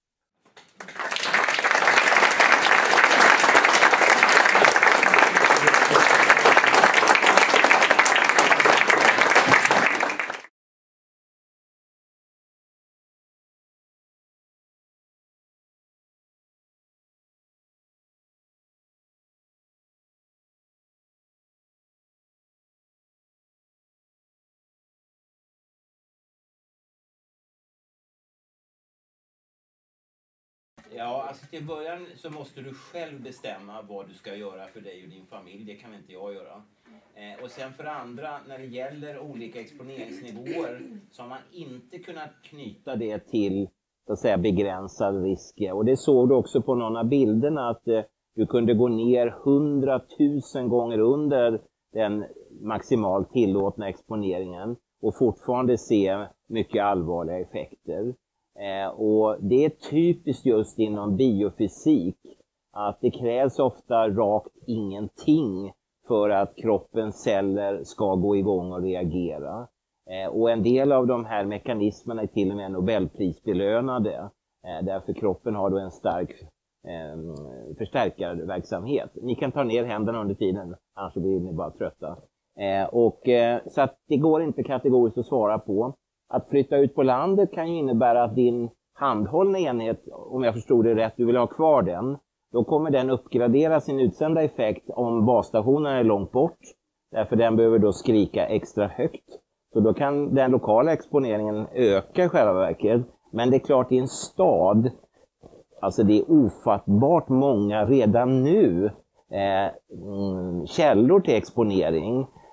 Ja, alltså till början så måste du själv bestämma vad du ska göra för dig och din familj. Det kan inte jag göra. Och sen för andra, när det gäller olika exponeringsnivåer så har man inte kunnat knyta det till så att säga begränsad risk. Och det såg du också på någon av bilderna att du kunde gå ner 100 000 gånger under den maximalt tillåtna exponeringen och fortfarande se mycket allvarliga effekter. Och det är typiskt just inom biofysik att det krävs ofta rakt ingenting för att kroppens celler ska gå igång och reagera. Och en del av de här mekanismerna är till och med Nobelprisbelönade. Därför kroppen har då en stark förstärkarverksamhet. Ni kan ta ner händerna under tiden, annars blir ni bara trötta. Så att det går inte kategoriskt att svara på. Att flytta ut på landet kan ju innebära att din handhållna enhet, om jag förstod det rätt, du vill ha kvar den. Då kommer den uppgradera sin utsända effekt om basstationen är långt bort. Därför den behöver då skrika extra högt. Så då kan den lokala exponeringen öka i själva verket. Men det är klart i en stad, alltså det är ofattbart många redan nu källor till exponering.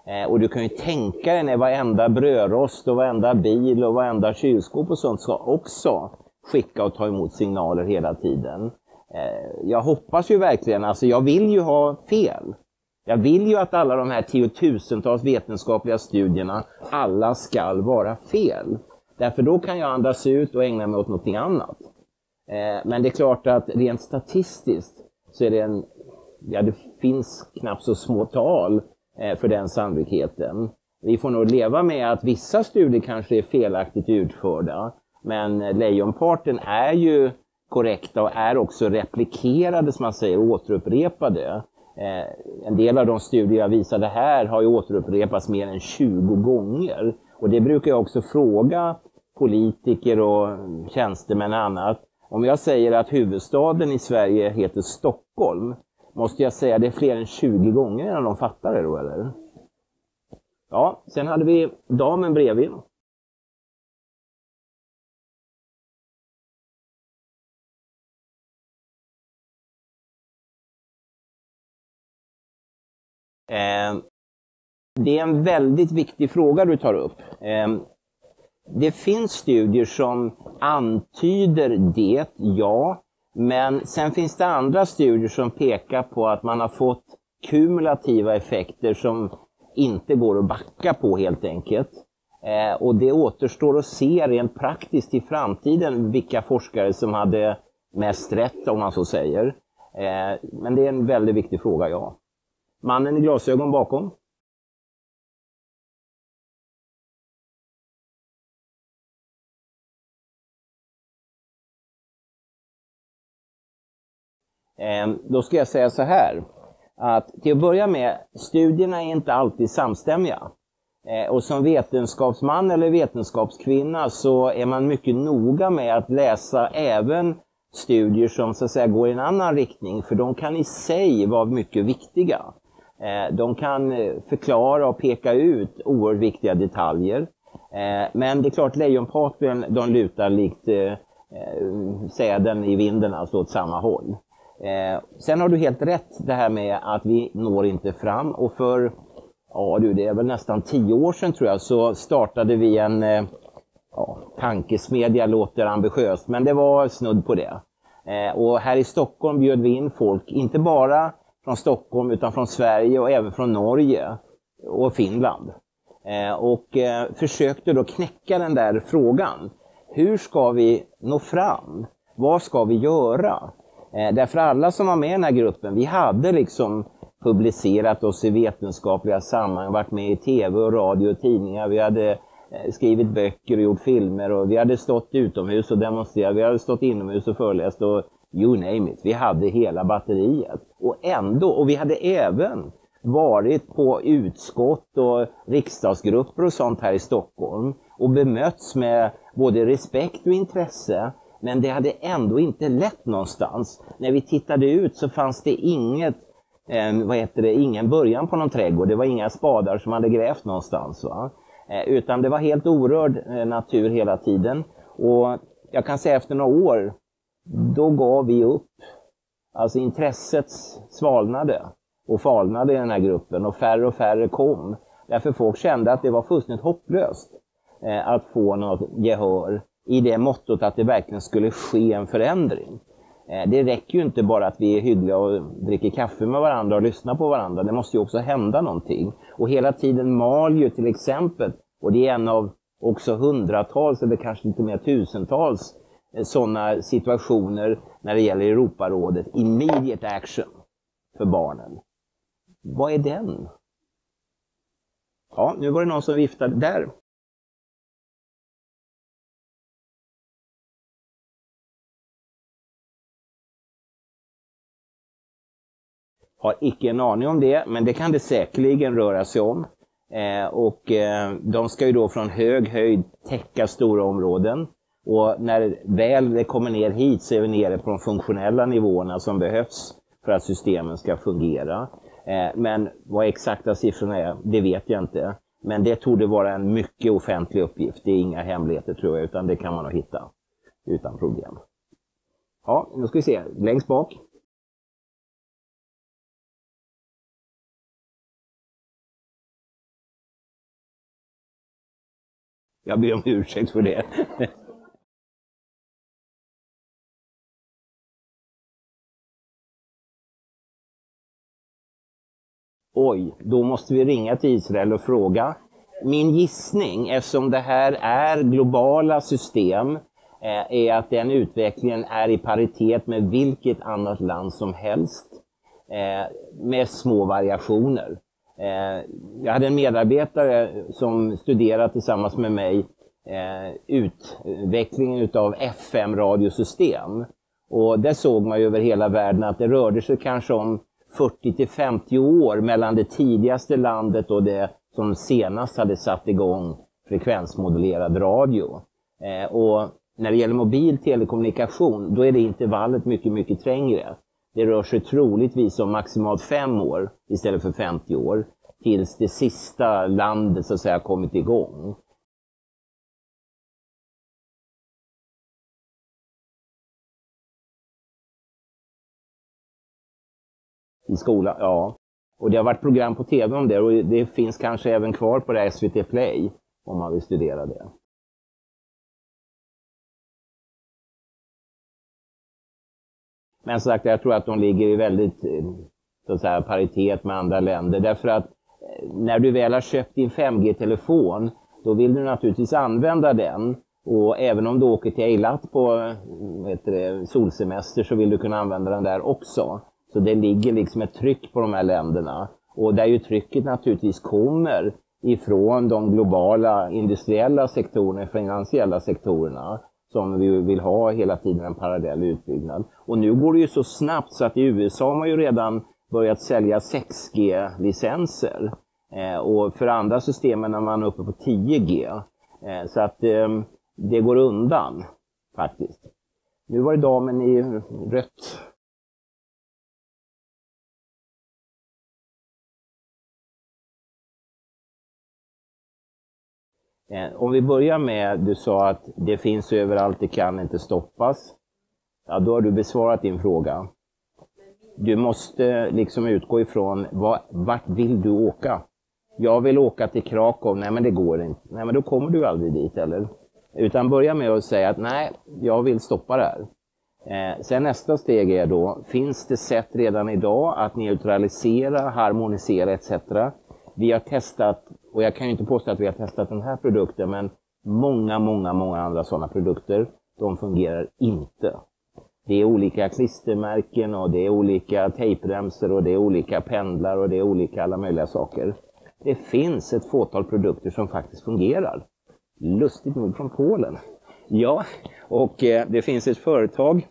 Och du kan ju tänka dig när varenda brödrost och varenda bil och varenda kylskåp och sånt ska också skicka och ta emot signaler hela tiden. Jag hoppas ju verkligen, alltså jag vill ju ha fel. Jag vill ju att alla de här tiotusentals vetenskapliga studierna, alla ska vara fel. Därför då kan jag andas ut och ägna mig åt någonting annat. Men det är klart att rent statistiskt så är det det finns knappt så små tal för den sannolikheten. Vi får nog leva med att vissa studier kanske är felaktigt utförda. Men lejonparten är ju korrekta och är också replikerade, som man säger, återupprepade. En del av de studier jag visade här har ju återupprepats mer än 20 gånger. Och det brukar jag också fråga politiker och tjänstemän och annat. Om jag säger att huvudstaden i Sverige heter Stockholm, måste jag säga det fler än 20 gånger innan de fattar det då, eller? Ja, sen hade vi damen bredvid. Det är en väldigt viktig fråga du tar upp. Det finns studier som antyder det, ja. Men sen finns det andra studier som pekar på att man har fått kumulativa effekter som inte går att backa på helt enkelt. Och det återstår att se rent praktiskt i framtiden vilka forskare som hade mest rätt, om man så säger. Men det är en väldigt viktig fråga, ja. Mannen i glasögon bakom. Då ska jag säga så här, att till att börja med, studierna är inte alltid samstämmiga. Och som vetenskapsman eller vetenskapskvinna så är man mycket noga med att läsa även studier som så att säga går i en annan riktning, för de kan i sig vara mycket viktiga. De kan förklara och peka ut oerhört viktiga detaljer. Men det är klart, lejonparten de lutar likt säden i vinden, alltså åt samma håll. Sen har du helt rätt det här med att vi når inte fram, och för det är väl nästan 10 år sedan tror jag, så startade vi en tankesmedja, låter ambitiöst, men det var snudd på det. Och här i Stockholm bjöd vi in folk, inte bara från Stockholm utan från Sverige och även från Norge och Finland. Och försökte då knäcka den där frågan. Hur ska vi nå fram? Vad ska vi göra? Därför alla som var med i den här gruppen, vi hade liksom publicerat oss i vetenskapliga sammanhang, varit med i tv och radio och tidningar, vi hade skrivit böcker och gjort filmer, och vi hade stått utomhus och demonstrerat, vi hade stått inomhus och föreläst och you name it, vi hade hela batteriet. Och vi hade även varit på utskott och riksdagsgrupper och sånt här i Stockholm och bemötts med både respekt och intresse. Men det hade ändå inte lett någonstans. När vi tittade ut så fanns det ingen början på någon trädgård. Det var inga spadar som hade grävt någonstans, va? Utan det var helt orörd natur hela tiden. Och jag kan säga efter några år, då gav vi upp. Alltså intresset svalnade och falnade i den här gruppen, och färre kom. Därför folk kände att det var fullständigt hopplöst att få något gehör i det mottot att det verkligen skulle ske en förändring. Det räcker ju inte bara att vi är hyggliga och dricker kaffe med varandra och lyssnar på varandra. Det måste ju också hända någonting. Och hela tiden mal ju till exempel, och det är en av också hundratals eller kanske lite mer tusentals sådana situationer när det gäller Europarådet. Immediate action för barnen. Vad är den? Ja, nu var det någon som viftade där. Har icke en aning om det, men det kan det säkerligen röra sig om. De ska ju då från hög höjd täcka stora områden. Och när väl det kommer ner hit så är vi nere på de funktionella nivåerna som behövs för att systemen ska fungera. Men vad exakta siffrorna är, det vet jag inte. Men det torde vara en mycket offentlig uppgift. Det är inga hemligheter tror jag, utan det kan man nog hitta utan problem. Ja, nu ska vi se. Längst bak. Jag ber om ursäkt för det. Oj, då måste vi ringa till Israel och fråga. Min gissning, eftersom det här är globala system, är att den utvecklingen är i paritet med vilket annat land som helst. Med små variationer. Jag hade en medarbetare som studerade tillsammans med mig utvecklingen av FM-radiosystem. Och där såg man ju över hela världen att det rörde sig kanske om 40 till 50 år mellan det tidigaste landet och det som senast hade satt igång frekvensmodulerad radio. Och när det gäller mobil telekommunikation, då är det intervallet mycket, mycket trängre. Det rör sig troligtvis om maximalt 5 år istället för 50 år tills det sista landet så att säga kommit igång. I skolan, ja. Och det har varit program på tv om det och det finns kanske även kvar på det SVT Play om man vill studera det. Men som sagt, jag tror att de ligger i väldigt så att säga, paritet med andra länder. Därför att när du väl har köpt din 5G-telefon, då vill du naturligtvis använda den. Och även om du åker till Eilat på solsemester så vill du kunna använda den där också. Så det ligger liksom ett tryck på de här länderna. Och där ju trycket naturligtvis kommer ifrån de globala industriella sektorerna, finansiella sektorerna. Som vi vill ha hela tiden en parallell utbyggnad. Och nu går det ju så snabbt så att i USA har man ju redan börjat sälja 6G-licenser. Och för andra systemen är man uppe på 10G. Så att det går undan faktiskt. Nu var det damen i rött. Om vi börjar med, du sa att det finns överallt, det kan inte stoppas. Ja, då har du besvarat din fråga. Du måste liksom utgå ifrån, vart vill du åka? Jag vill åka till Krakow, nej men det går inte. Nej men då kommer du aldrig dit eller? Utan börja med att säga att nej, jag vill stoppa det här. Sen nästa steg är då, finns det sätt redan idag att neutralisera, harmonisera etc. Vi har testat, och jag kan ju inte påstå att vi har testat den här produkten, men många andra sådana produkter, de fungerar inte. Det är olika klistermärken och det är olika tejpremsor och det är olika pendlar och det är olika alla möjliga saker. Det finns ett fåtal produkter som faktiskt fungerar. Lustigt nog från Polen. Ja, och det finns ett företag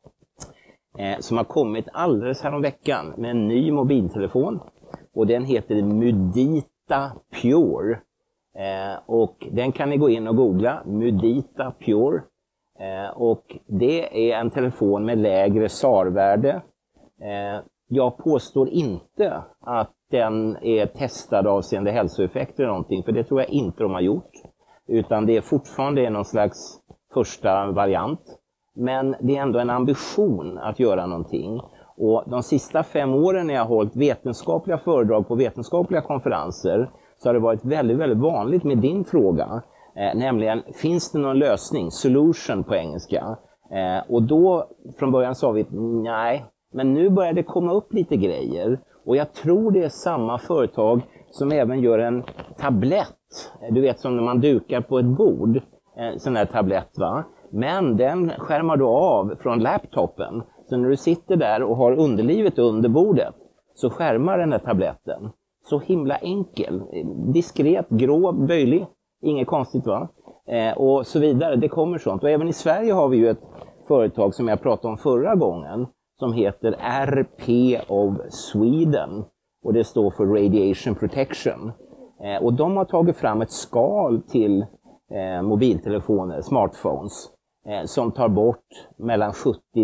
som har kommit alldeles häromveckan med en ny mobiltelefon. Och den heter Mudita Pure. Och den kan ni gå in och googla. Mudita Pure. Och det är en telefon med lägre SAR-värde. Jag påstår inte att den är testad avseende hälsoeffekter eller någonting. För det tror jag inte de har gjort. Utan det är fortfarande någon slags första variant. Men det är ändå en ambition att göra någonting. Och de sista 5 åren när jag har hållit vetenskapliga föredrag på vetenskapliga konferenser så har det varit väldigt, väldigt vanligt med din fråga. Nämligen, finns det någon lösning? Solution på engelska. Och då från början sa vi nej, men nu börjar det komma upp lite grejer. Och jag tror det är samma företag som även gör en tablett. Du vet som när man dukar på ett bord. Sån här tablett va. Men den skärmar då av från laptopen. Så när du sitter där och har underlivet under bordet så skärmar den här tabletten. Så himla enkel. Diskret, grå, böjlig. Inget konstigt va? Och så vidare. Det kommer sånt. Och även i Sverige har vi ju ett företag som jag pratade om förra gången. Som heter RP of Sweden. Och det står för Radiation Protection. Och de har tagit fram ett skal till mobiltelefoner, smartphones. Som tar bort mellan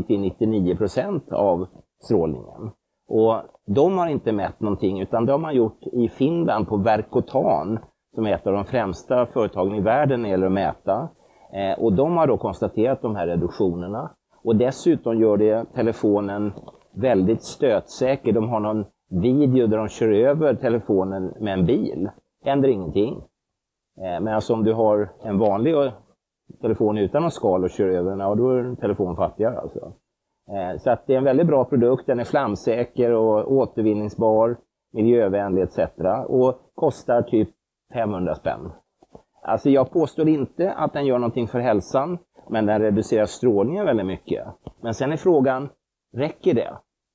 70-99% av strålningen. Och de har inte mätt någonting utan de har gjort i Finland på Verkotan som är ett av de främsta företagen i världen när det gäller att mäta. Och de har då konstaterat de här reduktionerna. Och dessutom gör det telefonen väldigt stötsäker. De har någon video där de kör över telefonen med en bil. Händer ingenting. Men alltså om du har en vanlig telefon utan någon skal och kör över den, ja, då är en telefon fattigare alltså. Så att det är en väldigt bra produkt, den är flamsäker och återvinningsbar, miljövänlig etc. Och kostar typ 500 spänn. Alltså jag påstår inte att den gör någonting för hälsan, men den reducerar strålningen väldigt mycket. Men sen är frågan, räcker det?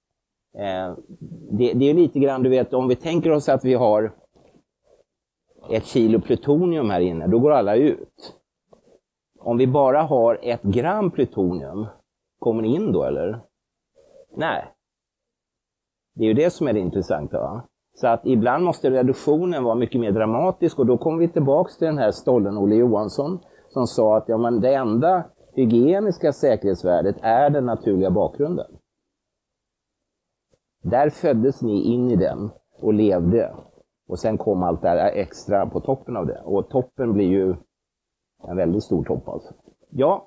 Det är lite grann, du vet, om vi tänker oss att vi har 1 kilo plutonium här inne, då går alla ut. Om vi bara har 1 gram plutonium, kommer ni in då eller? Nej. Det är ju det som är det intressanta, va? Så att ibland måste reduktionen vara mycket mer dramatisk, och då kommer vi tillbaks till den här stollen Olle Johansson som sa att ja, men det enda hygieniska säkerhetsvärdet är den naturliga bakgrunden. Där föddes ni in i den och levde, och sen kom allt det här extra på toppen av det, och toppen blir ju en väldigt stor topp alltså. Ja.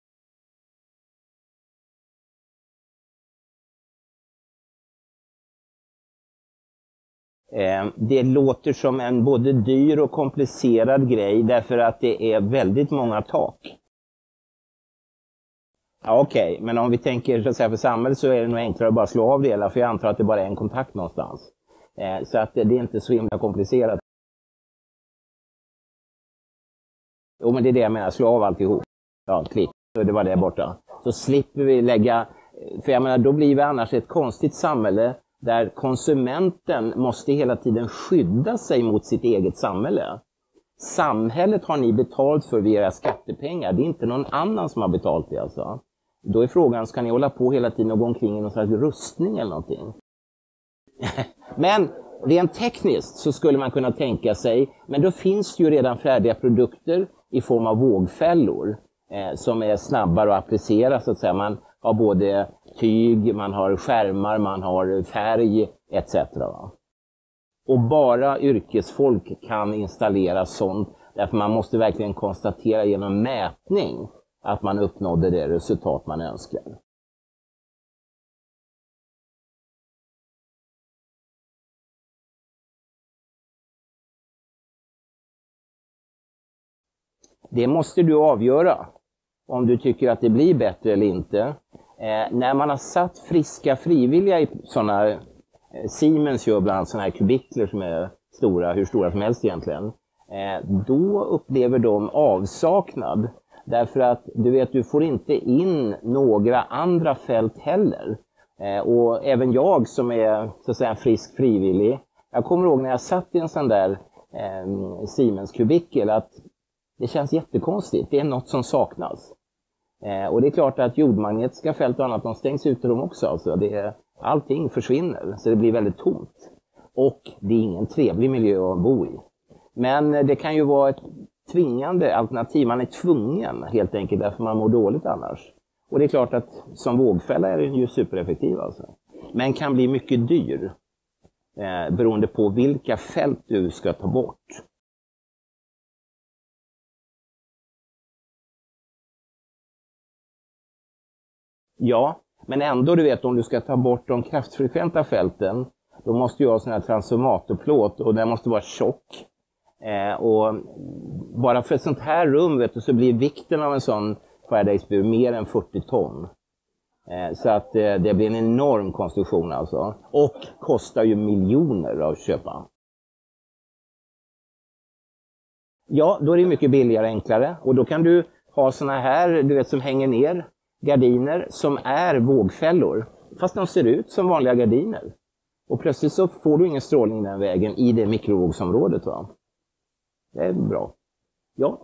Det låter som en både dyr och komplicerad grej därför att det är väldigt många tak. Ja, okej, men om vi tänker så att säga, för samhället så är det nog enklare att bara slå av det hela, för jag antar att det bara är en kontakt någonstans. Så att det är inte så himla komplicerat. Jo, men det är det jag menar, slå av alltihop. Ja, klick, så det var det borta. Så slipper vi lägga, för jag menar, då blir vi annars ett konstigt samhälle där konsumenten måste hela tiden skydda sig mot sitt eget samhälle. Samhället har ni betalt för via era skattepengar, det är inte någon annan som har betalt det alltså. Då är frågan, ska ni hålla på hela tiden och gå omkring i någon slags rustning eller någonting? Men rent tekniskt så skulle man kunna tänka sig, men då finns det ju redan färdiga produkter i form av vågfällor som är snabbare att applicera så att säga. Man har både tyg, man har skärmar, man har färg etc. Och bara yrkesfolk kan installera sånt, därför man måste verkligen konstatera genom mätning att man uppnådde det resultat man önskar. Det måste du avgöra om du tycker att det blir bättre eller inte. När man har satt friska frivilliga i sådana, Siemens gör bland annat sådana här kubikler som är stora, hur stora som helst egentligen. Då upplever de avsaknad. Därför att du vet, du får inte in några andra fält heller. Och även jag som är så att säga frisk frivillig, jag kommer ihåg när jag satt i en sån där Siemens kubikel att det känns jättekonstigt. Det är något som saknas. Och det är klart att jordmagnetiska fält och annat, de stängs ute dem också. Alltså allting försvinner, så det blir väldigt tomt. Och det är ingen trevlig miljö att bo i. Men det kan ju vara ett tvingande alternativ. Man är tvungen helt enkelt därför man mår dåligt annars. Och det är klart att som vågfälla är den ju supereffektiv alltså. Men kan bli mycket dyr. Beroende på vilka fält du ska ta bort. Ja, men ändå du vet, om du ska ta bort de kraftfrekventa fälten, då måste du ha sån här transformatorplåt och den måste vara tjock. Och bara för ett sånt här rum vet du, så blir vikten av en sån Faradaysbur mer än 40 ton. Så att det blir en enorm konstruktion alltså. Och kostar ju miljoner att köpa. Ja, då är det mycket billigare och enklare. Och då kan du ha såna här, du vet, som hänger ner. Gardiner som är vågfällor, fast de ser ut som vanliga gardiner. Och plötsligt så får du ingen strålning den vägen i det mikrovågsområdet, va? Det är bra. Ja.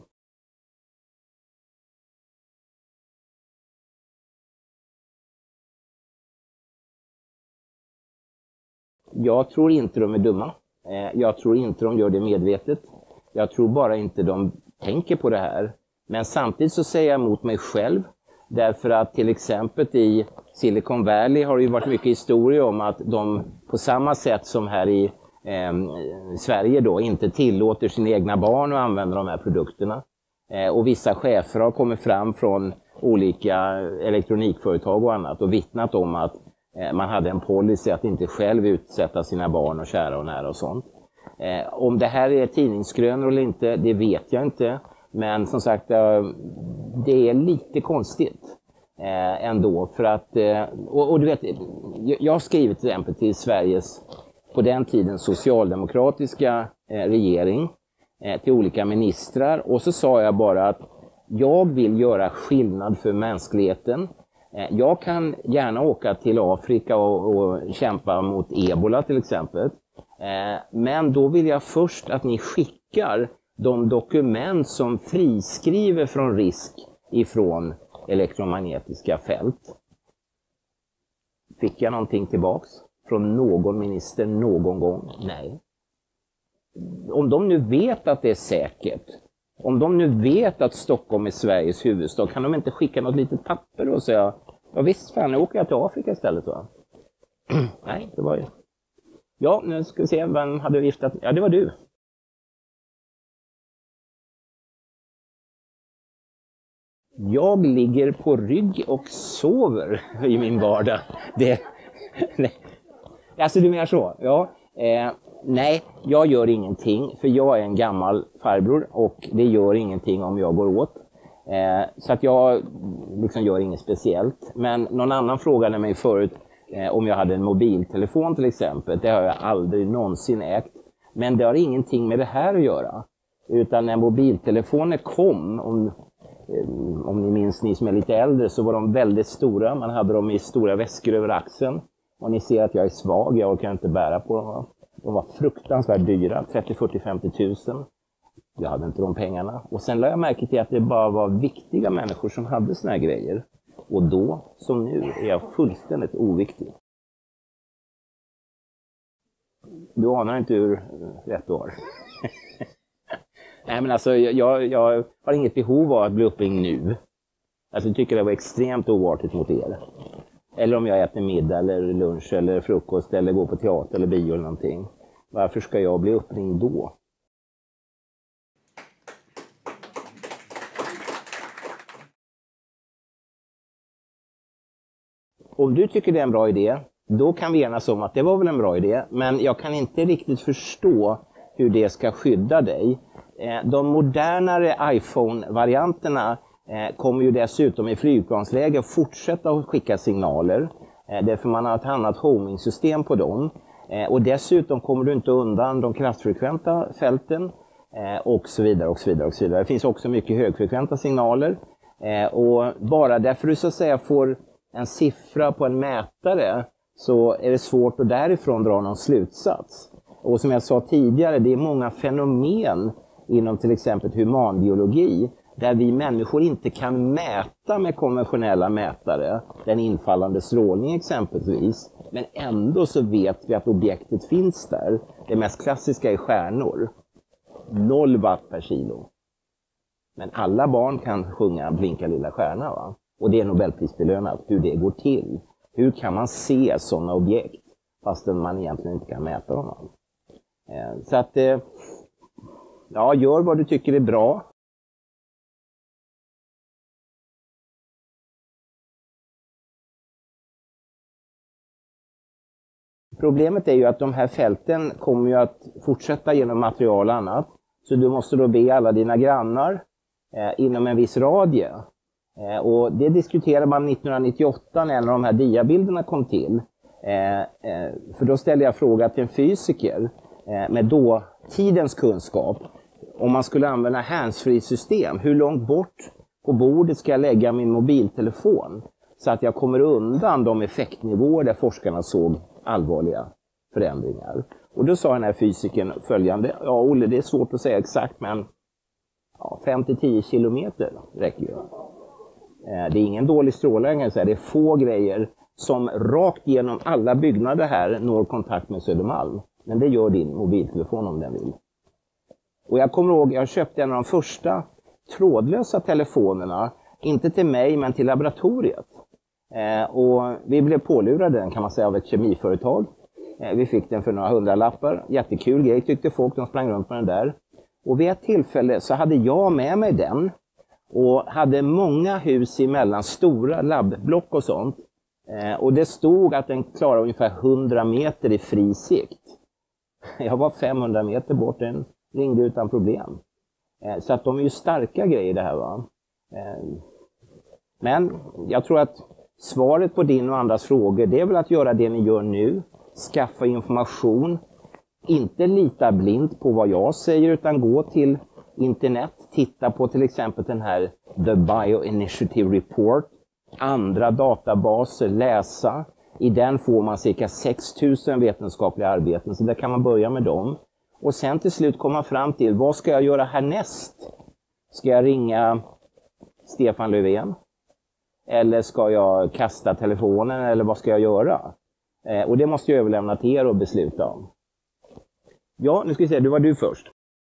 Jag tror inte de är dumma. Jag tror inte de gör det medvetet. Jag tror bara inte de tänker på det här. Men samtidigt så säger jag emot mig själv. Därför att till exempel i Silicon Valley har det ju varit mycket historia om att de på samma sätt som här i Sverige då inte tillåter sina egna barn att använda de här produkterna. Och vissa chefer har kommit fram från olika elektronikföretag och annat och vittnat om att man hade en policy att inte själv utsätta sina barn och kära och nära och sånt. Om det här är tidningsskrönor eller inte, det vet jag inte. Men som sagt, det är lite konstigt ändå. För att, och du vet, jag har skrivit till exempel till Sveriges, på den tiden, socialdemokratiska regering, till olika ministrar. Och så sa jag bara att jag vill göra skillnad för mänskligheten. Jag kan gärna åka till Afrika och kämpa mot Ebola till exempel. Men då vill jag först att ni skickar de dokument som friskriver från risk ifrån elektromagnetiska fält. Fick jag någonting tillbaks från någon minister någon gång? Nej. Om de nu vet att det är säkert, om de nu vet att Stockholm är Sveriges huvudstad, kan de inte skicka något litet papper och säga, ja visst fan, nu åker jag till Afrika istället va? Nej, det var ju... Ja, nu ska vi se, vem hade viftat? Ja, det var du. Jag ligger på rygg och sover i min vardag. Alltså du menar så? Ja. Nej, jag gör ingenting. För jag är en gammal farbror och det gör ingenting om jag går åt. Så att jag liksom gör inget speciellt. Men någon annan frågade mig förut om jag hade en mobiltelefon till exempel. Det har jag aldrig någonsin ägt. Men det har ingenting med det här att göra. Utan när mobiltelefoner kom, om ni minns, ni som är lite äldre, så var de väldigt stora. Man hade dem i stora väskor över axeln. Och ni ser att jag är svag, jag orkar inte bära på dem. De var fruktansvärt dyra, 30, 40, 50 tusen. Jag hade inte de pengarna. Och sen lade jag märke till att det bara var viktiga människor som hade såna här grejer. Och då, som nu, är jag fullständigt oviktig. Du anar inte hur rätt du har. Nej men alltså, jag har inget behov av att bli uppringd nu. Alltså jag tycker det var extremt oartigt mot er. Eller om jag äter middag eller lunch eller frukost eller går på teater eller bio eller någonting. Varför ska jag bli uppringd då? Om du tycker det är en bra idé, då kan vi enas om att det var väl en bra idé. Men jag kan inte riktigt förstå hur det ska skydda dig. De modernare iPhone-varianterna kommer ju dessutom i flygplansläge att fortsätta att skicka signaler. Därför man har ett annat homing-system på dem. Och dessutom kommer du inte undan de kraftfrekventa fälten och så vidare och så vidare och så vidare. Det finns också mycket högfrekventa signaler. Och bara därför du så att säga får en siffra på en mätare så är det svårt att därifrån dra någon slutsats. Och som jag sa tidigare, det är många fenomen inom till exempel humanbiologi där vi människor inte kan mäta med konventionella mätare den infallande strålning exempelvis. Men ändå så vet vi att objektet finns där. Det mest klassiska är stjärnor. 0 watt per kilo. Men alla barn kan sjunga Blinka lilla stjärna va? Och det är Nobelprisbelönat hur det går till. Hur kan man se sådana objekt fastän man egentligen inte kan mäta dem? Så att, ja, gör vad du tycker är bra. Problemet är ju att de här fälten kommer ju att fortsätta genom material och annat. Så du måste då be alla dina grannar inom en viss radie. Och det diskuterade man 1998 när en av de här diabilderna kom till. För då ställde jag fråga till en fysiker med dåtidens kunskap. Om man skulle använda handsfree-system, hur långt bort på bordet ska jag lägga min mobiltelefon? Så att jag kommer undan de effektnivåer där forskarna såg allvarliga förändringar. Och då sa den här fysikern följande. Ja Olle, det är svårt att säga exakt men 5-10 kilometer räcker ju. Det är ingen dålig strålning, det är få grejer som rakt genom alla byggnader här når kontakt med Södermalm. Men det gör din mobiltelefon om den vill. Och jag kommer ihåg, jag köpte en av de första trådlösa telefonerna, inte till mig men till laboratoriet. Och vi blev pålurade den kan man säga av ett kemiföretag. Vi fick den för några 100-lappar, jättekul grej tyckte folk, de sprang runt med den där. Och vid ett tillfälle så hade jag med mig den. Och hade många hus emellan, stora labbblock och sånt. Och det stod att den klarar ungefär 100 meter i fri sikt. Jag var 500 meter bort, den ringde utan problem. Så att de är ju starka grejer det här, va. Men jag tror att svaret på din och andras frågor, det är väl att göra det ni gör nu. Skaffa information. Inte lita blint på vad jag säger, utan gå till internet. Titta på till exempel den här The Bioinitiative Report. Andra databaser, läsa. I den får man cirka 6000 vetenskapliga arbeten, så där kan man börja med dem. Och sen till slut komma fram till, vad ska jag göra härnäst? Ska jag ringa Stefan Löfven? Eller ska jag kasta telefonen, eller vad ska jag göra? Och det måste jag överlämna till er och besluta om. Ja, nu ska vi se, det var du först.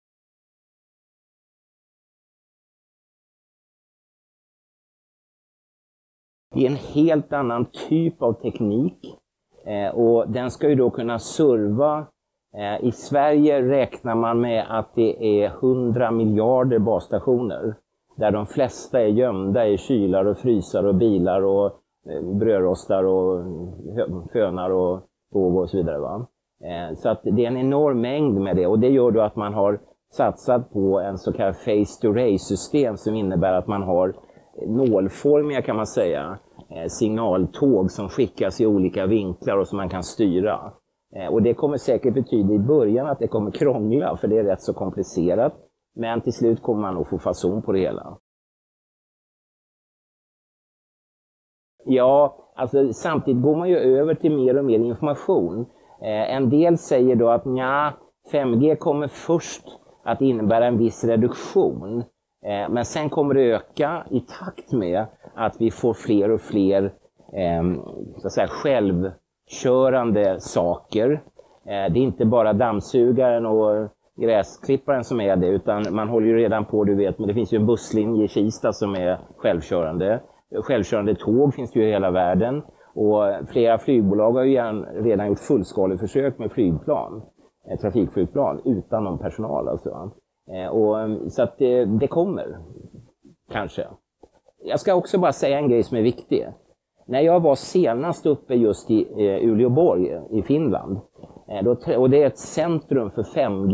Det är en helt annan typ av teknik. Och den ska ju då kunna serva. I Sverige räknar man med att det är 100 miljarder basstationer. Där de flesta är gömda i kylar och frysar och bilar och brödrostar och fönar och tåg och så vidare, va. Så att det är en enorm mängd med det, och det gör då att man har satsat på en så kallad face-to-race-system som innebär att man har nålformiga, kan man säga, signaltåg som skickas i olika vinklar och som man kan styra. Och det kommer säkert betyda i början att det kommer krångla, för det är rätt så komplicerat. Men till slut kommer man nog få fason på det hela. Ja, alltså samtidigt går man ju över till mer och mer information. En del säger då att 5G kommer först att innebära en viss reduktion. Men sen kommer det öka i takt med att vi får fler och fler så att säga, självkörande saker. Det är inte bara dammsugaren och gräsklipparen som är det, utan man håller ju redan på, du vet, men det finns ju en busslinje i Kista som är självkörande. Självkörande tåg finns det ju i hela världen, och flera flygbolag har ju redan gjort fullskaleförsök med flygplan, trafikflygplan, utan någon personal alltså. Så att det kommer, kanske. Jag ska också bara säga en grej som är viktig. När jag var senast uppe just i Uleåborg i Finland, och det är ett centrum för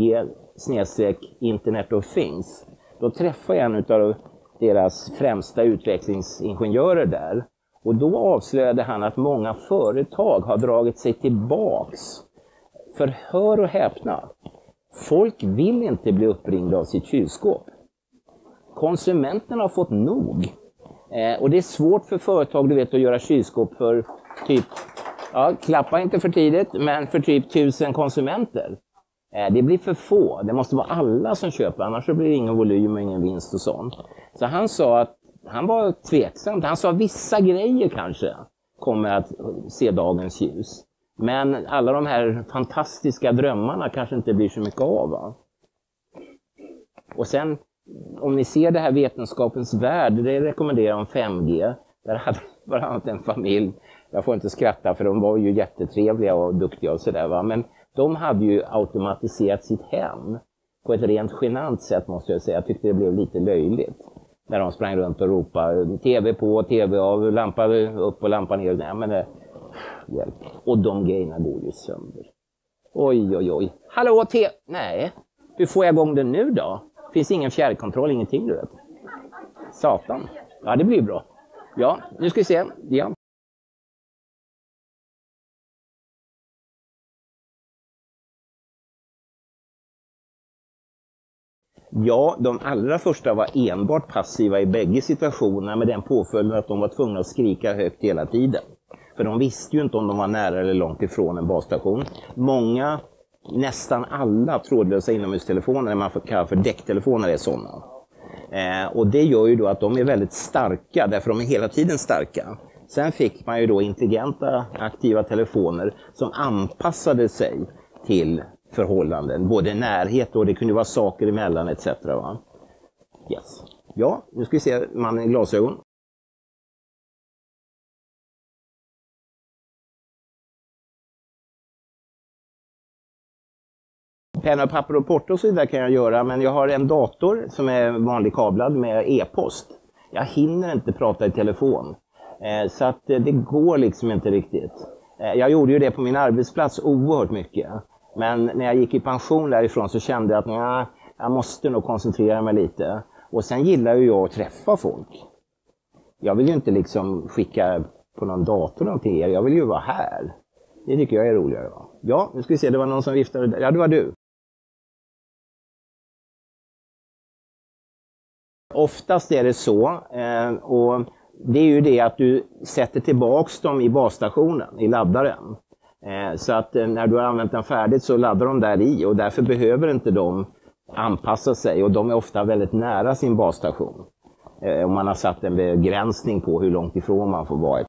5G/Internet of Things, då träffade jag en av deras främsta utvecklingsingenjörer där. Och då avslöjade han att många företag har dragit sig tillbaks. För hör och häpna, folk vill inte bli uppringda av sitt kylskåp. Konsumenterna har fått nog. Och det är svårt för företag, du vet, att göra kylskåp för typ, klappa inte för tidigt, men för typ 1000 konsumenter. Det blir för få. Det måste vara alla som köper, annars så blir det ingen volym och ingen vinst och sånt. Så han sa att han var tveksam. Han sa att vissa grejer kanske kommer att se dagens ljus. Men alla de här fantastiska drömmarna kanske inte blir så mycket av, va? Och sen, om ni ser det här Vetenskapens värld, det rekommenderar om 5G. Där hade bland annat en familj, jag får inte skratta för de var ju jättetrevliga och duktiga och sådär, va. Men de hade ju automatiserat sitt hem på ett rent genant sätt, måste jag säga. Jag tyckte det blev lite löjligt. När de sprang runt och ropade TV på, TV av, lampa upp och lampa ner. Nej, men hjälp. Och de grejerna går ju sönder. Oj, oj, oj. Hallå, nej. Hur får jag igång den nu då? Finns ingen fjärrkontroll, ingenting, du vet. Satan. Ja, det blir bra. Ja, nu ska vi se. Ja. Ja, de allra första var enbart passiva i bägge situationerna, med den påföljden att de var tvungna att skrika högt hela tiden. För de visste ju inte om de var nära eller långt ifrån en basstation. Många, nästan alla trådlösa inomhustelefoner, man får kalla för däcktelefoner, är sådana. Och det gör ju då att de är väldigt starka, därför de är hela tiden starka. Sen fick man ju då intelligenta aktiva telefoner som anpassade sig till förhållanden, både närhet och det kunde vara saker emellan etc. Va? Yes. Ja, nu ska vi se mannen i glasögon. Penna, papper och porto och så vidare kan jag göra, men jag har en dator som är vanlig kablad med e-post. Jag hinner inte prata i telefon, så att det går liksom inte riktigt. Jag gjorde ju det på min arbetsplats oerhört mycket. Men när jag gick i pension därifrån så kände jag att jag måste nog koncentrera mig lite. Och sen gillar ju jag att träffa folk. Jag vill ju inte liksom skicka på någon dator någonting. Jag vill ju vara här. Det tycker jag är roligare. Ja, nu ska vi se, det var någon som viftade. Ja, det var du. Oftast är det så, och det är ju det att du sätter tillbaks dem i basstationen, i laddaren. Så att när du har använt den färdigt så laddar de där i, och därför behöver inte de anpassa sig, och de är ofta väldigt nära sin basstation. Om man har satt en begränsning på hur långt ifrån man får vara.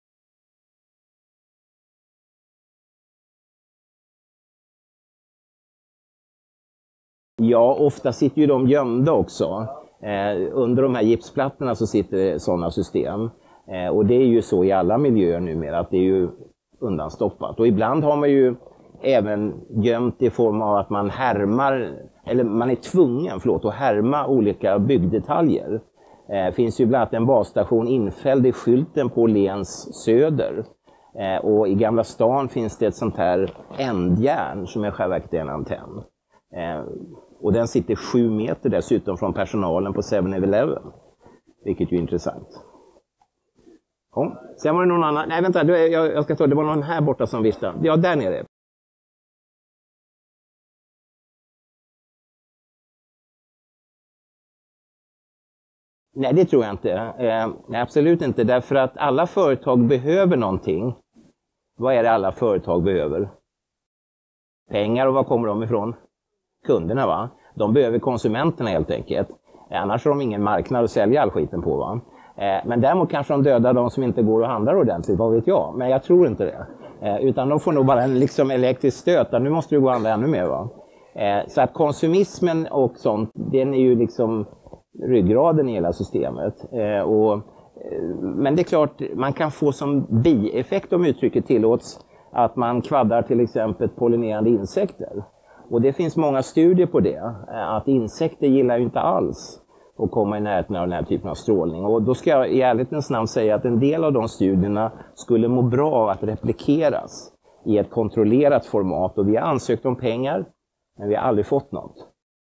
Ja, ofta sitter ju de gömda också. Under de här gipsplattorna så sitter sådana system. Och det är ju så i alla miljöer numera, att det är ju undanstoppat. Och ibland har man ju även gömt i form av att man härmar, eller man är tvungen, att härma olika byggdetaljer. Finns ju bland annat en basstation infälld i skylten på Lens söder. Och i Gamla stan finns det ett sånt här ändjärn som är själva verket en antenn. Och den sitter 7 meter dessutom från personalen på 7-Eleven. Vilket ju är intressant. Ja, sen var det någon annan. Nej, vänta, jag ska ta, det var någon här borta som viftade. Ja, där nere. Nej, det tror jag inte. Nej, absolut inte. Därför att alla företag behöver någonting. Vad är det alla företag behöver? Pengar, och var kommer de ifrån? Kunderna, va? De behöver konsumenterna helt enkelt. Annars har de ingen marknad att sälja all skiten på, va? Men däremot kanske de dödar de som inte går och handlar ordentligt, vad vet jag. Men jag tror inte det. Utan de får nog bara en liksom elektrisk stöt. Nu måste du gå och handla ännu mer, va? Så att konsumismen och sånt, den är ju liksom ryggraden i hela systemet. Men det är klart, man kan få som bieffekt, om uttrycket tillåts, att man kvaddar till exempel pollinerande insekter. Och det finns många studier på det, att insekter gillar ju inte alls att komma i närheten av den här typen av strålning. Och då ska jag i ärlighetens namn säga att en del av de studierna skulle må bra av att replikeras i ett kontrollerat format. Och vi har ansökt om pengar, men vi har aldrig fått något.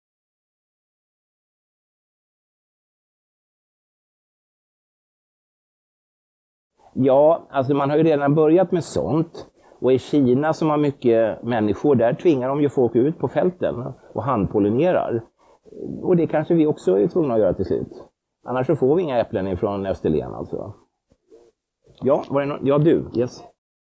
Ja, alltså man har ju redan börjat med sånt. Och i Kina, som har mycket människor, där tvingar de ju folk ut på fälten och handpollinerar. Och det kanske vi också är tvungna att göra till slut. Annars så får vi inga äpplen ifrån Österlen alltså. Ja, var det någon? Ja, du. Yes.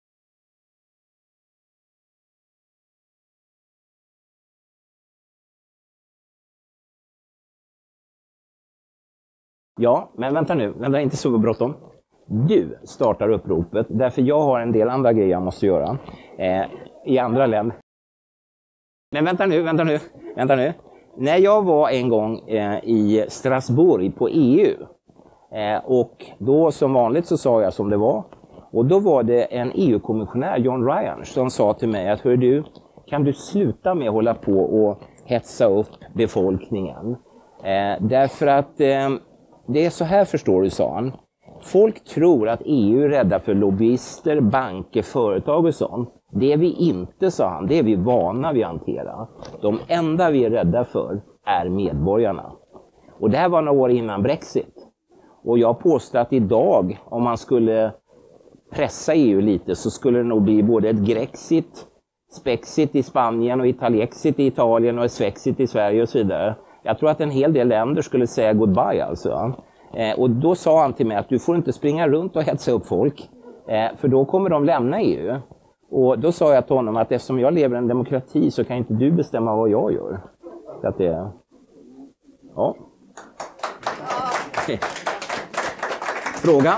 Ja, men vänta nu. Vänta, inte så bråttom. Du startar uppropet, därför jag har en del andra grejer jag måste göra i andra länder. Men vänta nu. När jag var en gång i Strasbourg på EU, och då som vanligt så sa jag som det var, och då var det en EU-kommissionär, John Ryan, som sa till mig att hör du, kan du sluta med att hålla på och hetsa upp befolkningen? Därför att det är så här, förstår du, sa han. Folk tror att EU är rädda för lobbyister, banker, företag och sånt. Det är vi inte, sa han. Det är vi vana vid att hantera. De enda vi är rädda för är medborgarna. Och det här var några år innan Brexit. Och jag påstår att idag, om man skulle pressa EU lite, så skulle det nog bli både ett Grexit, Spexit i Spanien och Italiexit i Italien och ett Svexit i Sverige och så vidare. Jag tror att en hel del länder skulle säga goodbye alltså. Och då sa han till mig att du får inte springa runt och hetsa upp folk, för då kommer de lämna EU. Och då sa jag till honom att eftersom jag lever i en demokrati så kan inte du bestämma vad jag gör. Så att det... Ja. Fråga?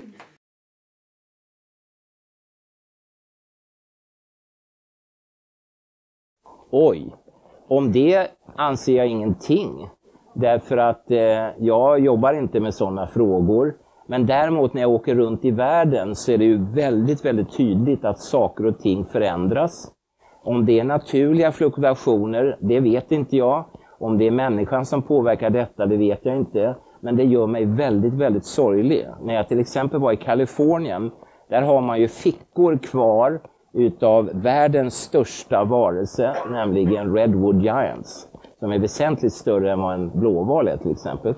Oj, om det anser jag ingenting. Därför att jag jobbar inte med sådana frågor. Men däremot när jag åker runt i världen så är det ju väldigt, väldigt tydligt att saker och ting förändras. Om det är naturliga fluktuationer, det vet inte jag. Om det är människan som påverkar detta, det vet jag inte. Men det gör mig väldigt, väldigt sorglig. När jag till exempel var i Kalifornien, där har man ju fickor kvar utav världens största varelse, nämligen Redwood Giants, som är väsentligt större än vad en blåval är till exempel.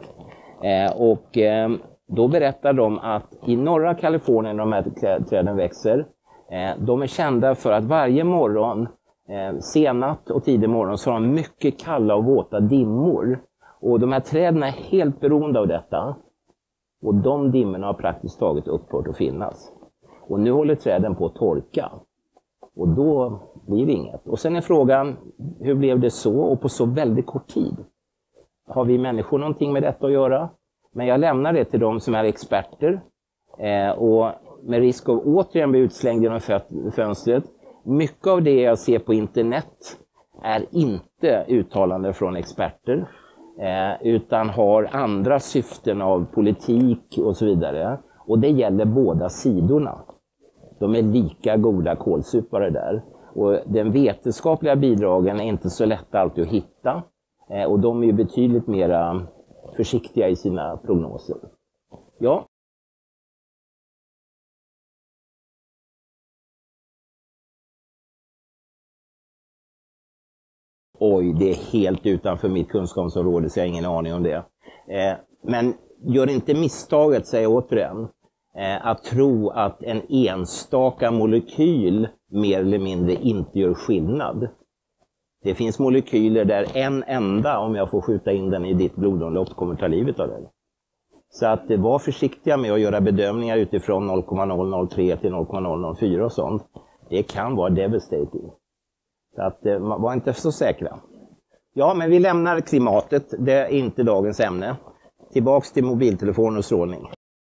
Då berättar de att i norra Kalifornien, de här träden växer, de är kända för att varje morgon, sennatt och tidig morgon, så har de mycket kalla och våta dimmor. Och de här träden är helt beroende av detta. Och de dimmorna har praktiskt taget upphört att finnas. Och nu håller träden på att torka. Och då blir det inget. Och sen är frågan, hur blev det så och på så väldigt kort tid? Har vi människor någonting med detta att göra? Men jag lämnar det till de som är experter. Och med risk av återigen bli utslängd genom fönstret. Mycket av det jag ser på internet är inte uttalande från experter. Utan har andra syften av politik och så vidare. Och det gäller båda sidorna. De är lika goda kålsupare där. Och den vetenskapliga bidragen är inte så lätta alltid att hitta. Och de är ju betydligt mer försiktiga i sina prognoser. Ja. Oj, det är helt utanför mitt kunskapsområde så jag har ingen aning om det. Men gör inte misstaget, säger jag återigen, att tro att en enstaka molekyl mer eller mindre inte gör skillnad. Det finns molekyler där en enda, om jag får skjuta in den i ditt blodomlopp, kommer ta livet av dig. Så att var försiktiga med att göra bedömningar utifrån 0,003 till 0,004 och sånt. Det kan vara devastating. Så att var inte så säkra. Ja, men vi lämnar klimatet. Det är inte dagens ämne. Tillbaks till mobiltelefon och strålning.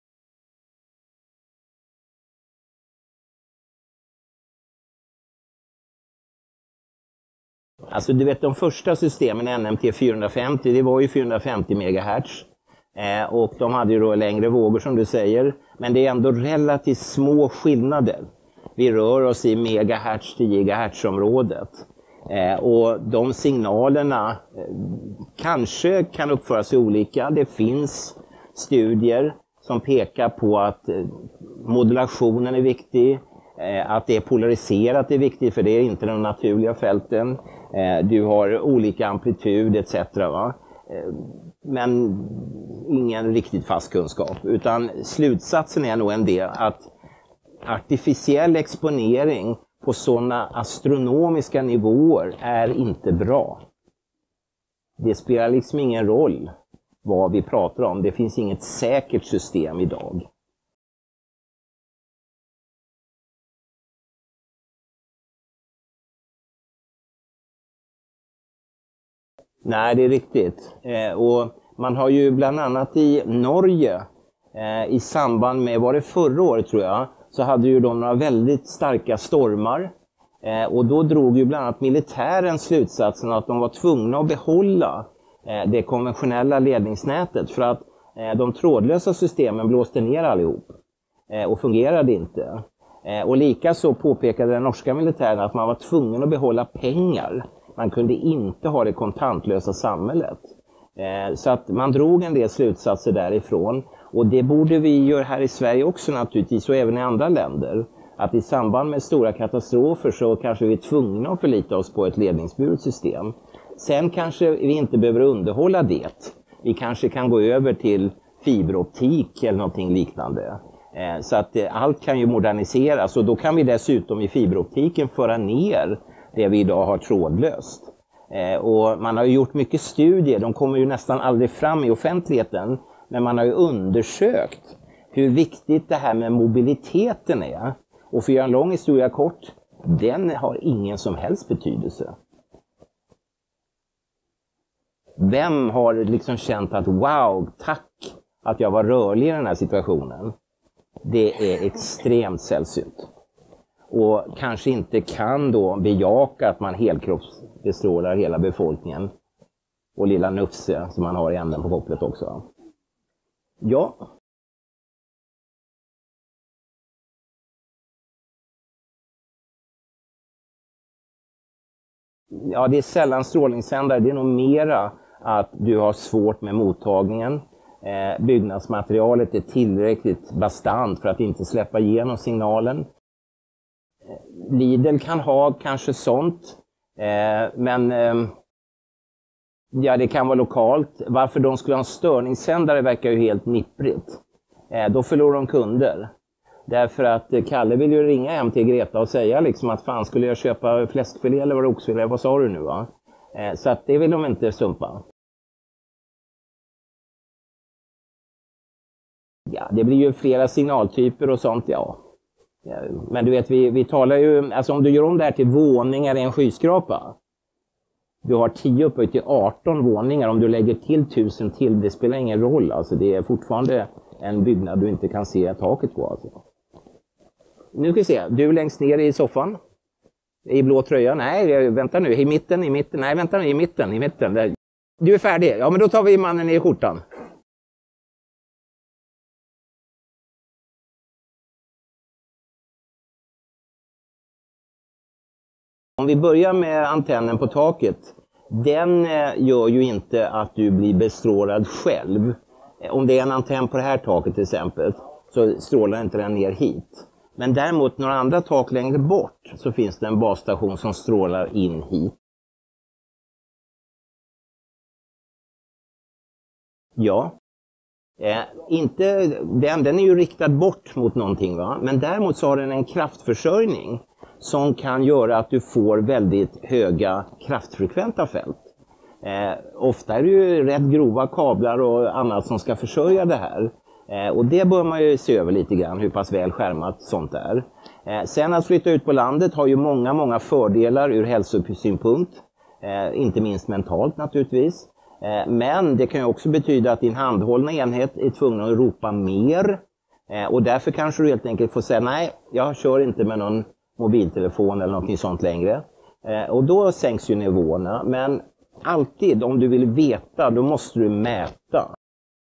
Alltså du vet, de första systemen, NMT 450, det var ju 450 MHz. Och de hade ju då längre vågor som du säger. Men det är ändå relativt små skillnader. Vi rör oss i megahertz till gigahertz-området. Och de signalerna kanske kan uppföra sig olika. Det finns studier som pekar på att modulationen är viktig. Att det är polariserat är viktigt, för det är inte de naturliga fälten. Du har olika amplitud etc. Va? Men ingen riktigt fast kunskap. Utan slutsatsen är nog en del att artificiell exponering på sådana astronomiska nivåer är inte bra. Det spelar liksom ingen roll vad vi pratar om. Det finns inget säkert system idag. Nej, det är riktigt. Och man har ju bland annat i Norge i samband med, var det förra året tror jag, så hade ju de några väldigt starka stormar. Och då drog ju bland annat militären slutsatsen att de var tvungna att behålla det konventionella ledningsnätet för att de trådlösa systemen blåste ner allihop och fungerade inte. Och likaså påpekade den norska militären att man var tvungen att behålla pengar. Man kunde inte ha det kontantlösa samhället. Så att man drog en del slutsatser därifrån. Och det borde vi göra här i Sverige också naturligtvis, och även i andra länder. Att i samband med stora katastrofer så kanske vi är tvungna att förlita oss på ett ledningsburet system. Sen kanske vi inte behöver underhålla det. Vi kanske kan gå över till fiberoptik eller någonting liknande. Så att allt kan ju moderniseras, och då kan vi dessutom i fiberoptiken föra ner det vi idag har trådlöst. Och man har ju gjort mycket studier, de kommer ju nästan aldrig fram i offentligheten, men man har ju undersökt hur viktigt det här med mobiliteten är. Och för att göra en lång historia kort, den har ingen som helst betydelse. Vem har liksom känt att wow, tack att jag var rörlig i den här situationen? Det är extremt sällsynt. Och kanske inte kan då bejaka att man helkroppsbestrålar hela befolkningen. Och lilla nufse som man har i änden på kopplet också. Ja. Ja, det är sällan strålningssändare. Det är nog mera att du har svårt med mottagningen. Byggnadsmaterialet är tillräckligt bastant för att inte släppa igenom signalen. Lidl kan ha kanske sånt. Men ja, det kan vara lokalt. Varför de skulle ha en störningssändare verkar ju helt nipprigt. Då förlorar de kunder. Därför att Kalle vill ju ringa hem till Greta och säga liksom att fan, skulle jag köpa fläskfilé eller oxfilé? Vad sa du nu, va? Så att det vill de inte sumpa. Ja, det blir ju flera signaltyper och sånt, ja. Men du vet, vi talar ju, alltså om du gör om det här till våningar i en skyskrapa. Du har 10 upphöjt till 18 våningar. Om du lägger till 1000 till, det spelar ingen roll. Alltså det är fortfarande en byggnad du inte kan se taket på. Alltså. Nu ska vi se, du längst ner i soffan. I blå tröja. Nej, vänta nu. I mitten. Nej, vänta nu. I mitten. Där. Du är färdig. Ja, men då tar vi mannen i skjortan. Om vi börjar med antennen på taket. Den gör ju inte att du blir bestrålad själv. Om det är en antenn på det här taket till exempel, så strålar inte den ner hit. Men däremot några andra tak längre bort så finns det en basstation som strålar in hit. Ja. Den är ju riktad bort mot någonting, va? Men däremot så har den en kraftförsörjning som kan göra att du får väldigt höga kraftfrekventa fält. Ofta är det ju rätt grova kablar och annat som ska försörja det här. Och det bör man ju se över lite grann, hur pass väl skärmat sånt är. Sen att flytta ut på landet har ju många fördelar ur hälsosynpunkt. Inte minst mentalt naturligtvis. Men det kan ju också betyda att din handhållna enhet är tvungen att ropa mer. Och därför kanske du helt enkelt får säga nej, jag kör inte med någon mobiltelefon eller något sånt längre. Och då sänks ju nivåerna. Men alltid om du vill veta, då måste du mäta.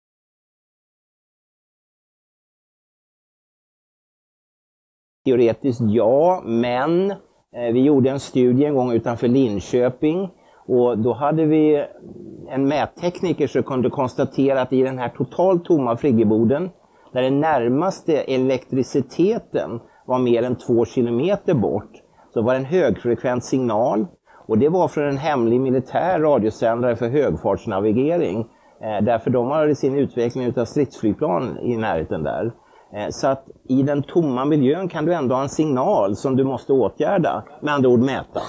Teoretiskt ja, men vi gjorde en studie en gång utanför Linköping. Och då hade vi en mättekniker som kunde konstatera att i den här totalt tomma friggeboden, där den närmaste elektriciteten var mer än 2 kilometer bort, så var det en högfrekvent signal. Och det var från en hemlig militär radiosändare för högfartsnavigering. Därför de har sin utveckling av stridsflygplan i närheten där. Så att i den tomma miljön kan du ändå ha en signal som du måste åtgärda. Med andra ord mäta.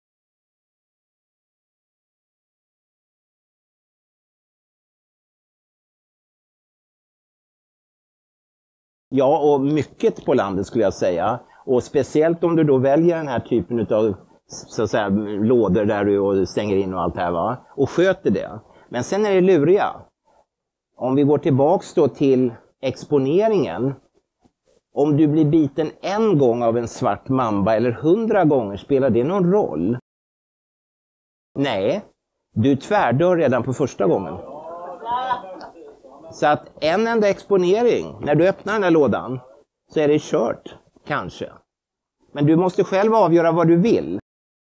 Ja, och mycket på landet skulle jag säga. Och speciellt om du då väljer den här typen av så att säga, lådor där du stänger in och allt det här, va? Och sköter det. Men sen är det luriga. Om vi går tillbaks då till exponeringen. Om du blir biten en gång av en svart mamba eller 100 gånger, spelar det någon roll? Nej, du tvärdör redan på första gången. Så att en enda exponering, när du öppnar den här lådan, så är det kört, kanske. Men du måste själv avgöra vad du vill.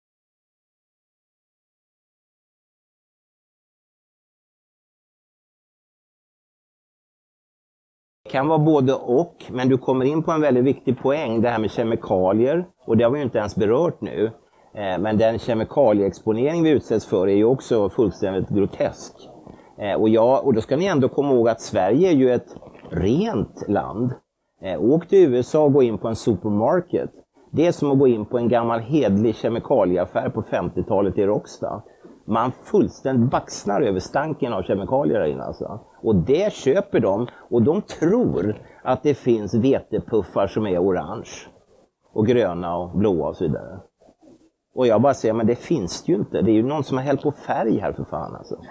Det kan vara både och, men du kommer in på en väldigt viktig poäng, det här med kemikalier. Och det har vi ju inte ens berört nu. Men den kemikalieexponering vi utsätts för är ju också fullständigt grotesk. Och då ska ni ändå komma ihåg att Sverige är ju ett rent land. Åk till USA och gå in på en supermarket. Det är som att gå in på en gammal hedlig kemikalieaffär på 50-talet i Råcksta. Man fullständigt baxnar över stanken av kemikalier in alltså. Och det köper de, och de tror att det finns vetepuffar som är orange. Och gröna och blåa och så vidare. Och jag bara säger, men det finns ju inte. Det är ju någon som har hällt på färg här för fan alltså.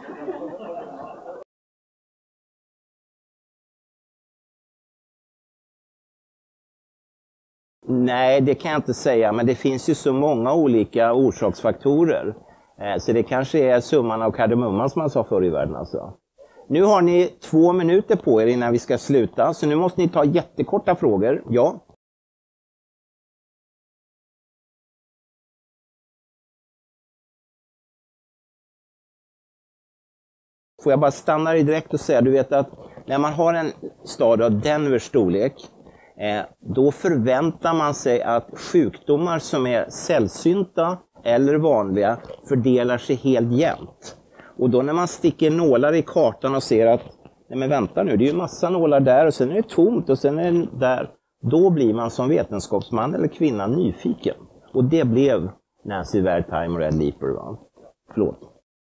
Nej, det kan jag inte säga, men det finns ju så många olika orsaksfaktorer. Så det kanske är summan av kardemumman som man sa förr i världen alltså. Nu har ni 2 minuter på er innan vi ska sluta, så nu måste ni ta jättekorta frågor. Ja. Får jag bara stanna dig direkt och säga, du vet att när man har en stad av Denvers storlek, Då förväntar man sig att sjukdomar som är sällsynta eller vanliga fördelar sig helt jämnt. Och då när man sticker nålar i kartan och ser att, nej men vänta nu, det är ju massa nålar där och sen är det tomt och sen är det där. Då blir man som vetenskapsman eller kvinna nyfiken. Och det blev Nancy Wertheimer och Ed Leeper. Va? Förlåt.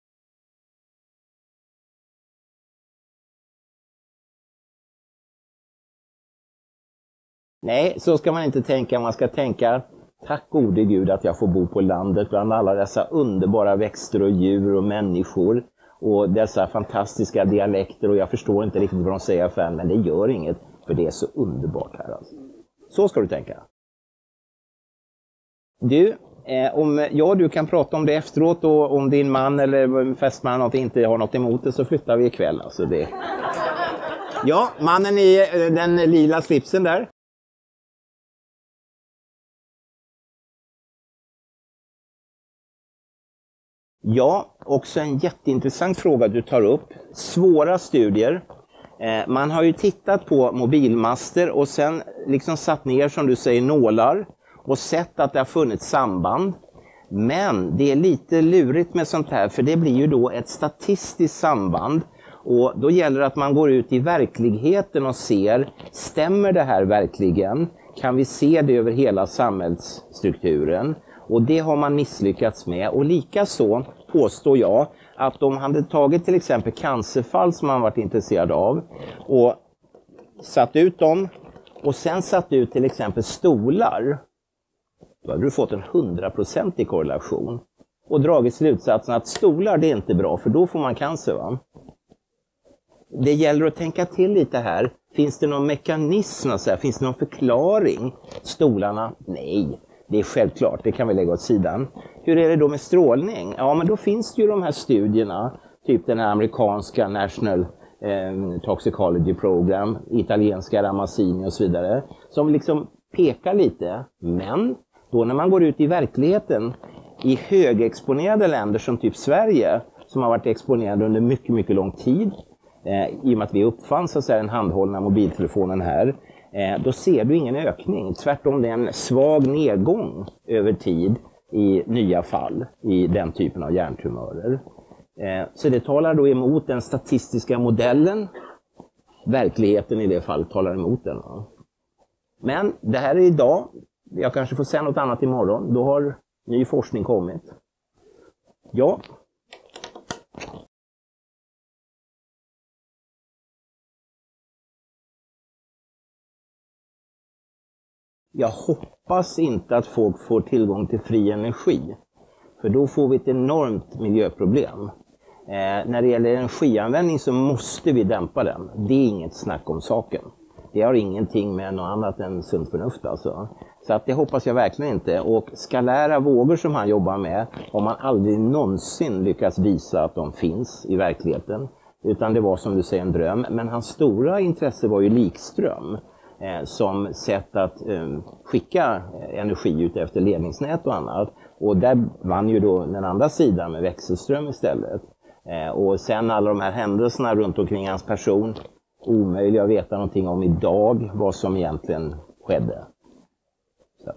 Nej, så ska man inte tänka. Man ska tänka, tack gode Gud att jag får bo på landet bland alla dessa underbara växter och djur och människor. Och dessa fantastiska dialekter, och jag förstår inte riktigt vad de säger för men det gör inget, för det är så underbart här alltså. Så ska du tänka. Du, du kan prata om det efteråt, och om din man eller fästman inte har något emot det så flyttar vi ikväll. Alltså det. Ja, mannen i den lila slipsen där. Ja, också en jätteintressant fråga du tar upp. Svåra studier. Man har ju tittat på mobilmaster och sen liksom satt ner, som du säger, nålar och sett att det har funnits samband. Men det är lite lurigt med sånt här, för det blir ju då ett statistiskt samband. Och då gäller det att man går ut i verkligheten och ser, stämmer det här verkligen? Kan vi se det över hela samhällsstrukturen? Och det har man misslyckats med. Och likaså påstår jag att de hade tagit till exempel cancerfall som man varit intresserad av och satt ut dem och sen satt ut till exempel stolar. Då hade du fått en 100% korrelation och dragit slutsatsen att stolar, det är inte bra, för då får man cancer. Va? Det gäller att tänka till lite här. Finns det någon mekanism? Finns det någon förklaring? Stolarna? Nej. Det är självklart, det kan vi lägga åt sidan. Hur är det då med strålning? Ja, men då finns det ju de här studierna, typ den här amerikanska National Toxicology Program, italienska Ramazzini och så vidare, som liksom pekar lite. Men då när man går ut i verkligheten, i högexponerade länder som typ Sverige, som har varit exponerade under mycket, mycket lång tid, i och med att vi uppfann så att säga den handhållna mobiltelefonen här, då ser du ingen ökning. Tvärtom, det är en svag nedgång över tid i nya fall i den typen av hjärntumörer. Så det talar då emot den statistiska modellen. Verkligheten i det fallet talar emot den. Men det här är idag. Jag kanske får säga något annat imorgon. Då har ny forskning kommit. Ja. Jag hoppas inte att folk får tillgång till fri energi. För då får vi ett enormt miljöproblem. När det gäller energianvändning så måste vi dämpa den. Det är inget snack om saken. Det har ingenting med något annat än sunt förnuft alltså. Så att det hoppas jag verkligen inte. Och skalära vågor som han jobbar med har man aldrig någonsin lyckats visa att de finns i verkligheten. Utan det var, som du säger, en dröm. Men hans stora intresse var ju likström. Som sätt att skicka energi ut efter ledningsnät och annat. Och där vann ju då den andra sidan med växelström istället. Och sen alla de här händelserna runt omkring hans person, omöjliga att veta någonting om idag vad som egentligen skedde. Så.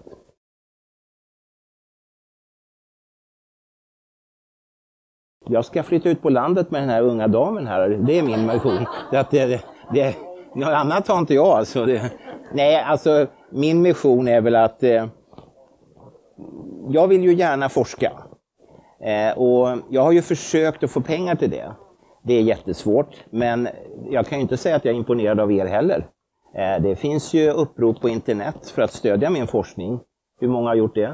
Jag ska flytta ut på landet med den här unga damen här. Det är min mission. Något annat har inte jag alltså. Nej, alltså min mission är väl att jag vill ju gärna forska. Och jag har ju försökt att få pengar till det. Det är jättesvårt, men jag kan ju inte säga att jag är imponerad av er heller. Det finns ju upprop på internet för att stödja min forskning. Hur många har gjort det?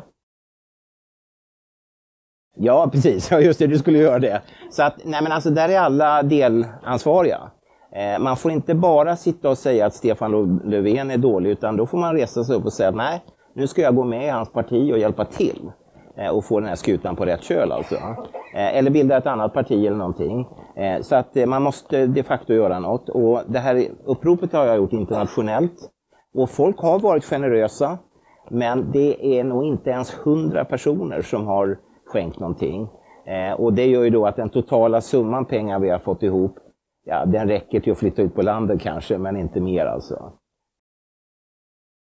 Ja, precis. Ja, just det, du skulle göra det. Så att, nej men alltså, där är alla delansvariga. Man får inte bara sitta och säga att Stefan Löfven är dålig, utan då får man resa sig upp och säga att nej, nu ska jag gå med i hans parti och hjälpa till. Och få den här skutan på rätt köl alltså. Eller bilda ett annat parti eller någonting. Så att man måste de facto göra något. Och det här uppropet har jag gjort internationellt. Och folk har varit generösa. Men det är nog inte ens 100 personer som har skänkt någonting. Och det gör ju då att den totala summan pengar vi har fått ihop, ja, den räcker till att flytta ut på landet kanske, men inte mer alltså.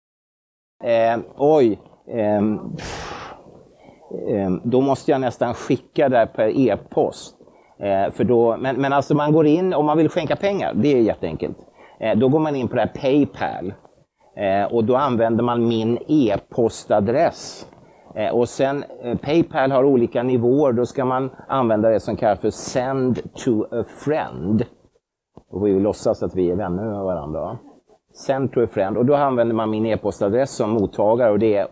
Oj. Då måste jag nästan skicka där per e-post. För då, men alltså man går in, om man vill skänka pengar, det är jätteenkelt. Då går man in på det här PayPal. Och då använder man min e-postadress. Och sen PayPal har olika nivåer, då ska man använda det som kallas för send to a friend. Och vi låtsas att vi är vänner med varandra. Send to a friend. Och då använder man min e-postadress som mottagare och det är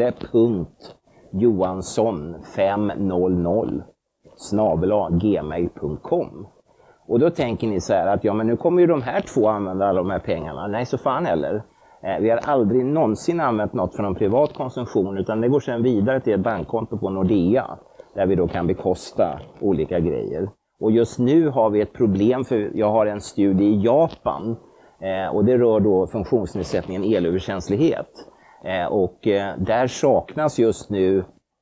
olle.johansson500 @gmail.com. Och då tänker ni så här att ja, men nu kommer ju de här två använda alla de här pengarna. Nej, så fan heller. Vi har aldrig någonsin använt något för någon privat konsumtion, utan det går sedan vidare till ett bankkonto på Nordea där vi då kan bekosta olika grejer. Och just nu har vi ett problem, för jag har en studie i Japan och det rör då funktionsnedsättningen elöverkänslighet. Och där saknas just nu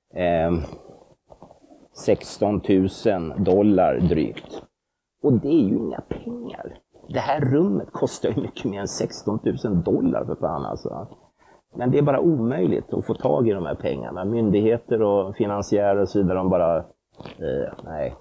$16,000 drygt. Och det är ju inga pengar. Det här rummet kostar ju mycket mer än $16,000 för fan alltså. Men det är bara omöjligt att få tag i de här pengarna. Myndigheter och finansiärer och så vidare, de bara, nej.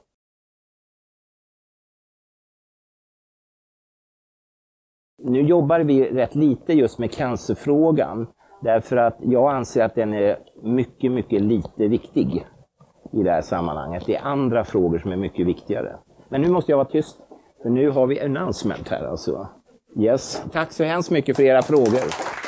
Nu jobbar vi rätt lite just med cancerfrågan. Därför att jag anser att den är mycket, mycket lite viktig i det här sammanhanget. Det är andra frågor som är mycket viktigare. Men nu måste jag vara tyst. För nu har vi announcement här alltså. Yes. Tack så hemskt mycket för era frågor.